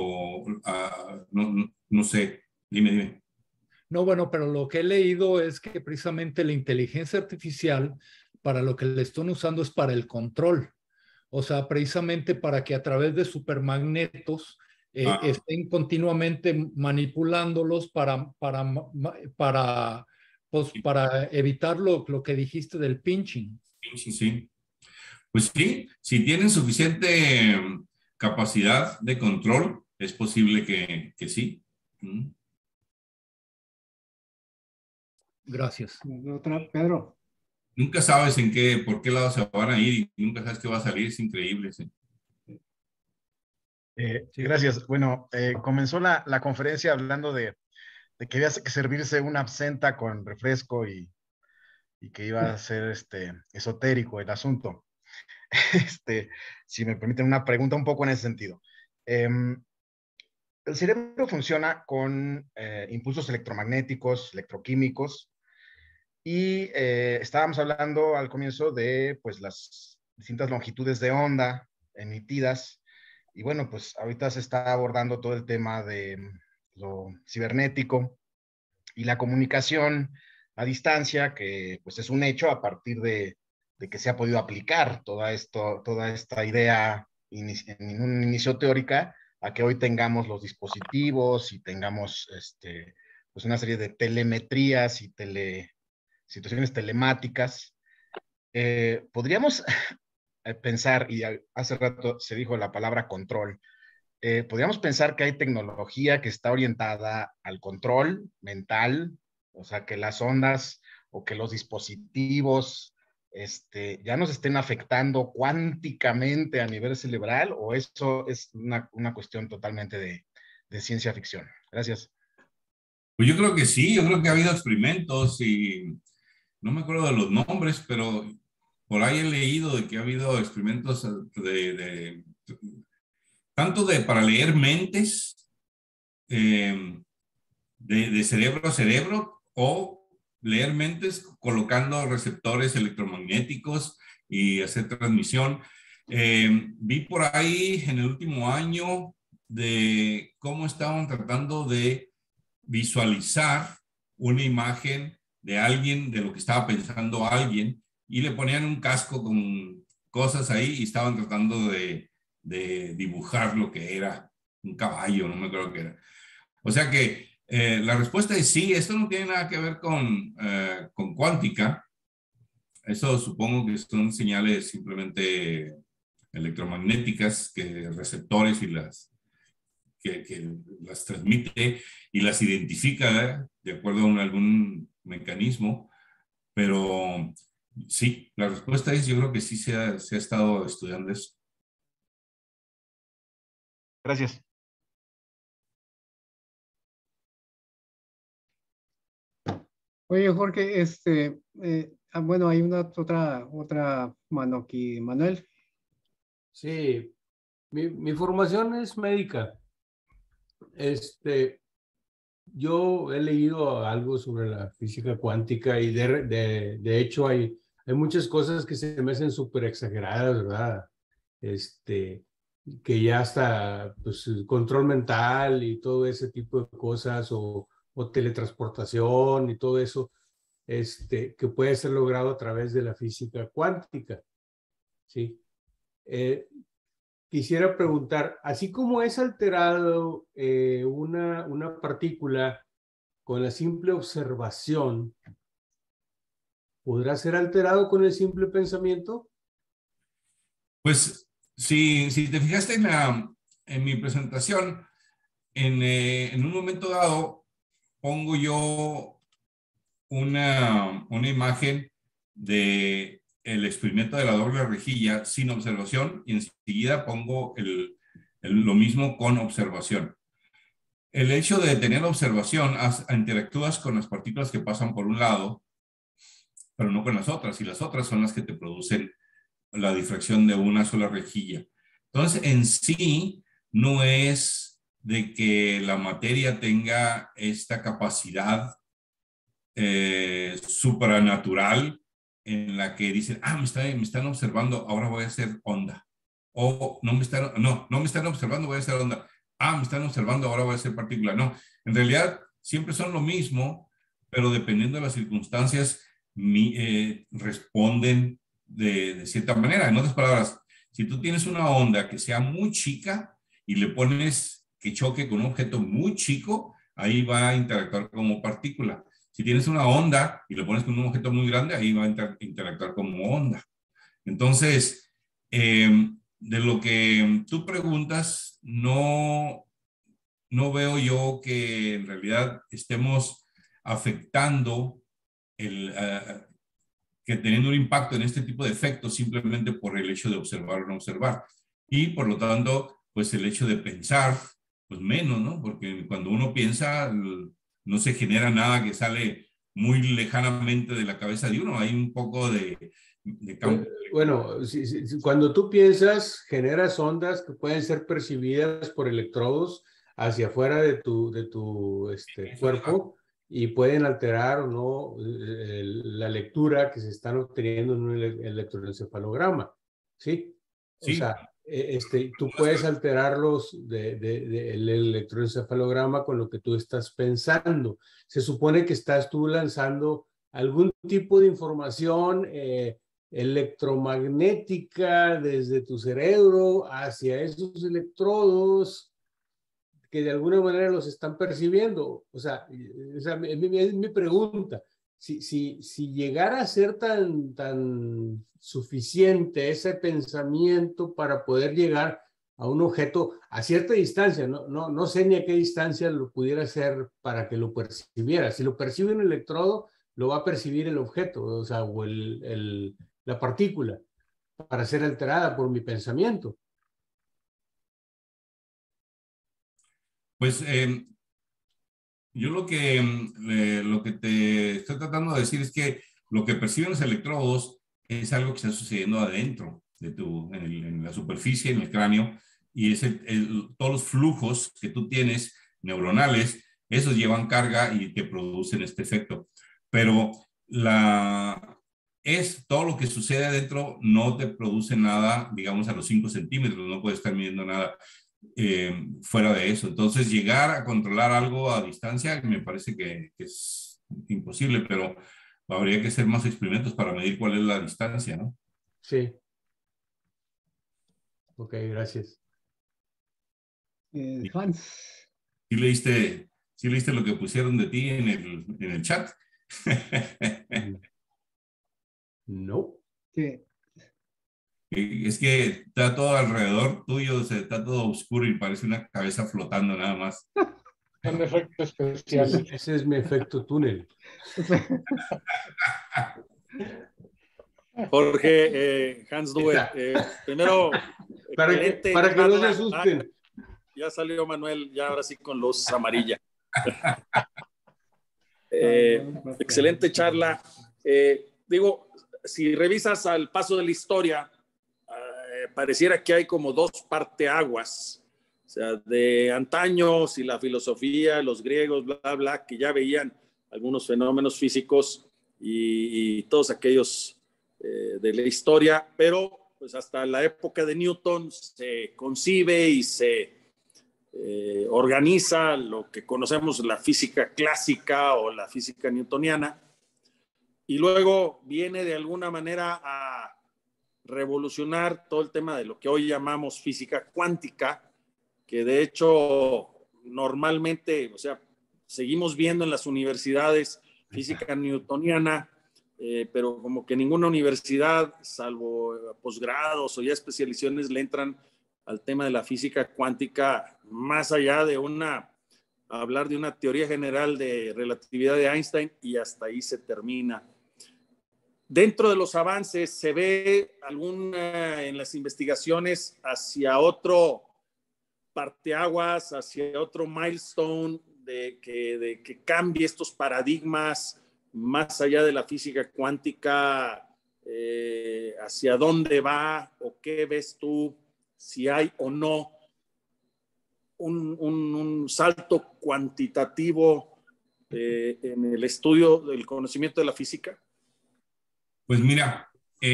no sé, dime. No, bueno, pero lo que he leído es que precisamente la inteligencia artificial, para lo que le están usando es para el control. O sea, precisamente para que a través de supermagnetos estén continuamente manipulándolos para evitar lo que dijiste del pinching. Sí. Pues sí, si tienen suficiente capacidad de control, es posible que sí. Gracias. Otra, Pedro. Nunca sabes por qué lado se van a ir y nunca sabes qué va a salir, es increíble. Sí. Gracias. Bueno, comenzó la conferencia hablando de que había que servirse una absenta con refresco y que iba a ser esotérico el asunto. Si me permiten una pregunta un poco en ese sentido. El cerebro funciona con impulsos electromagnéticos, electroquímicos, y estábamos hablando al comienzo de pues, las distintas longitudes de onda emitidas, y bueno, pues ahorita se está abordando todo el tema de lo cibernético y la comunicación a distancia, que pues es un hecho a partir de que se ha podido aplicar toda esta idea en un inicio teórica a que hoy tengamos los dispositivos y tengamos pues una serie de telemetrías y situaciones telemáticas. Podríamos pensar, y hace rato se dijo la palabra control, podríamos pensar que hay tecnología que está orientada al control mental, o sea, que las ondas o que los dispositivos ya nos estén afectando cuánticamente a nivel cerebral, o eso es una cuestión totalmente de ciencia ficción. Gracias. Pues yo creo que sí, yo creo que ha habido experimentos y no me acuerdo de los nombres, pero por ahí he leído de que ha habido experimentos tanto para leer mentes de cerebro a cerebro, o leer mentes colocando receptores electromagnéticos y hacer transmisión. Vi por ahí en el último año de cómo estaban tratando de visualizar una imagen de alguien, de lo que estaba pensando alguien, y le ponían un casco con cosas ahí y estaban tratando de dibujar lo que era un caballo, no me acuerdo qué era. O sea que la respuesta es sí. Esto no tiene nada que ver con cuántica. Eso supongo que son señales simplemente electromagnéticas, que receptores y que las transmite y las identifica de acuerdo a algún mecanismo. Pero sí, la respuesta es, yo creo que sí se ha estado estudiando eso. Gracias. Oye, Jorge, bueno, hay una otra mano aquí, Manuel. Sí, mi formación es médica. Yo he leído algo sobre la física cuántica y de hecho hay muchas cosas que se me hacen súper exageradas, ¿verdad? Que ya hasta pues, control mental y todo ese tipo de cosas, o teletransportación y todo eso, que puede ser logrado a través de la física cuántica, ¿sí? Quisiera preguntar, así como es alterado una partícula con la simple observación, ¿podrá ser alterado con el simple pensamiento? Pues si te fijaste en mi presentación, en un momento dado pongo yo una imagen de el experimento de la doble rejilla sin observación, y enseguida pongo lo mismo con observación. El hecho de tener observación, interactúas con las partículas que pasan por un lado, pero no con las otras, y las otras son las que te producen la difracción de una sola rejilla. Entonces, en sí, no es de que la materia tenga esta capacidad supranatural en la que dicen, me están observando, ahora voy a hacer onda. O no me están observando, voy a hacer onda. Me están observando, ahora voy a hacer partícula. No, en realidad siempre son lo mismo, pero dependiendo de las circunstancias, responden de cierta manera. En otras palabras, si tú tienes una onda que sea muy chica y le pones que choque con un objeto muy chico, ahí va a interactuar como partícula. Si tienes una onda y le pones con un objeto muy grande, ahí va a interactuar como onda. Entonces, de lo que tú preguntas, no veo yo que en realidad estemos afectando que teniendo un impacto en este tipo de efectos simplemente por el hecho de observar o no observar. Y por lo tanto, pues el hecho de pensar, pues menos, ¿no? Porque cuando uno piensa, no se genera nada que sale muy lejanamente de la cabeza de uno. Hay un poco de campo. Bueno, cuando tú piensas, generas ondas que pueden ser percibidas por electrodos hacia afuera de tu cuerpo, y pueden alterar o no la lectura que se están obteniendo en un electroencefalograma, ¿sí? O sea, tú puedes alterarlos el electroencefalograma con lo que tú estás pensando. Se supone que estás tú lanzando algún tipo de información electromagnética desde tu cerebro hacia esos electrodos que de alguna manera los están percibiendo. O sea es mi pregunta. Si llegara a ser tan suficiente ese pensamiento para poder llegar a un objeto a cierta distancia, no sé ni a qué distancia lo pudiera hacer para que lo percibiera. Si lo percibe un electrodo, lo va a percibir el objeto, o sea, o la partícula, para ser alterada por mi pensamiento. Pues yo lo que te estoy tratando de decir es que lo que perciben los electrodos es algo que está sucediendo adentro de en la superficie, en el cráneo, y es todos los flujos que tú tienes neuronales, esos llevan carga y te producen este efecto. Pero todo lo que sucede adentro no te produce nada, digamos, a los 5 centímetros, no puedes estar midiendo nada fuera de eso. Entonces, llegar a controlar algo a distancia me parece que es imposible, pero habría que hacer más experimentos para medir cuál es la distancia, ¿no? Sí. Ok, gracias. Hans. ¿Sí leíste lo que pusieron de ti en el chat? No. ¿Qué? Es que está todo alrededor tuyo, está todo oscuro y parece una cabeza flotando nada más. Un efecto especial. Ese es mi efecto túnel. Jorge, Hans Due, primero, para que no se asusten. Ya salió Manuel, ya ahora sí con luz amarilla. Excelente charla. Digo, si revisas al paso de la historia, pareciera que hay como dos parteaguas, o sea, de antaño, si la filosofía, los griegos, bla, bla, que ya veían algunos fenómenos físicos y todos aquellos de la historia, pero pues hasta la época de Newton se concibe y se organiza lo que conocemos la física clásica o la física newtoniana, y luego viene de alguna manera a revolucionar todo el tema de lo que hoy llamamos física cuántica, que de hecho normalmente, o sea, seguimos viendo en las universidades física newtoniana, pero como que ninguna universidad, salvo posgrados o ya especializaciones, le entran al tema de la física cuántica más allá de hablar de una teoría general de relatividad de Einstein, y hasta ahí se termina. Dentro de los avances se ve en las investigaciones hacia otro parteaguas, hacia otro milestone de que cambie estos paradigmas más allá de la física cuántica, hacia dónde va o qué ves tú, si hay o no un salto cuantitativo en el estudio del conocimiento de la física. Pues mira,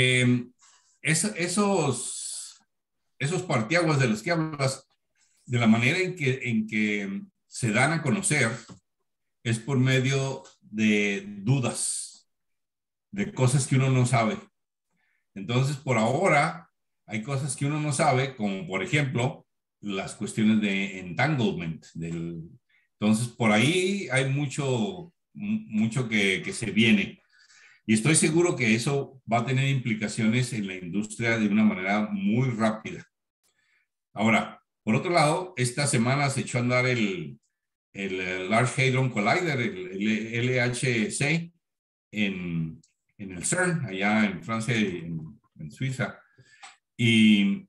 esos parteaguas de los que hablas, de la manera en que se dan a conocer, es por medio de dudas, de cosas que uno no sabe. Entonces, por ahora, hay cosas que uno no sabe, como por ejemplo, las cuestiones de entanglement. Entonces, por ahí hay mucho que se viene. Y estoy seguro que eso va a tener implicaciones en la industria de una manera muy rápida. Ahora, por otro lado, esta semana se echó a andar el Large Hadron Collider, el LHC, en el CERN, allá en Francia y en Suiza. Y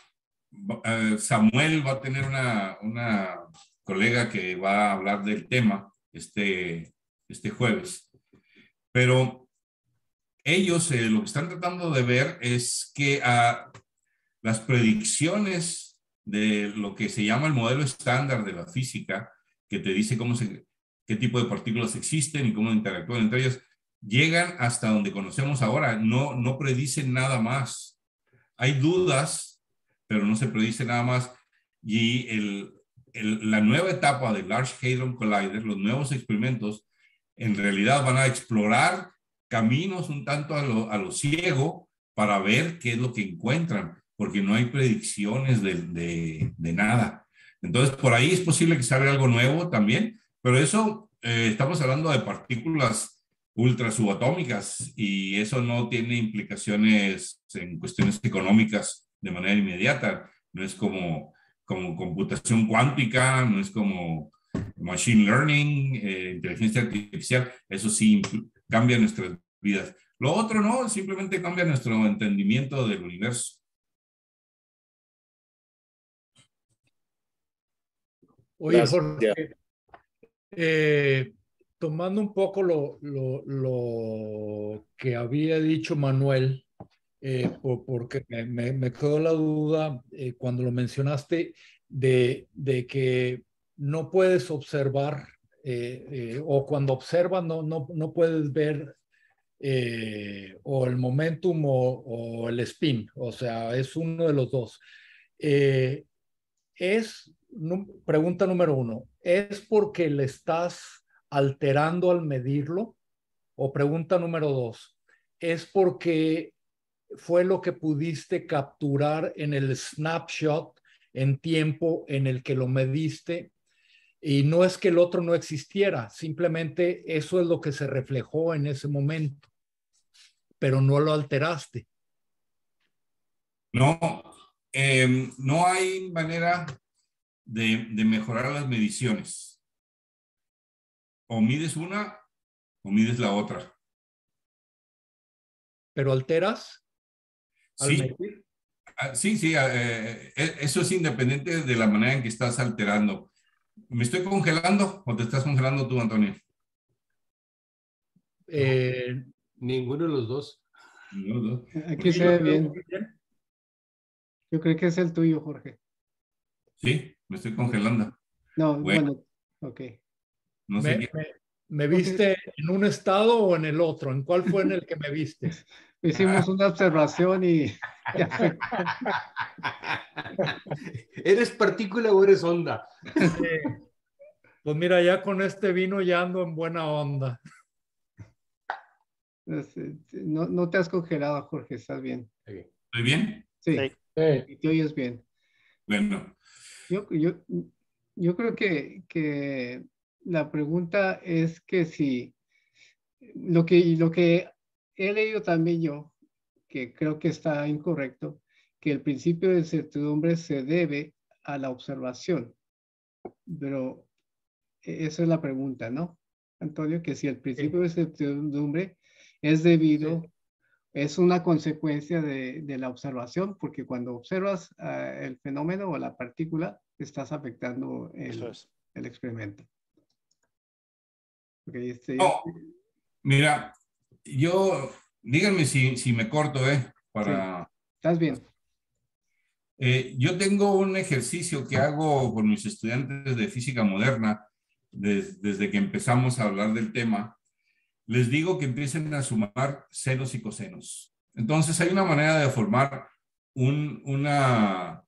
Samuel va a tener una colega que va a hablar del tema este jueves. Pero ellos lo que están tratando de ver es que las predicciones de lo que se llama el modelo estándar de la física, que te dice qué tipo de partículas existen y cómo interactúan entre ellas, llegan hasta donde conocemos ahora. No predicen nada más. Hay dudas, pero no se predice nada más. Y la nueva etapa del Large Hadron Collider, los nuevos experimentos, en realidad van a explorar caminos un tanto a lo ciego para ver qué es lo que encuentran, porque no hay predicciones de nada. Entonces, por ahí es posible que salga algo nuevo también, pero eso, estamos hablando de partículas ultra subatómicas y eso no tiene implicaciones en cuestiones económicas de manera inmediata. No es como computación cuántica, no es como machine learning, inteligencia artificial. Eso sí cambia nuestras vidas. Lo otro no, simplemente cambia nuestro entendimiento del universo. Oye, Jorge, tomando un poco lo que había dicho Manuel, porque me quedó la duda cuando lo mencionaste de que no puedes observar o cuando observas no puedes ver o el momentum o el spin, o sea, es uno de los dos. Pregunta número 1, ¿es porque le estás alterando al medirlo? O pregunta número 2, ¿es porque fue lo que pudiste capturar en el snapshot en tiempo en el que lo mediste? Y no es que el otro no existiera, simplemente eso es lo que se reflejó en ese momento, pero no lo alteraste. No, no hay manera de mejorar las mediciones. O mides una o mides la otra. ¿Pero alteras al Sí, medir? sí, eso es independiente de la manera en que estás alterando. ¿Me estoy congelando o te estás congelando tú, Antonio? Ninguno de los dos. No. Aquí se ve bien. Yo creo que es el tuyo, Jorge. Sí, me estoy congelando. No, bueno, ok. No sé ¿Me viste en un estado o en el otro? ¿En cuál fue en el que me viste? Hicimos una observación y... ¿Eres partícula o eres onda? Pues mira, ya con este vino ya ando en buena onda. No te has congelado, Jorge, estás bien. ¿Estoy bien? Sí, y te oyes bien. Bueno. Yo creo que la pregunta es que si lo que he leído también yo, que creo que está incorrecto, que el principio de incertidumbre se debe a la observación. Pero esa es la pregunta, ¿no, Antonio? Que si el principio de incertidumbre es debido, es una consecuencia de la observación, porque cuando observas el fenómeno o la partícula, estás afectando el experimento. Okay, no, mira, díganme si me corto, para... Sí, estás bien. Yo tengo un ejercicio que hago con mis estudiantes de física moderna desde que empezamos a hablar del tema. Les digo que empiecen a sumar senos y cosenos. Entonces hay una manera de formar una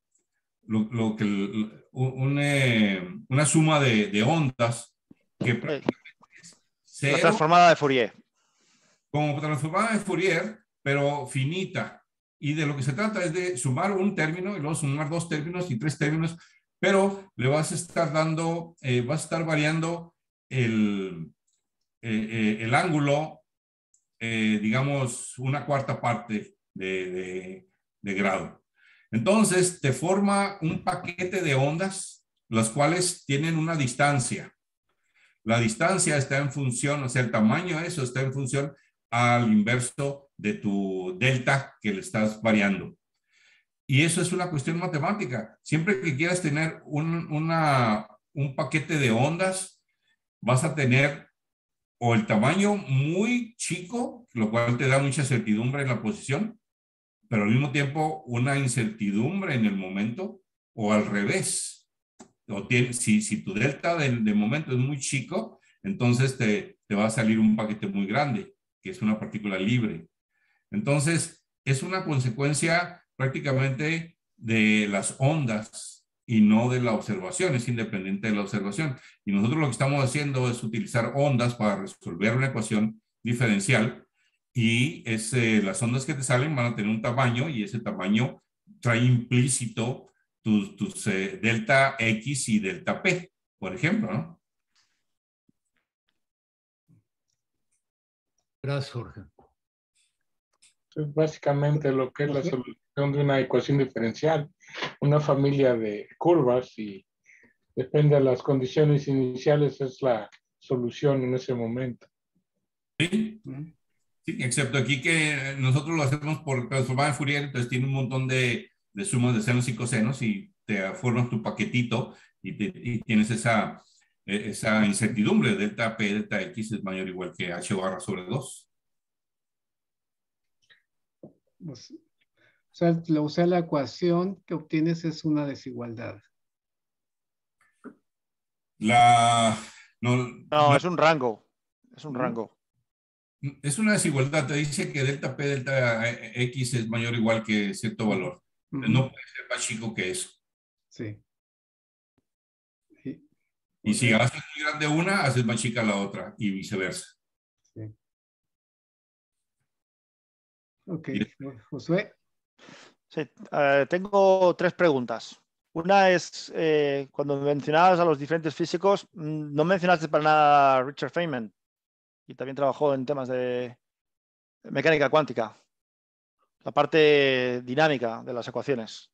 suma de ondas que la transformada de Fourier. Como transformada de Fourier, pero finita. Y de lo que se trata es de sumar un término y luego sumar 2 términos y 3 términos, pero le vas a estar dando, vas a estar variando el ángulo, digamos, 1/4 parte de grado. Entonces, te forma un paquete de ondas, las cuales tienen una distancia. La distancia está en función, o sea, el tamaño de eso está en función al inverso de tu delta que le estás variando. Y eso es una cuestión matemática. Siempre que quieras tener un paquete de ondas, vas a tener o el tamaño muy chico, lo cual te da mucha certidumbre en la posición, pero al mismo tiempo una incertidumbre en el momento, o al revés. Si tu delta de momento es muy chico, entonces te va a salir un paquete muy grande, que es una partícula libre. Entonces, es una consecuencia prácticamente de las ondas y no de la observación, es independiente de la observación. Y nosotros lo que estamos haciendo es utilizar ondas para resolver una ecuación diferencial y las ondas que te salen van a tener un tamaño y ese tamaño trae implícito tus delta X y delta P, por ejemplo, ¿no? Gracias, Jorge. Es básicamente lo que es la solución de una ecuación diferencial, una familia de curvas, y depende de las condiciones iniciales, es la solución en ese momento. Sí, sí, excepto aquí que nosotros lo hacemos por transformada en Fourier, entonces tiene un montón de sumas de senos y cosenos y te formas tu paquetito y tienes esa incertidumbre, delta P, delta X es mayor o igual que H barra sobre 2. O sea, la ecuación que obtienes es una desigualdad. No, es un rango. Es un rango. Es una desigualdad. Te dice que delta P, delta X es mayor o igual que cierto valor. No puede ser más chico que eso. Sí. Y si haces muy grande una, haces más chica la otra y viceversa. Sí. Ok, Josué. Sí, tengo 3 preguntas. Una es, cuando mencionabas a los diferentes físicos, no mencionaste para nada a Richard Feynman, y también trabajó en temas de mecánica cuántica, la parte dinámica de las ecuaciones.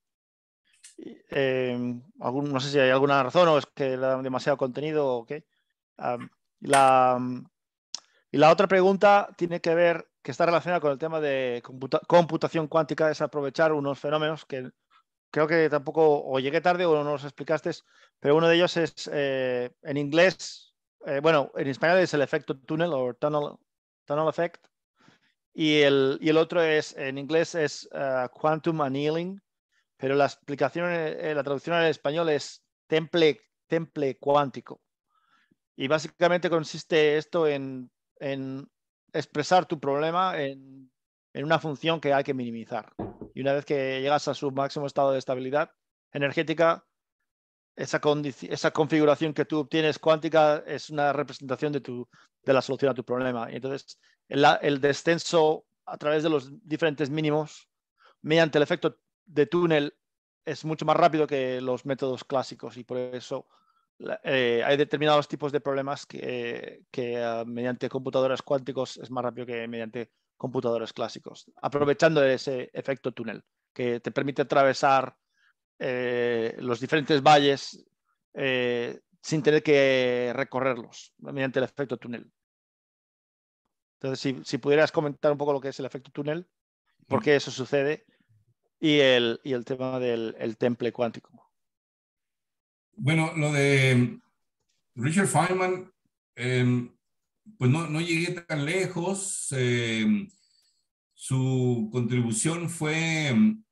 No sé si hay alguna razón o es que le dan demasiado contenido o qué. Y la otra pregunta tiene que ver, que está relacionada con el tema de computación cuántica, es aprovechar unos fenómenos que creo que tampoco o llegué tarde o no los explicaste, pero uno de ellos es en inglés, bueno, en español es el efecto túnel o tunnel effect, y el otro es, en inglés es quantum annealing, pero la explicación, la traducción al español es temple cuántico. Y básicamente consiste esto en expresar tu problema en una función que hay que minimizar. Y una vez que llegas a su máximo estado de estabilidad energética, esa configuración que tú obtienes cuántica es una representación de la solución a tu problema. Y entonces, el descenso a través de los diferentes mínimos mediante el efecto de túnel es mucho más rápido que los métodos clásicos, y por eso hay determinados tipos de problemas que mediante computadores cuánticos es más rápido que mediante computadores clásicos, aprovechando ese efecto túnel que te permite atravesar los diferentes valles sin tener que recorrerlos mediante el efecto túnel. Entonces, si pudieras comentar un poco lo que es el efecto túnel, por qué eso sucede, y el tema del temple cuántico. Bueno, lo de Richard Feynman, pues no llegué tan lejos. Su contribución fue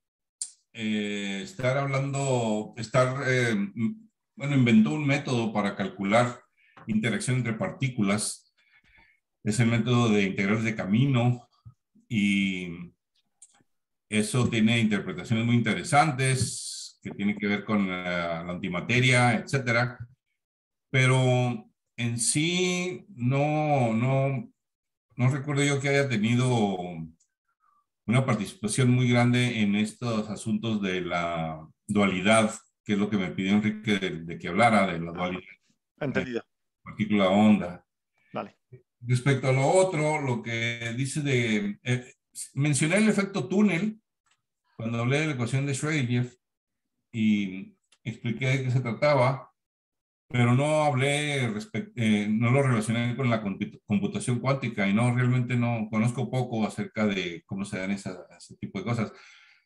bueno, inventó un método para calcular interacción entre partículas. Es el método de integrales de camino, y eso tiene interpretaciones muy interesantes que tienen que ver con la antimateria, etcétera. Pero en sí no recuerdo yo que haya tenido una participación muy grande en estos asuntos de la dualidad, que es lo que me pidió Enrique de que hablara, de la dualidad. Entendido. Partícula-onda. Vale. Respecto a lo otro, lo que dice mencioné el efecto túnel cuando hablé de la ecuación de Schrödinger y expliqué de qué se trataba, pero no hablé, no lo relacioné con la computación cuántica, y realmente no conozco poco acerca de cómo se dan ese tipo de cosas.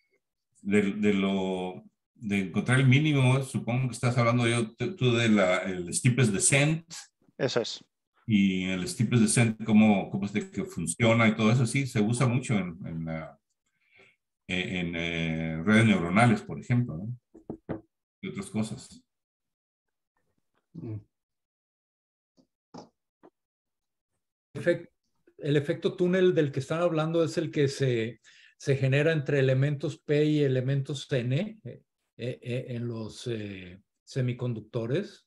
De encontrar el mínimo, supongo que estás hablando tú del steepest descent. Eso es. Y el steepest descent, cómo es de que funciona y todo eso, sí, se usa mucho en redes neuronales, por ejemplo, ¿no? Y otras cosas. El efecto túnel del que están hablando es el que se genera entre elementos P y elementos N en los semiconductores,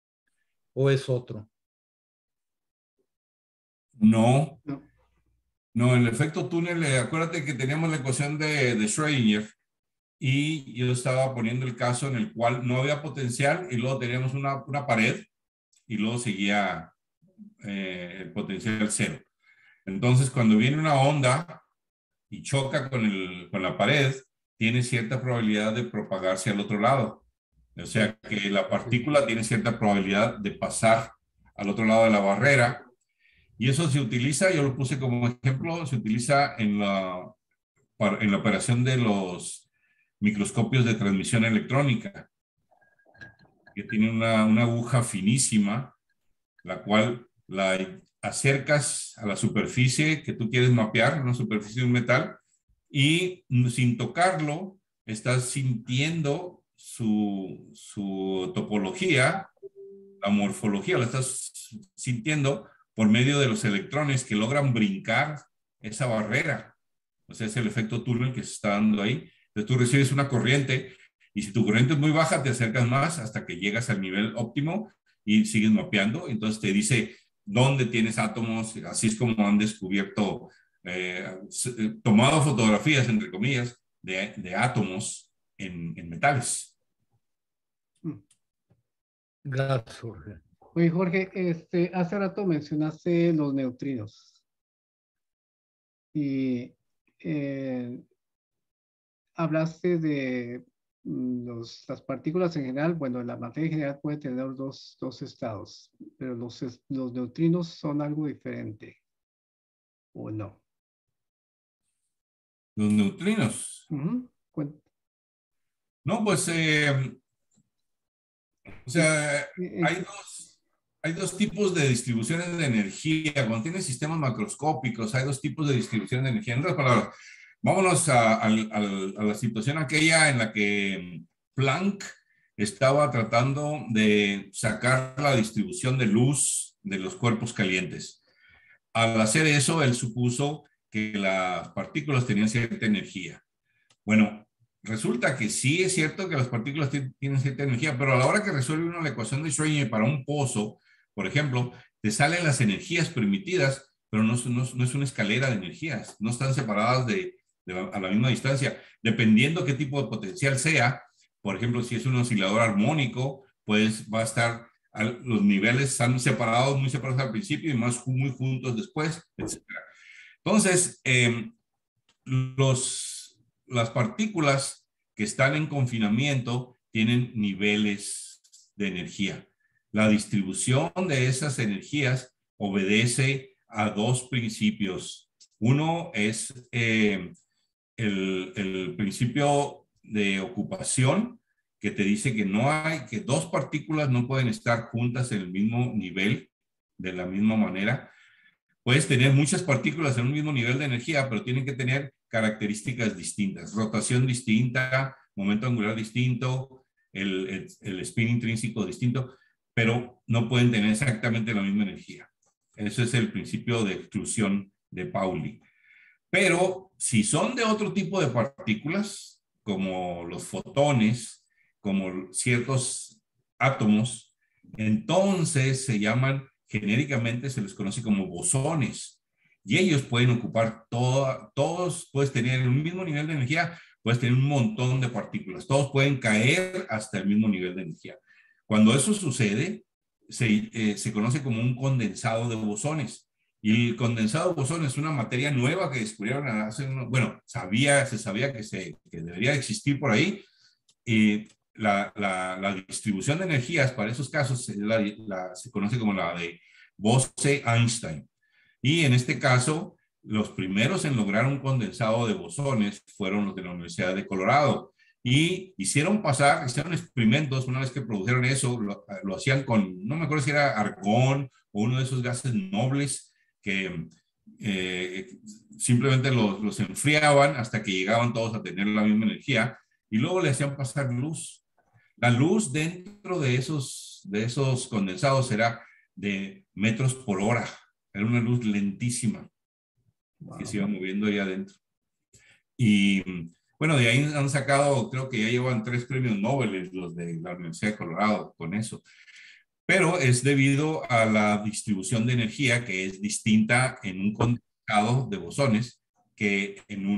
¿o es otro? No. No, el efecto túnel, acuérdate que teníamos la ecuación de Schrödinger y yo estaba poniendo el caso en el cual no había potencial y luego teníamos una pared y luego seguía el potencial cero. Entonces, cuando viene una onda y choca con la pared, tiene cierta probabilidad de propagarse al otro lado. O sea que la partícula tiene cierta probabilidad de pasar al otro lado de la barrera. Y eso se utiliza, yo lo puse como ejemplo, se utiliza en la operación de los microscopios de transmisión electrónica, que tiene una aguja finísima, la cual la acercas a la superficie que tú quieres mapear, una superficie de un metal, y sin tocarlo, estás sintiendo su topología, la morfología, la estás sintiendo por medio de los electrones que logran brincar esa barrera. O sea, es el efecto túnel que se está dando ahí. Entonces tú recibes una corriente y si tu corriente es muy baja, te acercas más hasta que llegas al nivel óptimo y sigues mapeando. Entonces te dice dónde tienes átomos. Así es como han descubierto, tomado fotografías, entre comillas, de átomos en metales. Gracias, Jorge. Oye, Jorge, hace rato mencionaste los neutrinos. Y hablaste de las partículas en general. Bueno, la materia en general puede tener dos estados, pero los neutrinos son algo diferente, ¿o no? Los neutrinos. No, pues, o sea, hay dos tipos de distribuciones de energía. Cuando tienes sistemas macroscópicos, hay dos tipos de distribución de energía. En otras palabras, vámonos a la situación aquella en la que Planck estaba tratando de sacar la distribución de luz de los cuerpos calientes. Al hacer eso, él supuso que las partículas tenían cierta energía. Bueno, resulta que sí es cierto que las partículas tienen cierta energía, pero a la hora que resuelve uno la ecuación de Schrödinger para un pozo, por ejemplo, te salen las energías permitidas, pero no es una escalera de energías, no están separadas a la misma distancia, dependiendo qué tipo de potencial sea. Por ejemplo, si es un oscilador armónico, pues va a estar, los niveles están separados, muy separados al principio y muy juntos después, etc. Entonces, las partículas que están en confinamiento tienen niveles de energía. La distribución de esas energías obedece a dos principios. Uno es el principio de ocupación, que te dice que dos partículas no pueden estar juntas en el mismo nivel, de la misma manera. Puedes tener muchas partículas en un mismo nivel de energía, pero tienen que tener características distintas, rotación distinta, momento angular distinto, el spin intrínseco distinto, pero no pueden tener exactamente la misma energía. Ese es el principio de exclusión de Pauli. Pero si son de otro tipo de partículas, como los fotones, como ciertos átomos, entonces se llaman, genéricamente se les conoce como bosones. Y ellos pueden ocupar todos, puedes tener un mismo nivel de energía, puedes tener un montón de partículas, todos pueden caer hasta el mismo nivel de energía. Cuando eso sucede, se conoce como un condensado de bosones. Y el condensado de bosones es una materia nueva que descubrieron hace, bueno, se sabía que debería existir por ahí. Y la distribución de energías para esos casos se conoce como la de Bose-Einstein. Y en este caso, los primeros en lograr un condensado de bosones fueron los de la Universidad de Colorado. Y hicieron experimentos. Una vez que produjeron eso, lo hacían con, no me acuerdo si era argón o uno de esos gases nobles que simplemente los enfriaban hasta que llegaban todos a tener la misma energía y luego le hacían pasar luz. La luz dentro de esos condensados era de metros por hora. Era una luz lentísima que se iba moviendo ahí adentro. Y bueno, de ahí han sacado, creo que ya llevan 3 premios Nobel los de la Universidad de Colorado con eso. Pero es debido a la distribución de energía que es distinta en un condensado de bosones que en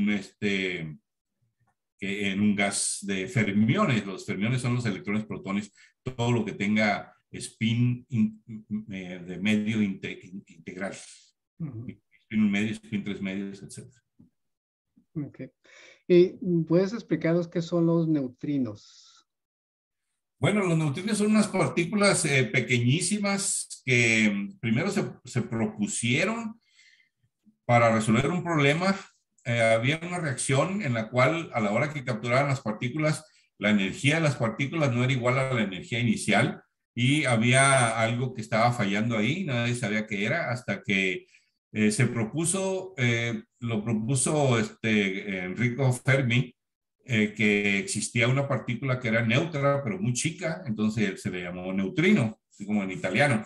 un gas de fermiones. Los fermiones son los electrones, protones, todo lo que tenga spin de medio integral. Spin medio, spin 3 medios, etc. Okay. ¿Y puedes explicarnos qué son los neutrinos? Bueno, los neutrinos son unas partículas pequeñísimas que primero se propusieron para resolver un problema. Había una reacción en la cual a la hora que capturaban las partículas, la energía de las partículas no era igual a la energía inicial y había algo que estaba fallando ahí, nadie sabía qué era hasta que se propuso, lo propuso Enrico Fermi, que existía una partícula que era neutra, pero muy chica, entonces se le llamó neutrino, así como en italiano.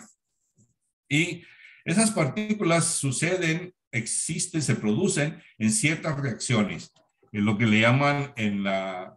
Y esas partículas existen, se producen en ciertas reacciones, en lo que le llaman las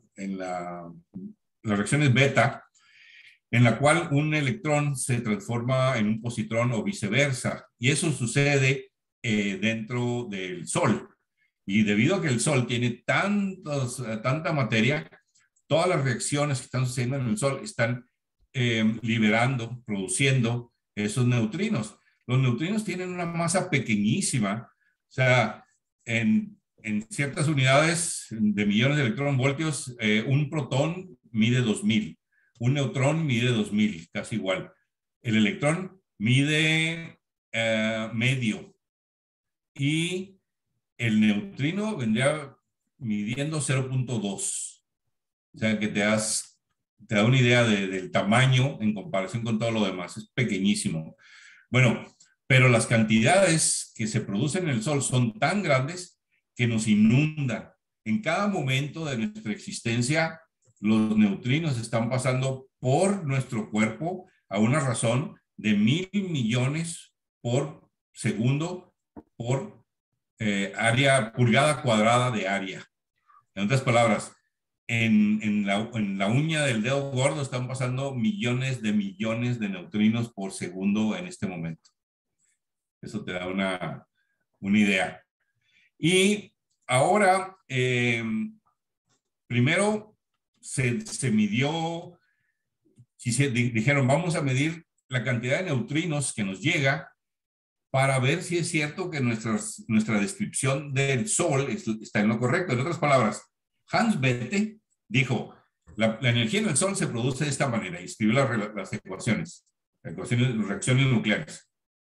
reacciones beta, en la cual un electrón se transforma en un positrón o viceversa. Y eso sucede dentro del Sol. Y debido a que el Sol tiene tanta materia, todas las reacciones que están sucediendo en el Sol están liberando, produciendo esos neutrinos. Los neutrinos tienen una masa pequeñísima, o sea, en ciertas unidades de millones de electronvoltios, un protón mide 2000, un neutrón mide 2000, casi igual. El electrón mide medio y el neutrino vendría midiendo 0.2. O sea, que te da una idea del tamaño en comparación con todo lo demás. Es pequeñísimo. Bueno, pero las cantidades que se producen en el Sol son tan grandes que nos inundan. En cada momento de nuestra existencia, los neutrinos están pasando por nuestro cuerpo a una razón de 1000 millones por segundo por pulgada cuadrada de área. En otras palabras, en la uña del dedo gordo están pasando millones de neutrinos por segundo en este momento. Eso te da una idea. Y ahora, primero se midió, dijeron, vamos a medir la cantidad de neutrinos que nos llega para ver si es cierto que nuestra descripción del Sol está en lo correcto. En otras palabras, Hans Bethe dijo, la energía en el Sol se produce de esta manera y escribió las ecuaciones, reacciones nucleares.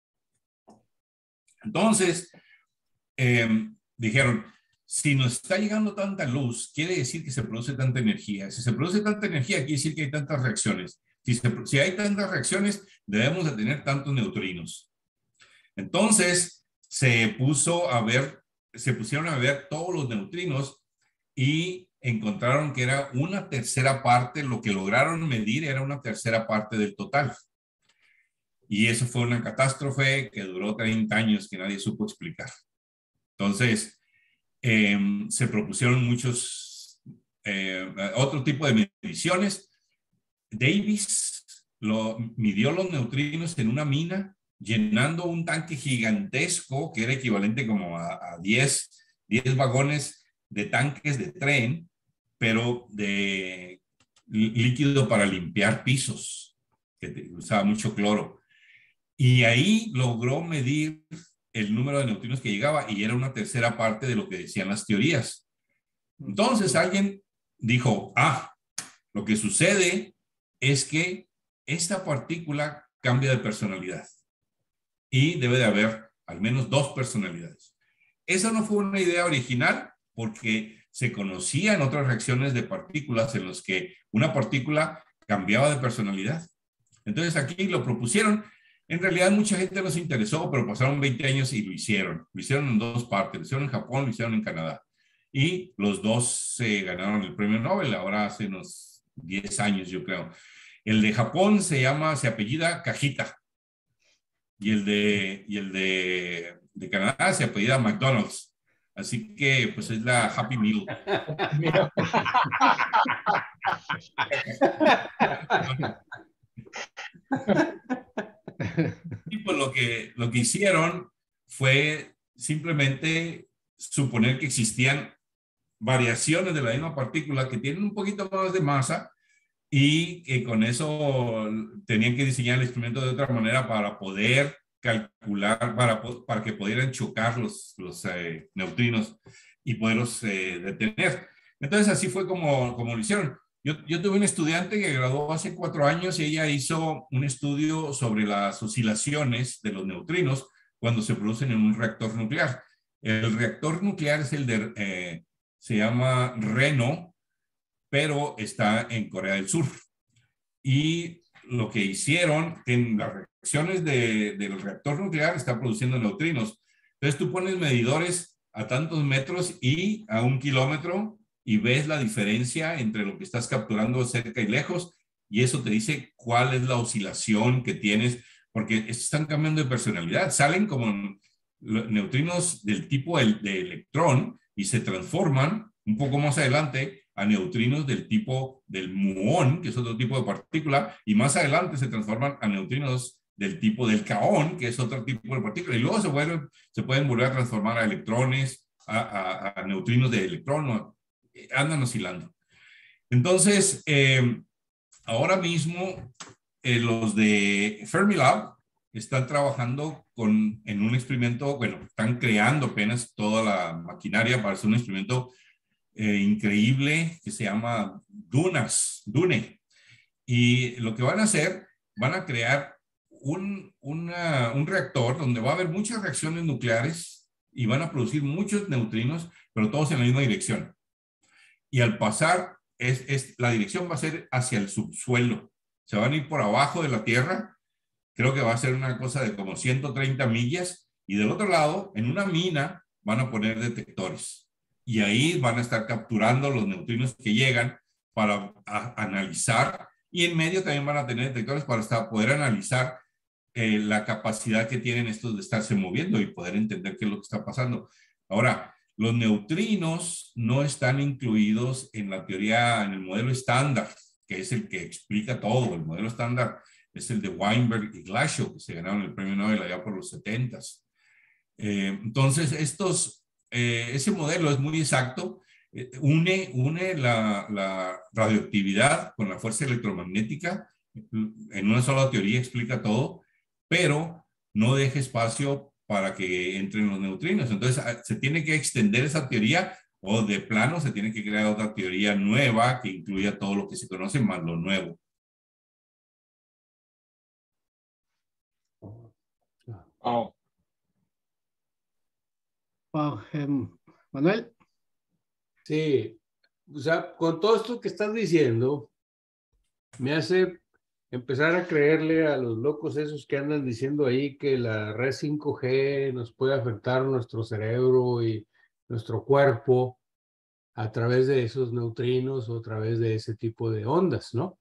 Entonces, dijeron, si nos está llegando tanta luz, quiere decir que se produce tanta energía. Si se produce tanta energía, quiere decir que hay tantas reacciones. Si hay tantas reacciones, debemos de tener tantos neutrinos. Entonces, se pusieron a ver todos los neutrinos y encontraron que era una tercera parte, lo que lograron medir era una tercera parte del total. Y eso fue una catástrofe que duró 30 años que nadie supo explicar. Entonces, se propusieron otro tipo de mediciones. Davis midió los neutrinos en una mina, llenando un tanque gigantesco que era equivalente como a 10 vagones de tanques de tren, pero de líquido para limpiar pisos, que usaba mucho cloro. Y ahí logró medir el número de neutrinos que llegaba y era una tercera parte de lo que decían las teorías. Entonces alguien dijo, lo que sucede es que esta partícula cambia de personalidad y debe de haber al menos 2 personalidades. Esa no fue una idea original porque se conocían otras reacciones de partículas en las que una partícula cambiaba de personalidad. Entonces aquí lo propusieron. En realidad mucha gente no se interesó, pero pasaron 20 años y lo hicieron. Lo hicieron en 2 partes. Lo hicieron en Japón, lo hicieron en Canadá. Y los 2 se ganaron el premio Nobel, ahora hace unos 10 años, yo creo. El de Japón se apellida Kajita. Y el de Canadá se apellida McDonald's. Así que, pues, es la Happy Meal. Y pues lo que hicieron fue simplemente suponer que existían variaciones de la misma partícula que tienen un poquito más de masa y que con eso tenían que diseñar el instrumento de otra manera para poder calcular, para que pudieran chocar los neutrinos y poderlos detener. Entonces así fue como lo hicieron. Yo tuve un estudiante que graduó hace 4 años y ella hizo un estudio sobre las oscilaciones de los neutrinos cuando se producen en un reactor nuclear. El reactor nuclear es el de, se llama RENO, pero está en Corea del Sur. Y lo que hicieron en las reacciones del reactor nuclear está produciendo neutrinos. Entonces tú pones medidores a tantos metros y a 1 kilómetro y ves la diferencia entre lo que estás capturando cerca y lejos, y eso te dice cuál es la oscilación que tienes, porque están cambiando de personalidad. Salen como neutrinos del tipo de electrón y se transforman un poco más adelante a neutrinos del tipo del muón, que es otro tipo de partícula, y más adelante se transforman a neutrinos del tipo del kaón, que es otro tipo de partícula, y luego se pueden volver a transformar a electrones, a neutrinos de electrón, andan oscilando. Entonces, ahora mismo los de Fermilab están trabajando en un experimento, bueno, están creando apenas toda la maquinaria para hacer un instrumento increíble que se llama DUNE. Y lo que van a hacer, van a crear un reactor donde va a haber muchas reacciones nucleares y van a producir muchos neutrinos, pero todos en la misma dirección. Y al pasar, la dirección va a ser hacia el subsuelo. Se van a ir por abajo de la Tierra. Creo que va a ser una cosa de como 130 millas. Y del otro lado, en una mina, van a poner detectores. Y ahí van a estar capturando los neutrinos que llegan para analizar. Y en medio también van a tener detectores para poder analizar la capacidad que tienen estos de estarse moviendo y poder entender qué es lo que está pasando. Ahora, los neutrinos no están incluidos en la teoría, en el modelo estándar, que es el que explica todo. El modelo estándar es el de Weinberg y Glashow, que se ganaron el premio Nobel allá por los 70s. Entonces, ese modelo es muy exacto. Une la radioactividad con la fuerza electromagnética. En una sola teoría explica todo, pero no deja espacio para que entren los neutrinos. Entonces, se tiene que extender esa teoría o de plano se tiene que crear otra teoría nueva que incluya todo lo que se conoce más lo nuevo. Oh. Wow, Manuel. Sí, o sea, con todo esto que estás diciendo, me hace empezar a creerle a los locos esos que andan diciendo ahí que la red 5G nos puede afectar nuestro cerebro y nuestro cuerpo a través de esos neutrinos o a través de ese tipo de ondas, ¿no?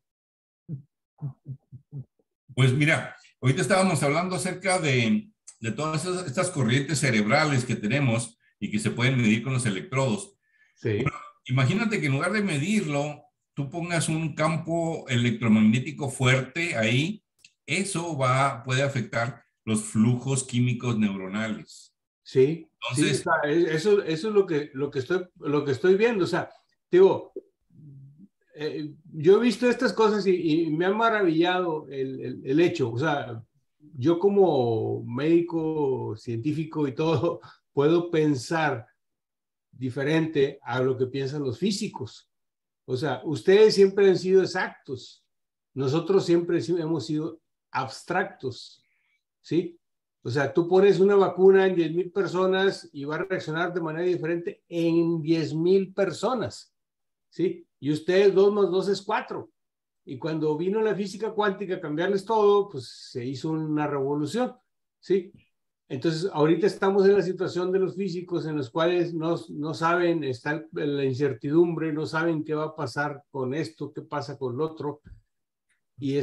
Pues mira, ahorita estábamos hablando acerca de todas estas corrientes cerebrales que tenemos y que se pueden medir con los electrodos. Sí. Bueno, imagínate que en lugar de medirlo, tú pongas un campo electromagnético fuerte ahí, eso puede afectar los flujos químicos neuronales. Sí, entonces, sí, eso es lo que estoy viendo. O sea, digo, yo he visto estas cosas y me ha maravillado el hecho. O sea, yo como médico, científico y todo, puedo pensar diferente a lo que piensan los físicos. O sea, ustedes siempre han sido exactos. Nosotros siempre hemos sido abstractos, ¿sí? O sea, tú pones una vacuna en 10,000 personas y va a reaccionar de manera diferente en 10,000 personas, ¿sí? Y ustedes 2 más 2 es 4. Y cuando vino la física cuántica a cambiarles todo, pues se hizo una revolución, ¿sí? Entonces, ahorita estamos en la situación de los físicos en los cuales no saben, está la incertidumbre, no saben qué va a pasar con esto, qué pasa con lo otro. Y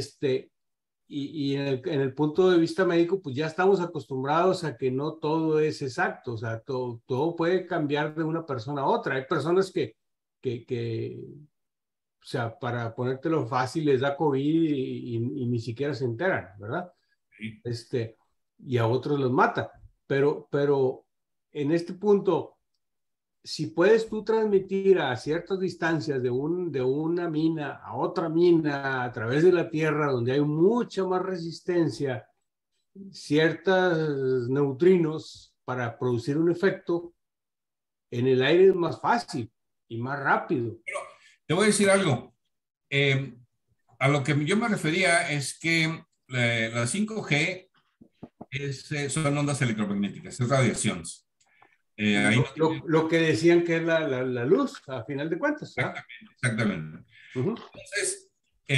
en el punto de vista médico, pues ya estamos acostumbrados a que no todo es exacto, o sea, todo puede cambiar de una persona a otra. Hay personas que o sea, para ponértelo fácil, les da COVID y ni siquiera se enteran, ¿verdad? sí. Y a otros los mata. Pero en este punto, si puedes tú transmitir a ciertas distancias de una mina a otra mina a través de la Tierra, donde hay mucha más resistencia, ciertos neutrinos para producir un efecto, en el aire es más fácil y más rápido. Pero te voy a decir algo. A lo que yo me refería es que la 5G son ondas electromagnéticas, es radiación. Ahí lo que decían que es la luz, a final de cuentas. Exactamente. Entonces,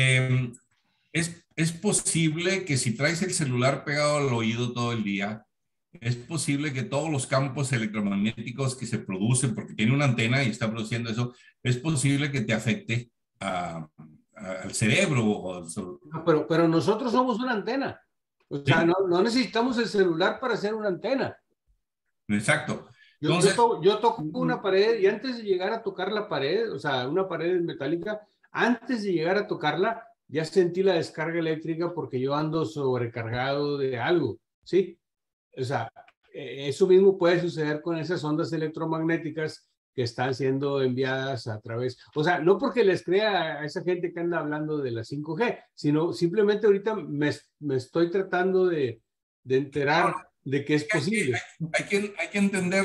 es posible que si traes el celular pegado al oído todo el día, es posible que todos los campos electromagnéticos que se producen, porque tiene una antena y está produciendo eso, es posible que te afecte al cerebro. Pero nosotros somos una antena. O sea, ¿sí? no necesitamos el celular para hacer una antena. Exacto. Entonces, yo toco una pared y antes de llegar a tocar la pared, o sea, una pared metálica, antes de llegar a tocarla, ya sentí la descarga eléctrica porque yo ando sobrecargado de algo, ¿sí? O sea, eso mismo puede suceder con esas ondas electromagnéticas que están siendo enviadas a través, o sea, no porque les crea a esa gente que anda hablando de la 5G, sino simplemente ahorita me estoy tratando de enterar de que es posible. Hay que entender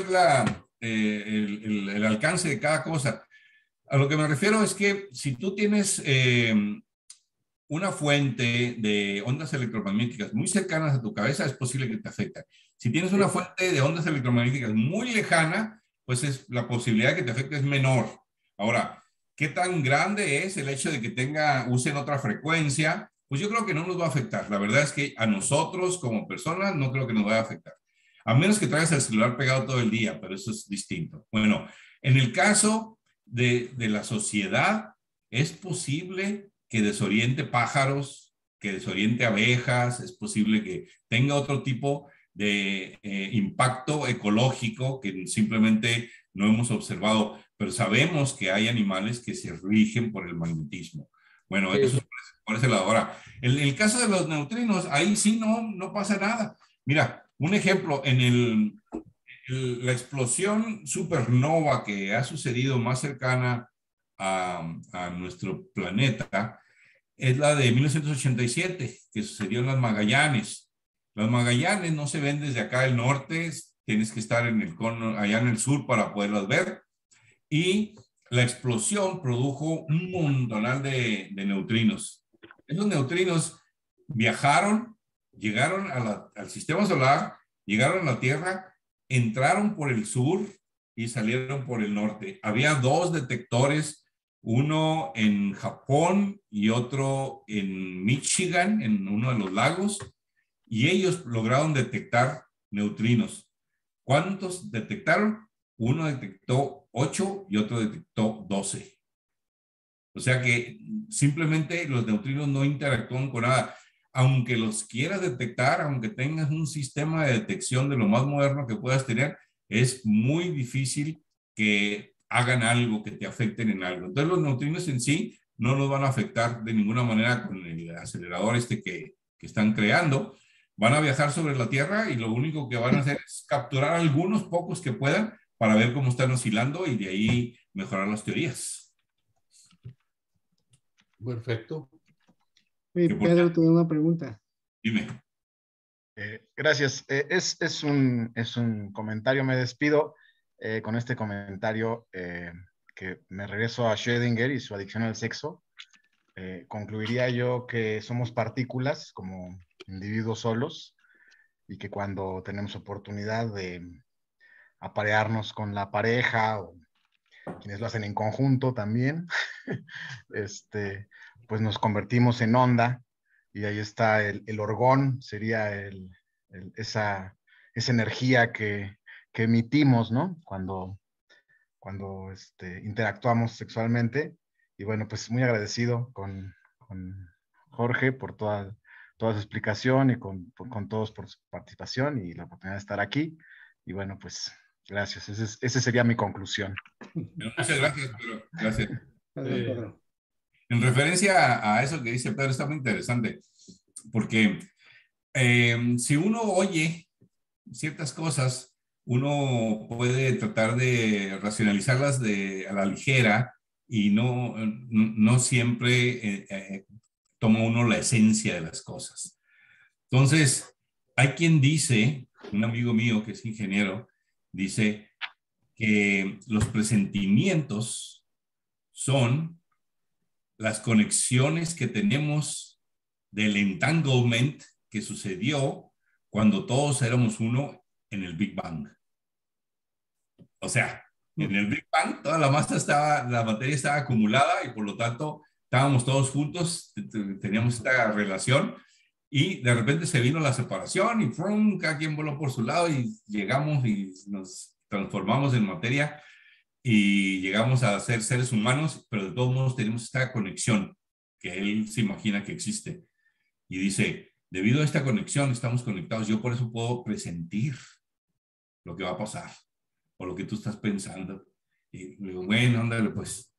el alcance de cada cosa. A lo que me refiero es que si tú tienes una fuente de ondas electromagnéticas muy cercanas a tu cabeza, es posible que te afecte. Si tienes una fuente de ondas electromagnéticas muy lejana, pues la posibilidad de que te afecte es menor. Ahora, ¿qué tan grande es el hecho de que usen otra frecuencia? Pues yo creo que no nos va a afectar. La verdad es que a nosotros como personas no creo que nos vaya a afectar. A menos que traigas el celular pegado todo el día, pero eso es distinto. Bueno, en el caso de la sociedad, es posible que desoriente pájaros, que desoriente abejas, es posible que tenga otro tipo de impacto ecológico que simplemente no hemos observado, pero sabemos que hay animales que se rigen por el magnetismo. Bueno, eso es por ese lado. Ahora, en el caso de los neutrinos, ahí sí no pasa nada. Mira, un ejemplo, en la explosión supernova que ha sucedido más cercana a nuestro planeta es la de 1987, que sucedió en las Magallanes. Las Magallanes no se ven desde acá del norte, tienes que estar en el cono, allá en el sur para poderlas ver. Y la explosión produjo un montonal de neutrinos. Esos neutrinos viajaron, llegaron al sistema solar, llegaron a la Tierra, entraron por el sur y salieron por el norte. Había 2 detectores, uno en Japón y otro en Michigan, en uno de los lagos, y ellos lograron detectar neutrinos. ¿Cuántos detectaron? Uno detectó 8 y otro detectó 12. O sea que simplemente los neutrinos no interactúan con nada. Aunque los quieras detectar, aunque tengas un sistema de detección de lo más moderno que puedas tener, es muy difícil que hagan algo, que te afecten en algo. Entonces los neutrinos en sí no nos van a afectar de ninguna manera con el acelerador que están creando. Van a viajar sobre la Tierra y lo único que van a hacer es capturar algunos pocos que puedan para ver cómo están oscilando y de ahí mejorar las teorías. Perfecto. Pedro, tengo una pregunta. Dime. Gracias. Es un comentario, me despido con este comentario que me regreso a Schrödinger y su adicción al sexo. Concluiría yo que somos partículas como individuos solos y que cuando tenemos oportunidad de aparearnos con la pareja o quienes lo hacen en conjunto también, pues nos convertimos en onda y ahí está el orgón, sería esa energía que emitimos, ¿no? Cuando interactuamos sexualmente. Y bueno, pues muy agradecido con Jorge por toda su explicación y con todos por su participación y la oportunidad de estar aquí. Y bueno, pues gracias. Esa sería mi conclusión. Muchas gracias, Pedro. Gracias. En referencia a eso que dice Pedro, está muy interesante, porque si uno oye ciertas cosas, uno puede tratar de racionalizarlas a la ligera y no siempre toma uno la esencia de las cosas. Entonces, hay quien dice, un amigo mío que es ingeniero, dice que los presentimientos son las conexiones que tenemos del entanglement que sucedió cuando todos éramos uno en el Big Bang. O sea, en el Big Bang toda la materia estaba acumulada y por lo tanto estábamos todos juntos, teníamos esta relación y de repente se vino la separación y ¡frum! Cada quien voló por su lado y llegamos y nos transformamos en materia y llegamos a ser seres humanos, pero de todos modos tenemos esta conexión que él se imagina que existe. Y dice, debido a esta conexión estamos conectados, yo por eso puedo presentir lo que va a pasar o lo que tú estás pensando. Y le digo, bueno, ándale pues.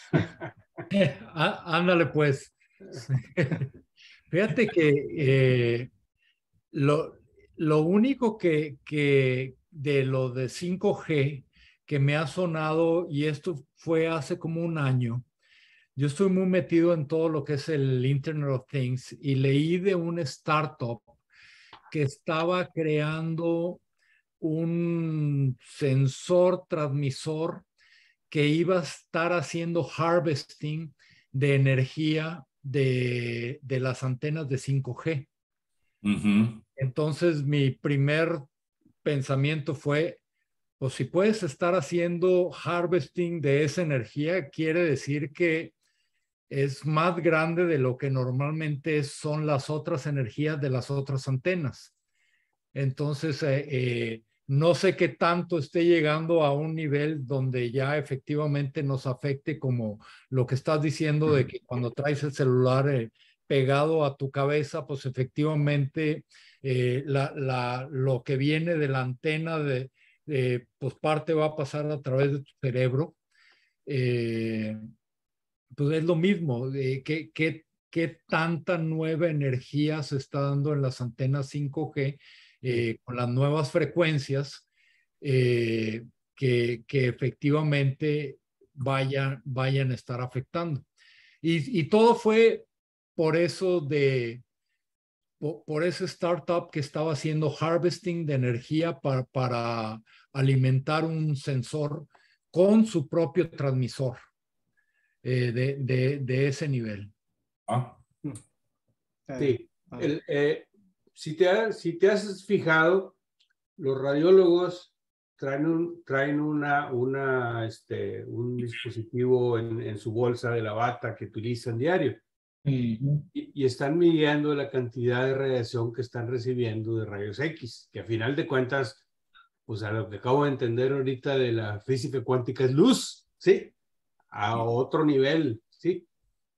Ándale pues. Fíjate que lo único que de lo de 5G que me ha sonado, y esto fue hace como un año, yo estoy muy metido en todo lo que es el Internet of Things y leí de un startup que estaba creando un sensor transmisor que iba a estar haciendo harvesting de energía de las antenas de 5G. Entonces mi primer pensamiento fue, pues si puedes estar haciendo harvesting de esa energía, quiere decir que es más grande de lo que normalmente son las otras energías de las otras antenas. Entonces, no sé qué tanto esté llegando a un nivel donde ya efectivamente nos afecte, como lo que estás diciendo de que cuando traes el celular pegado a tu cabeza, pues efectivamente lo que viene de la antena pues parte va a pasar a través de tu cerebro. Pues es lo mismo, ¿qué tanta nueva energía se está dando en las antenas 5G con las nuevas frecuencias que efectivamente vayan a estar afectando? Y todo fue por eso por ese startup que estaba haciendo harvesting de energía para alimentar un sensor con su propio transmisor. De ese nivel. Sí. Si te has fijado, los radiólogos traen un dispositivo en su bolsa de la bata que utilizan diario. Y están midiendo la cantidad de radiación que están recibiendo de rayos X, que a final de cuentas, pues a lo que acabo de entender ahorita de la física cuántica es luz, ¿sí? A otro nivel, ¿sí?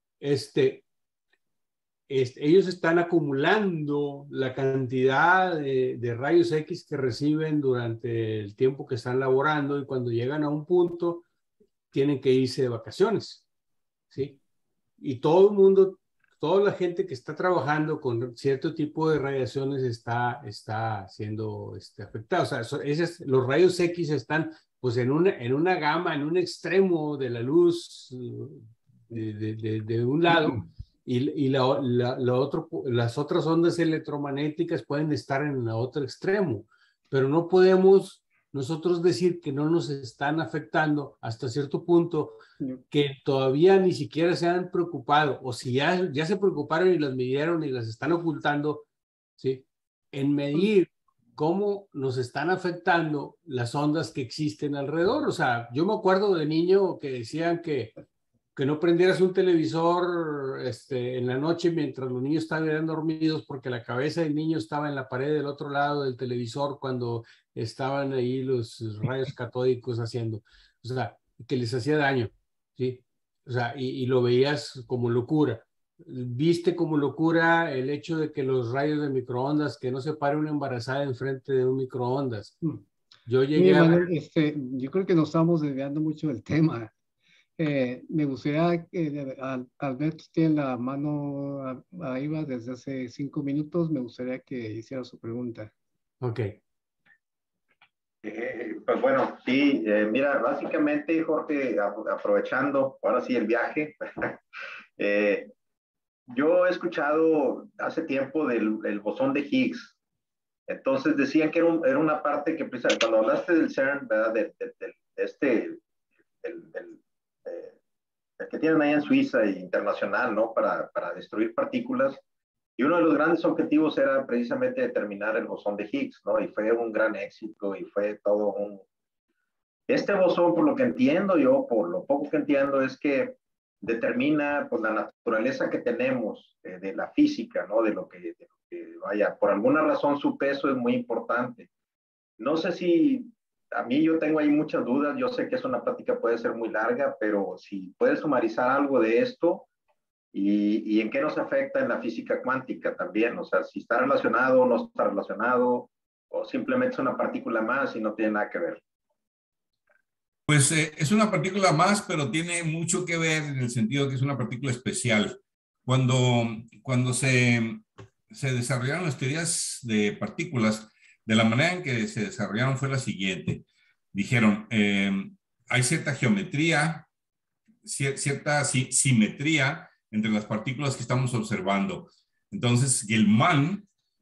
Ellos están acumulando la cantidad de rayos X que reciben durante el tiempo que están laborando y cuando llegan a un punto tienen que irse de vacaciones, ¿sí? Y todo el mundo, toda la gente que está trabajando con cierto tipo de radiaciones está siendo afectada. O sea, los rayos X están pues en una gama, en un extremo de la luz de un lado y las otras ondas electromagnéticas pueden estar en el otro extremo, pero no podemos nosotros decir que no nos están afectando hasta cierto punto, que todavía ni siquiera se han preocupado, o si ya se preocuparon y las midieron y las están ocultando, ¿sí? En medir cómo nos están afectando las ondas que existen alrededor. O sea, yo me acuerdo de niño que decían que no prendieras un televisor en la noche mientras los niños estaban dormidos porque la cabeza del niño estaba en la pared del otro lado del televisor cuando estaban ahí los rayos catódicos haciendo, o sea, que les hacía daño, ¿sí? O sea, y lo veías como locura. ¿Viste como locura el hecho de que los rayos de microondas, que no se pare una embarazada enfrente de un microondas? Yo llegué yo creo que nos estamos desviando mucho del tema. Me gustaría que Alberto tiene la mano ahí va desde hace 5 minutos. Me gustaría que hiciera su pregunta. Ok. Pues bueno, sí, mira, básicamente, Jorge, aprovechando ahora sí el viaje, yo he escuchado hace tiempo del bosón de Higgs. Entonces decían que era una parte que, cuando hablaste del CERN, ¿verdad? El que tienen ahí en Suiza e internacional, ¿no? Para destruir partículas. Y uno de los grandes objetivos era precisamente determinar el bosón de Higgs, ¿no? Y fue un gran éxito y fue todo un... Este bosón, por lo que entiendo yo, por lo poco que entiendo, es que determina pues, la naturaleza que tenemos de la física, ¿no? De lo que, vaya, por alguna razón su peso es muy importante. No sé si, a mí yo tengo ahí muchas dudas, yo sé que es una plática puede ser muy larga, pero si puedes sumarizar algo de esto, y en qué nos afecta en la física cuántica también, o sea, si está relacionado o no está relacionado, o simplemente es una partícula más y no tiene nada que ver. Pues es una partícula más, pero tiene mucho que ver en el sentido que es una partícula especial. Cuando se desarrollaron las teorías de partículas, de la manera en que se desarrollaron fue la siguiente. Dijeron, hay cierta geometría, cierta simetría entre las partículas que estamos observando. Entonces, Gell-Mann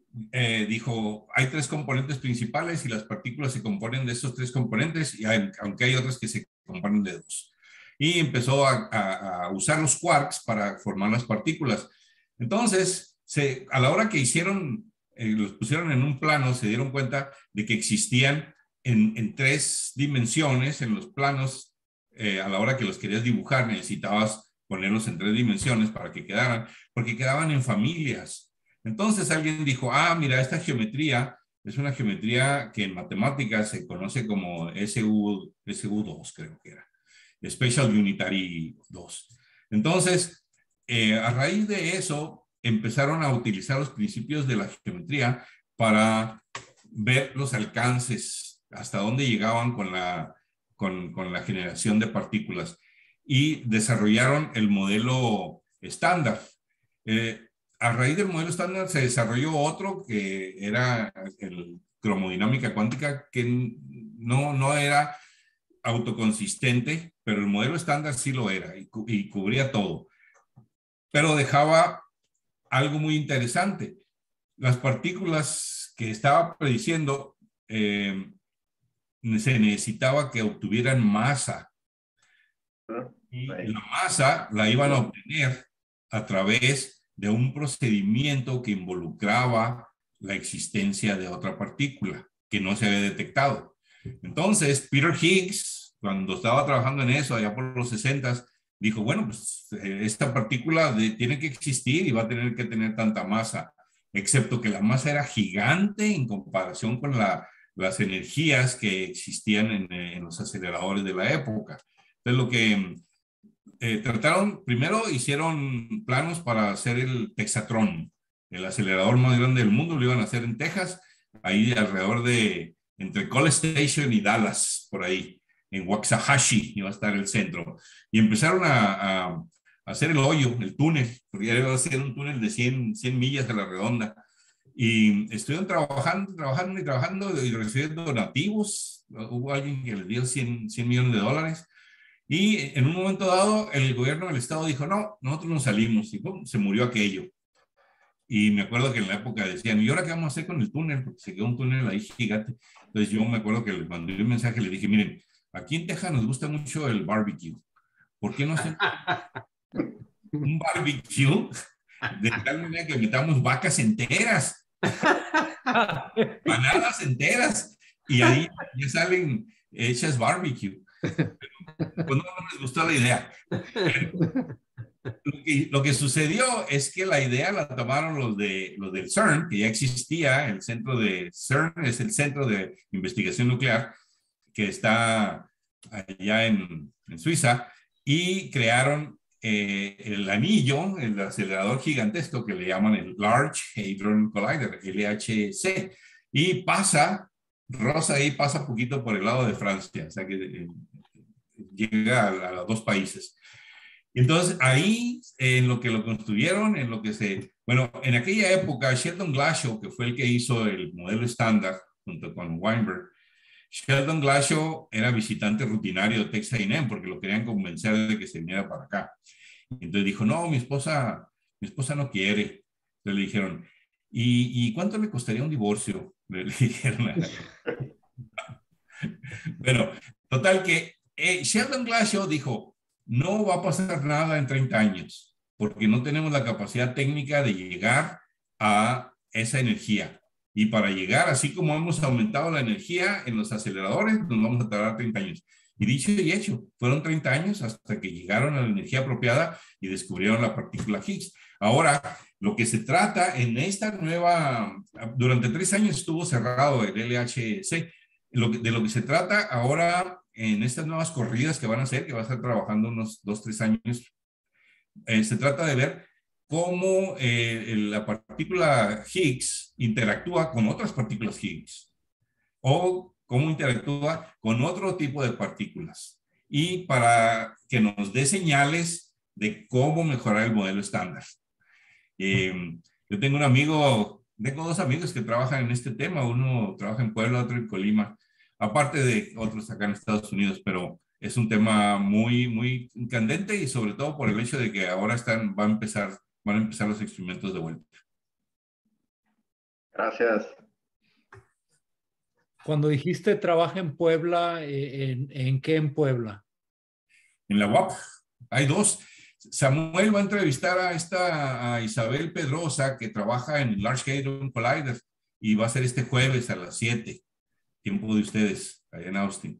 dijo, hay tres componentes principales y las partículas se componen de esos tres componentes, y aunque hay otras que se componen de dos. Y empezó a usar los quarks para formar las partículas. Entonces, a la hora que hicieron, los pusieron en un plano, se dieron cuenta de que existían en tres dimensiones, en los planos, a la hora que los querías dibujar, necesitabas ponerlos en tres dimensiones para que quedaran, porque quedaban en familias. Entonces alguien dijo, mira, esta geometría es una geometría que en matemáticas se conoce como SU2, creo que era, Special Unitary 2. Entonces, a raíz de eso, empezaron a utilizar los principios de la geometría para ver los alcances, hasta dónde llegaban con la generación de partículas, y desarrollaron el modelo estándar. A raíz del modelo estándar se desarrolló otro que era el cromodinámica cuántica, que no era autoconsistente, pero el modelo estándar sí lo era y cubría todo. Pero dejaba algo muy interesante. Las partículas que estaba prediciendo se necesitaba que obtuvieran masa. Y la masa la iban a obtener a través de un procedimiento que involucraba la existencia de otra partícula que no se había detectado. Entonces, Peter Higgs, cuando estaba trabajando en eso, allá por los 60s, dijo, bueno, pues esta partícula tiene que existir y va a tener que tener tanta masa, excepto que la masa era gigante en comparación con las energías que existían en los aceleradores de la época. Entonces, lo que trataron, primero hicieron planos para hacer el Texatron, el acelerador más grande del mundo, lo iban a hacer en Texas, ahí alrededor de, entre College Station y Dallas, por ahí, en Waxahachie iba a estar el centro. Y empezaron a hacer el hoyo, el túnel, porque ya iba a ser un túnel de 100 millas a la redonda. Y estuvieron trabajando y recibiendo donativos. Hubo alguien que les dio 100 millones de dólares. Y en un momento dado, el gobierno del estado dijo, no, nosotros nos salimos, y ¡pum!, se murió aquello. Y me acuerdo que en la época decían, ¿y ahora qué vamos a hacer con el túnel? Porque se quedó un túnel ahí gigante. Entonces yo me acuerdo que les mandé un mensaje, les dije, miren, aquí en Texas nos gusta mucho el barbecue. ¿Por qué no hacen un barbecue de tal manera que metamos vacas enteras, manadas enteras, y ahí ya salen hechas barbecue? Pues no les gustó la idea. Lo que sucedió es que la idea la tomaron los del CERN, que ya existía. El centro de CERN es el Centro de Investigación Nuclear, que está allá en Suiza, y crearon el anillo, el acelerador gigantesco que le llaman el Large Hadron Collider, LHC, y rosa ahí pasa poquito por el lado de Francia, o sea que llega a los dos países. Entonces ahí, en lo que lo construyeron, bueno, en aquella época Sheldon Glashow, que fue el que hizo el modelo estándar junto con Weinberg, Sheldon Glashow era visitante rutinario de Texas A&M porque lo querían convencer de que se viniera para acá. Entonces dijo, no, mi esposa no quiere. Entonces le dijeron, ¿y cuánto le costaría un divorcio? Le dijeron. Bueno, total que Sheldon Glashow dijo, no va a pasar nada en 30 años porque no tenemos la capacidad técnica de llegar a esa energía. Y para llegar, así como hemos aumentado la energía en los aceleradores, nos vamos a tardar 30 años. Y dicho y hecho, fueron 30 años hasta que llegaron a la energía apropiada y descubrieron la partícula Higgs. Ahora, lo que se trata en esta nueva, durante 3 años estuvo cerrado el LHC, de lo que se trata ahora en estas nuevas corridas que van a hacer, que va a estar trabajando unos 2-3 años, se trata de ver cómo la partícula Higgs interactúa con otras partículas Higgs o cómo interactúa con otro tipo de partículas y para que nos dé señales de cómo mejorar el modelo estándar. Yo tengo dos amigos que trabajan en este tema, uno trabaja en Puebla, otro en Colima, aparte de otros acá en Estados Unidos, pero es un tema muy, muy candente y sobre todo por el hecho de que ahora van a empezar los experimentos de vuelta. Gracias. Cuando dijiste trabaja en Puebla, ¿en qué en Puebla? En la UAP. Hay dos. Samuel va a entrevistar a Isabel Pedrosa, que trabaja en Large Hadron Collider, y va a ser este jueves a las 7, tiempo de ustedes, allá en Austin.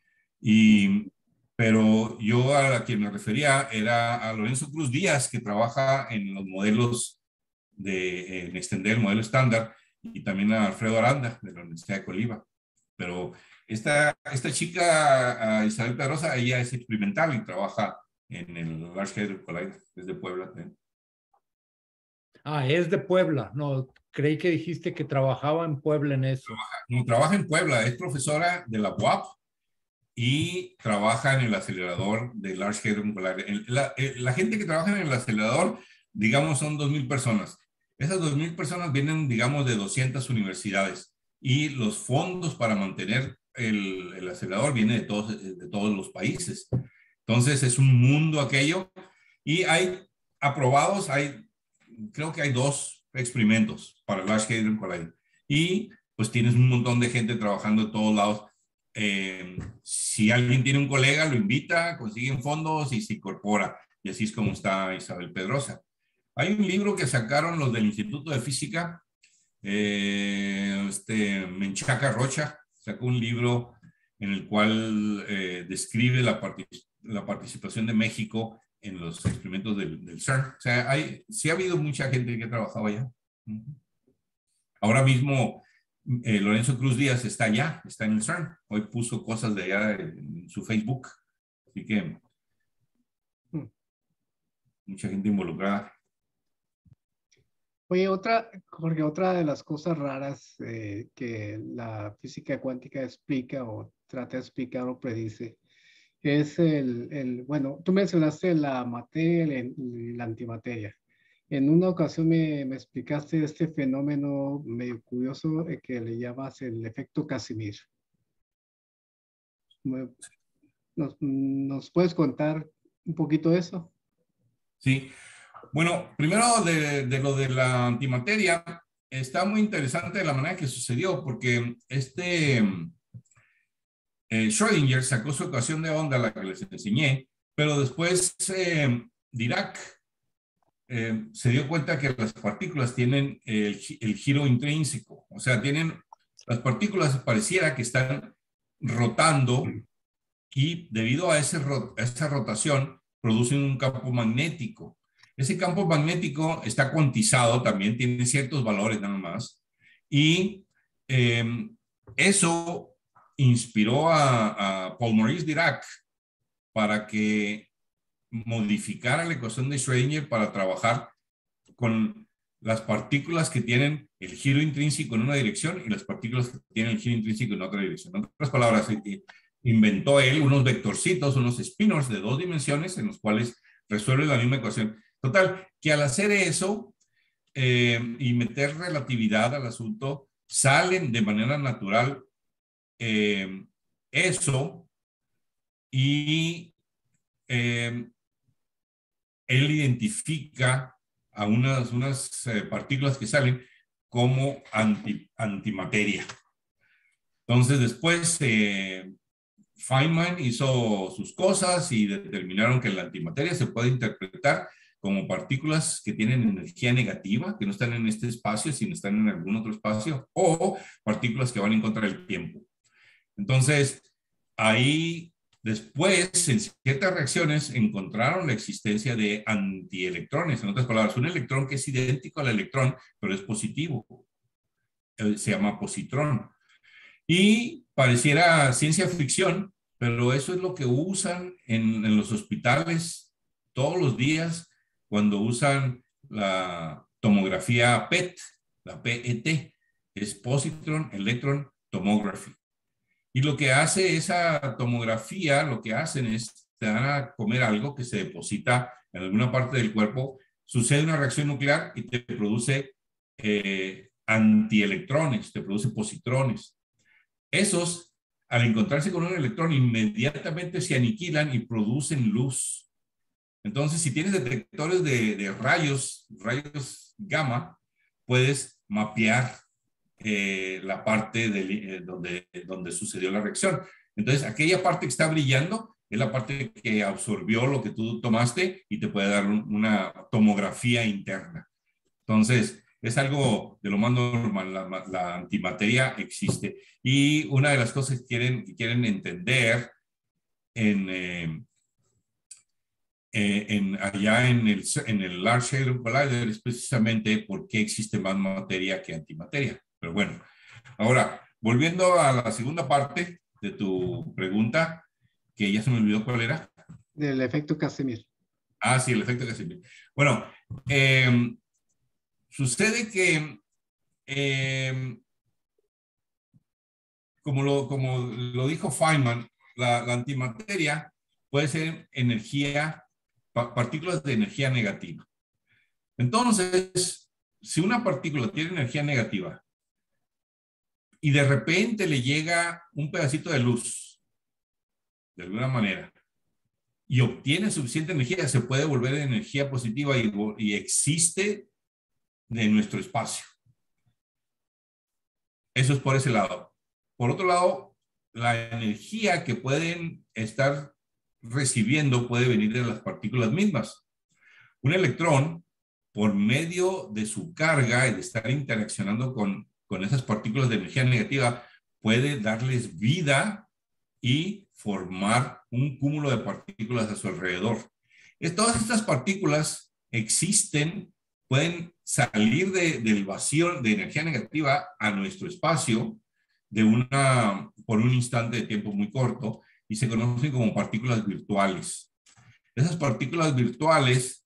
Pero yo a quien me refería era a Lorenzo Cruz Díaz, que trabaja en los modelos en extender el modelo estándar, y también a Alfredo Aranda, de la Universidad de Colima. Pero esta chica, Isabel Pedrosa, ella es experimental y trabaja en el Large Hadron Collider, es de Puebla. Es de Puebla. No, creí que dijiste que trabajaba en Puebla en eso. Trabaja en Puebla, es profesora de la UAP y trabaja en el acelerador de Large Hadron Collider. La gente que trabaja en el acelerador, digamos, son 2,000 personas. Esas 2,000 personas vienen, digamos, de 200 universidades y los fondos para mantener el acelerador vienen de todos los países. Entonces es un mundo aquello y hay aprobados, creo que hay 2 experimentos para Large Hadron Collider y pues tienes un montón de gente trabajando de todos lados. Si alguien tiene un colega, lo invita, consiguen fondos y se incorpora. Y así es como está Isabel Pedrosa. Hay un libro que sacaron los del Instituto de Física, Menchaca Rocha, sacó un libro en el cual describe la participación de México en los experimentos del CERN. O sea, sí ha habido mucha gente que ha trabajado allá. Ahora mismo Lorenzo Cruz Díaz está allá, está en el CERN. Hoy puso cosas de allá en su Facebook. Así que mucha gente involucrada. Oye, Jorge, otra de las cosas raras que la física cuántica explica o trata de explicar o predice es bueno, tú mencionaste la materia y la antimateria. En una ocasión me explicaste este fenómeno medio curioso que le llamas el efecto Casimir. ¿Nos puedes contar un poquito de eso? Sí. Bueno, primero de lo de la antimateria, está muy interesante la manera que sucedió, porque Schrödinger sacó su ecuación de onda, la que les enseñé, pero después Dirac se dio cuenta que las partículas tienen el giro intrínseco, o sea, las partículas pareciera que están rotando y debido a esa rotación producen un campo magnético. Ese campo magnético está cuantizado también, tiene ciertos valores nada más. Y eso inspiró a Paul Maurice Dirac para que modificara la ecuación de Schrödinger para trabajar con las partículas que tienen el giro intrínseco en una dirección y las partículas que tienen el giro intrínseco en otra dirección. En otras palabras, inventó él unos vectorcitos, unos spinors de 2 dimensiones en los cuales resuelve la misma ecuación. Total, que al hacer eso y meter relatividad al asunto, salen de manera natural eso y él identifica a unas partículas que salen como antimateria. Entonces después Feynman hizo sus cosas y determinaron que la antimateria se puede interpretar como partículas que tienen energía negativa, que no están en este espacio, sino están en algún otro espacio, o partículas que van en contra del tiempo. Entonces, ahí después, en ciertas reacciones, encontraron la existencia de antielectrones. En otras palabras, un electrón que es idéntico al electrón, pero es positivo. Se llama positrón. Y pareciera ciencia ficción, pero eso es lo que usan en los hospitales todos los días cuando usan la tomografía PET, la PET, es Positron Electron Tomography. Y lo que hace esa tomografía, lo que hacen es, te dan a comer algo que se deposita en alguna parte del cuerpo, sucede una reacción nuclear y te produce antielectrones, te produce positrones. Esos, al encontrarse con un electrón, inmediatamente se aniquilan y producen luz. Entonces, si tienes detectores de rayos gamma, puedes mapear la parte donde sucedió la reacción. Entonces, aquella parte que está brillando es la parte que absorbió lo que tú tomaste y te puede dar una tomografía interna. Entonces, es algo de lo más normal. La antimateria existe. Y una de las cosas que quieren entender allá en el Large Hadron Collider es precisamente por qué existe más materia que antimateria. Pero bueno, ahora, volviendo a la segunda parte de tu pregunta, que ya se me olvidó cuál era. Del efecto Casimir. Ah, sí, el efecto Casimir. Bueno, sucede que, como lo dijo Feynman, la antimateria puede ser partículas de energía negativa. Entonces, si una partícula tiene energía negativa y de repente le llega un pedacito de luz, de alguna manera, y obtiene suficiente energía, se puede volver energía positiva y existe en nuestro espacio. Eso es por ese lado. Por otro lado, la energía que pueden estar recibiendo puede venir de las partículas mismas. Un electrón, por medio de su carga y de estar interaccionando con esas partículas de energía negativa, puede darles vida y formar un cúmulo de partículas a su alrededor. Todas estas partículas existen, pueden salir del vacío de energía negativa a nuestro espacio por un instante de tiempo muy corto y se conocen como partículas virtuales. Esas partículas virtuales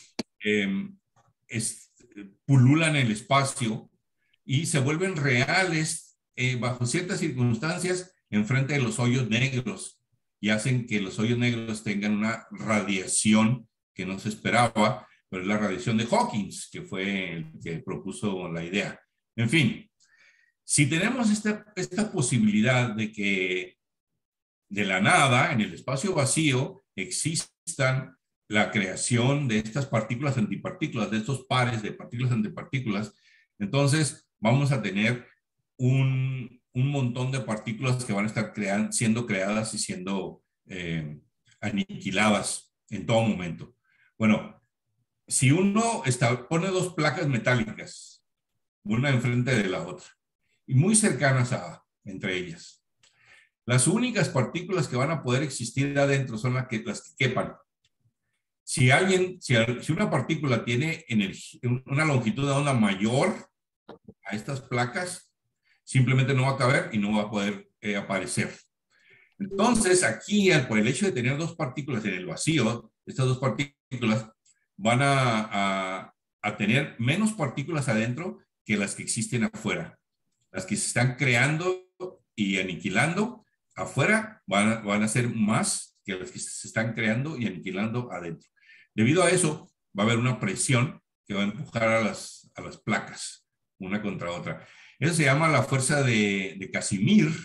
pululan el espacio y se vuelven reales bajo ciertas circunstancias enfrente de los hoyos negros y hacen que los hoyos negros tengan una radiación que no se esperaba, pero es la radiación de Hawking, que fue el que propuso la idea. En fin, si tenemos esta posibilidad de que de la nada, en el espacio vacío, existan la creación de estas partículas antipartículas, de estos pares de partículas antipartículas, entonces vamos a tener un montón de partículas que van a estar siendo creadas y siendo aniquiladas en todo momento. Bueno, si uno pone dos placas metálicas, una enfrente de la otra, y muy cercanas entre ellas, las únicas partículas que van a poder existir adentro son las que quepan. Si una partícula tiene una longitud de onda mayor a estas placas, simplemente no va a caber y no va a poder aparecer. Entonces, aquí, por el hecho de tener dos partículas en el vacío, estas dos partículas van a tener menos partículas adentro que las que existen afuera. Las que se están creando y aniquilando afuera van a ser más que las que se están creando y aniquilando adentro. Debido a eso, va a haber una presión que va a empujar a las placas una contra otra. Eso se llama la fuerza de Casimir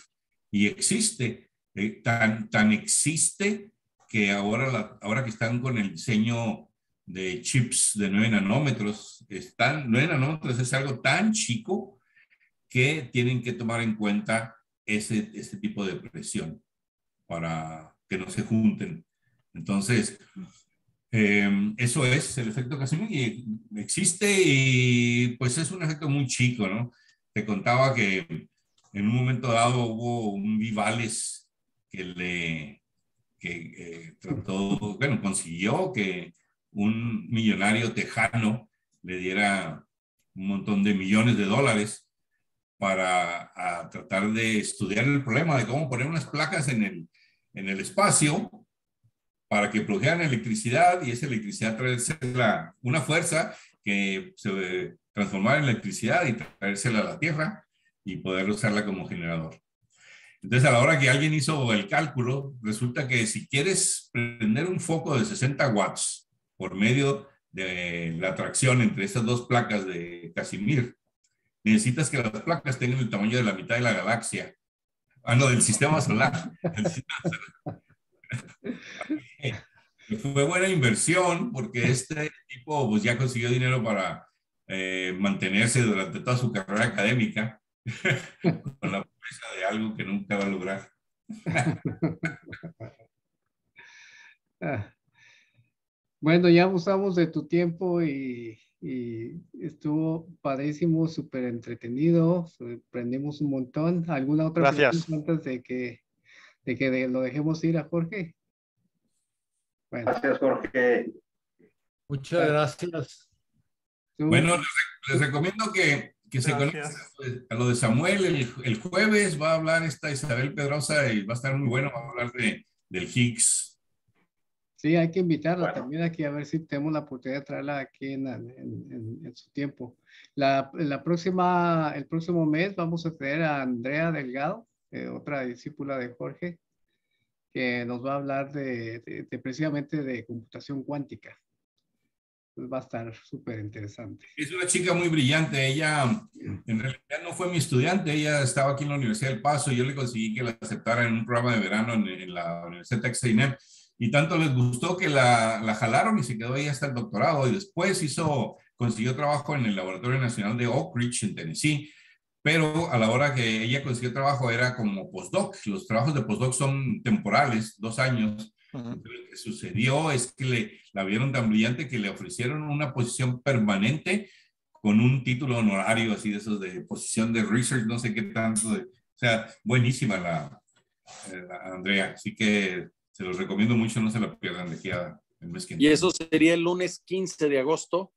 y existe, tan existe que ahora que están con el diseño de chips de 9 nanómetros, 9 nanómetros es algo tan chico que tienen que tomar en cuenta este tipo de presión para que no se junten. Entonces, eso es el efecto Casimir y existe y pues es un efecto muy chico, ¿no? Te contaba que en un momento dado hubo un Vivales que consiguió que un millonario tejano le diera un montón de millones de dólares para tratar de estudiar el problema de cómo poner unas placas en el espacio para que produjeran electricidad y esa electricidad traérsela una fuerza que se transformara en electricidad y traérsela a la Tierra y poder usarla como generador. Entonces, a la hora que alguien hizo el cálculo, resulta que si quieres prender un foco de 60 watts por medio de la atracción entre estas dos placas de Casimir, necesitas que las placas tengan el tamaño de la mitad de la galaxia. No, del sistema solar. Fue buena inversión porque este tipo pues, ya consiguió dinero para mantenerse durante toda su carrera académica con la promesa de algo que nunca va a lograr. Bueno, ya abusamos de tu tiempo y estuvo padrísimo, súper entretenido, aprendimos un montón. ¿Alguna otra pregunta antes de que lo dejemos ir a Jorge? Bueno. Gracias, Jorge. Muchas gracias. Bueno, les recomiendo que se conecten a lo de Samuel. El jueves va a hablar esta Isabel Pedrosa y va a estar muy bueno. Va a hablar del Higgs. Sí, hay que invitarla también aquí a ver si tenemos la oportunidad de traerla aquí en su tiempo. El próximo mes vamos a tener a Andrea Delgado, otra discípula de Jorge, que nos va a hablar precisamente de computación cuántica. Entonces va a estar súper interesante. Es una chica muy brillante. Ella en realidad no fue mi estudiante. Ella estaba aquí en la Universidad del Paso. Yo le conseguí que la aceptara en un programa de verano en la Universidad de Texas A&M. Y tanto les gustó que la jalaron y se quedó ahí hasta el doctorado. Y después consiguió trabajo en el Laboratorio Nacional de Oak Ridge, en Tennessee. Pero a la hora que ella consiguió trabajo era como postdoc. Los trabajos de postdoc son temporales, 2 años. Lo que sucedió es que la vieron tan brillante que le ofrecieron una posición permanente con un título honorario, así de esos de posición de research, no sé qué tanto. O sea, buenísima la Andrea. Así que se los recomiendo mucho, no se la pierdan de aquí el mes que viene. ¿Y eso sería el lunes 15 de agosto?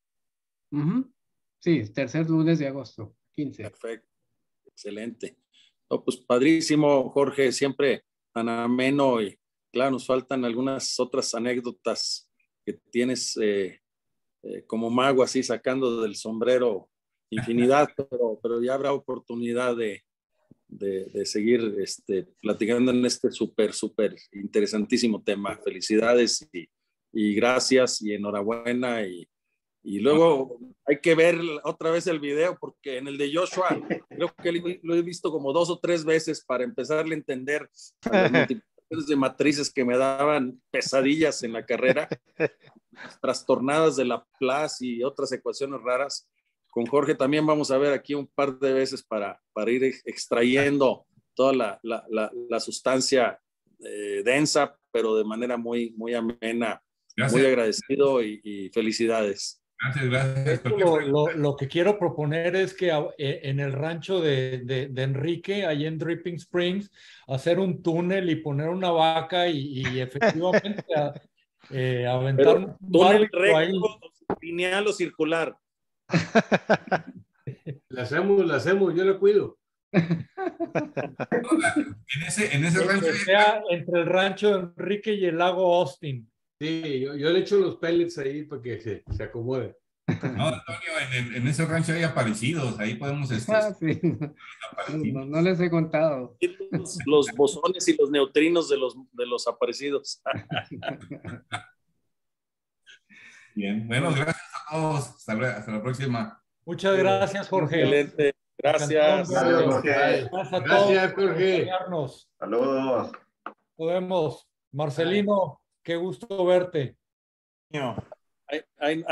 Sí, tercer lunes de agosto, 15. Perfecto, excelente. No, pues padrísimo, Jorge, siempre tan ameno y claro, nos faltan algunas otras anécdotas que tienes como mago así sacando del sombrero infinidad, pero ya habrá oportunidad de seguir platicando en este súper interesantísimo tema. Felicidades y gracias y enhorabuena y luego hay que ver otra vez el video porque en el de Joshua creo que lo he visto como 2 o 3 veces para empezarle a entender a las multiplicaciones de matrices que me daban pesadillas en la carrera, trastornadas de Laplace y otras ecuaciones raras. Con Jorge también vamos a ver aquí un par de veces para ir extrayendo toda la sustancia densa, pero de manera muy, muy amena. Gracias. Muy agradecido y felicidades. Gracias. Lo que quiero proponer es que en el rancho de Enrique, allá en Dripping Springs, hacer un túnel y poner una vaca y efectivamente aventar un túnel recto, lineal o circular. La hacemos, yo la cuido. En ese rancho. Que sea entre el rancho de Enrique y el lago Austin. Sí, yo le echo los pellets ahí para que se acomode. No, Antonio, en ese rancho hay aparecidos, ahí podemos sí. No les he contado. Los bosones y los neutrinos de los aparecidos. Bien, bueno, gracias a todos. Hasta la próxima. Muchas gracias, Jorge. Excelente. Gracias. Gracias, Jorge. Gracias a todos. Gracias, Jorge. Saludos. Nos vemos. Marcelino, qué gusto verte. Ahí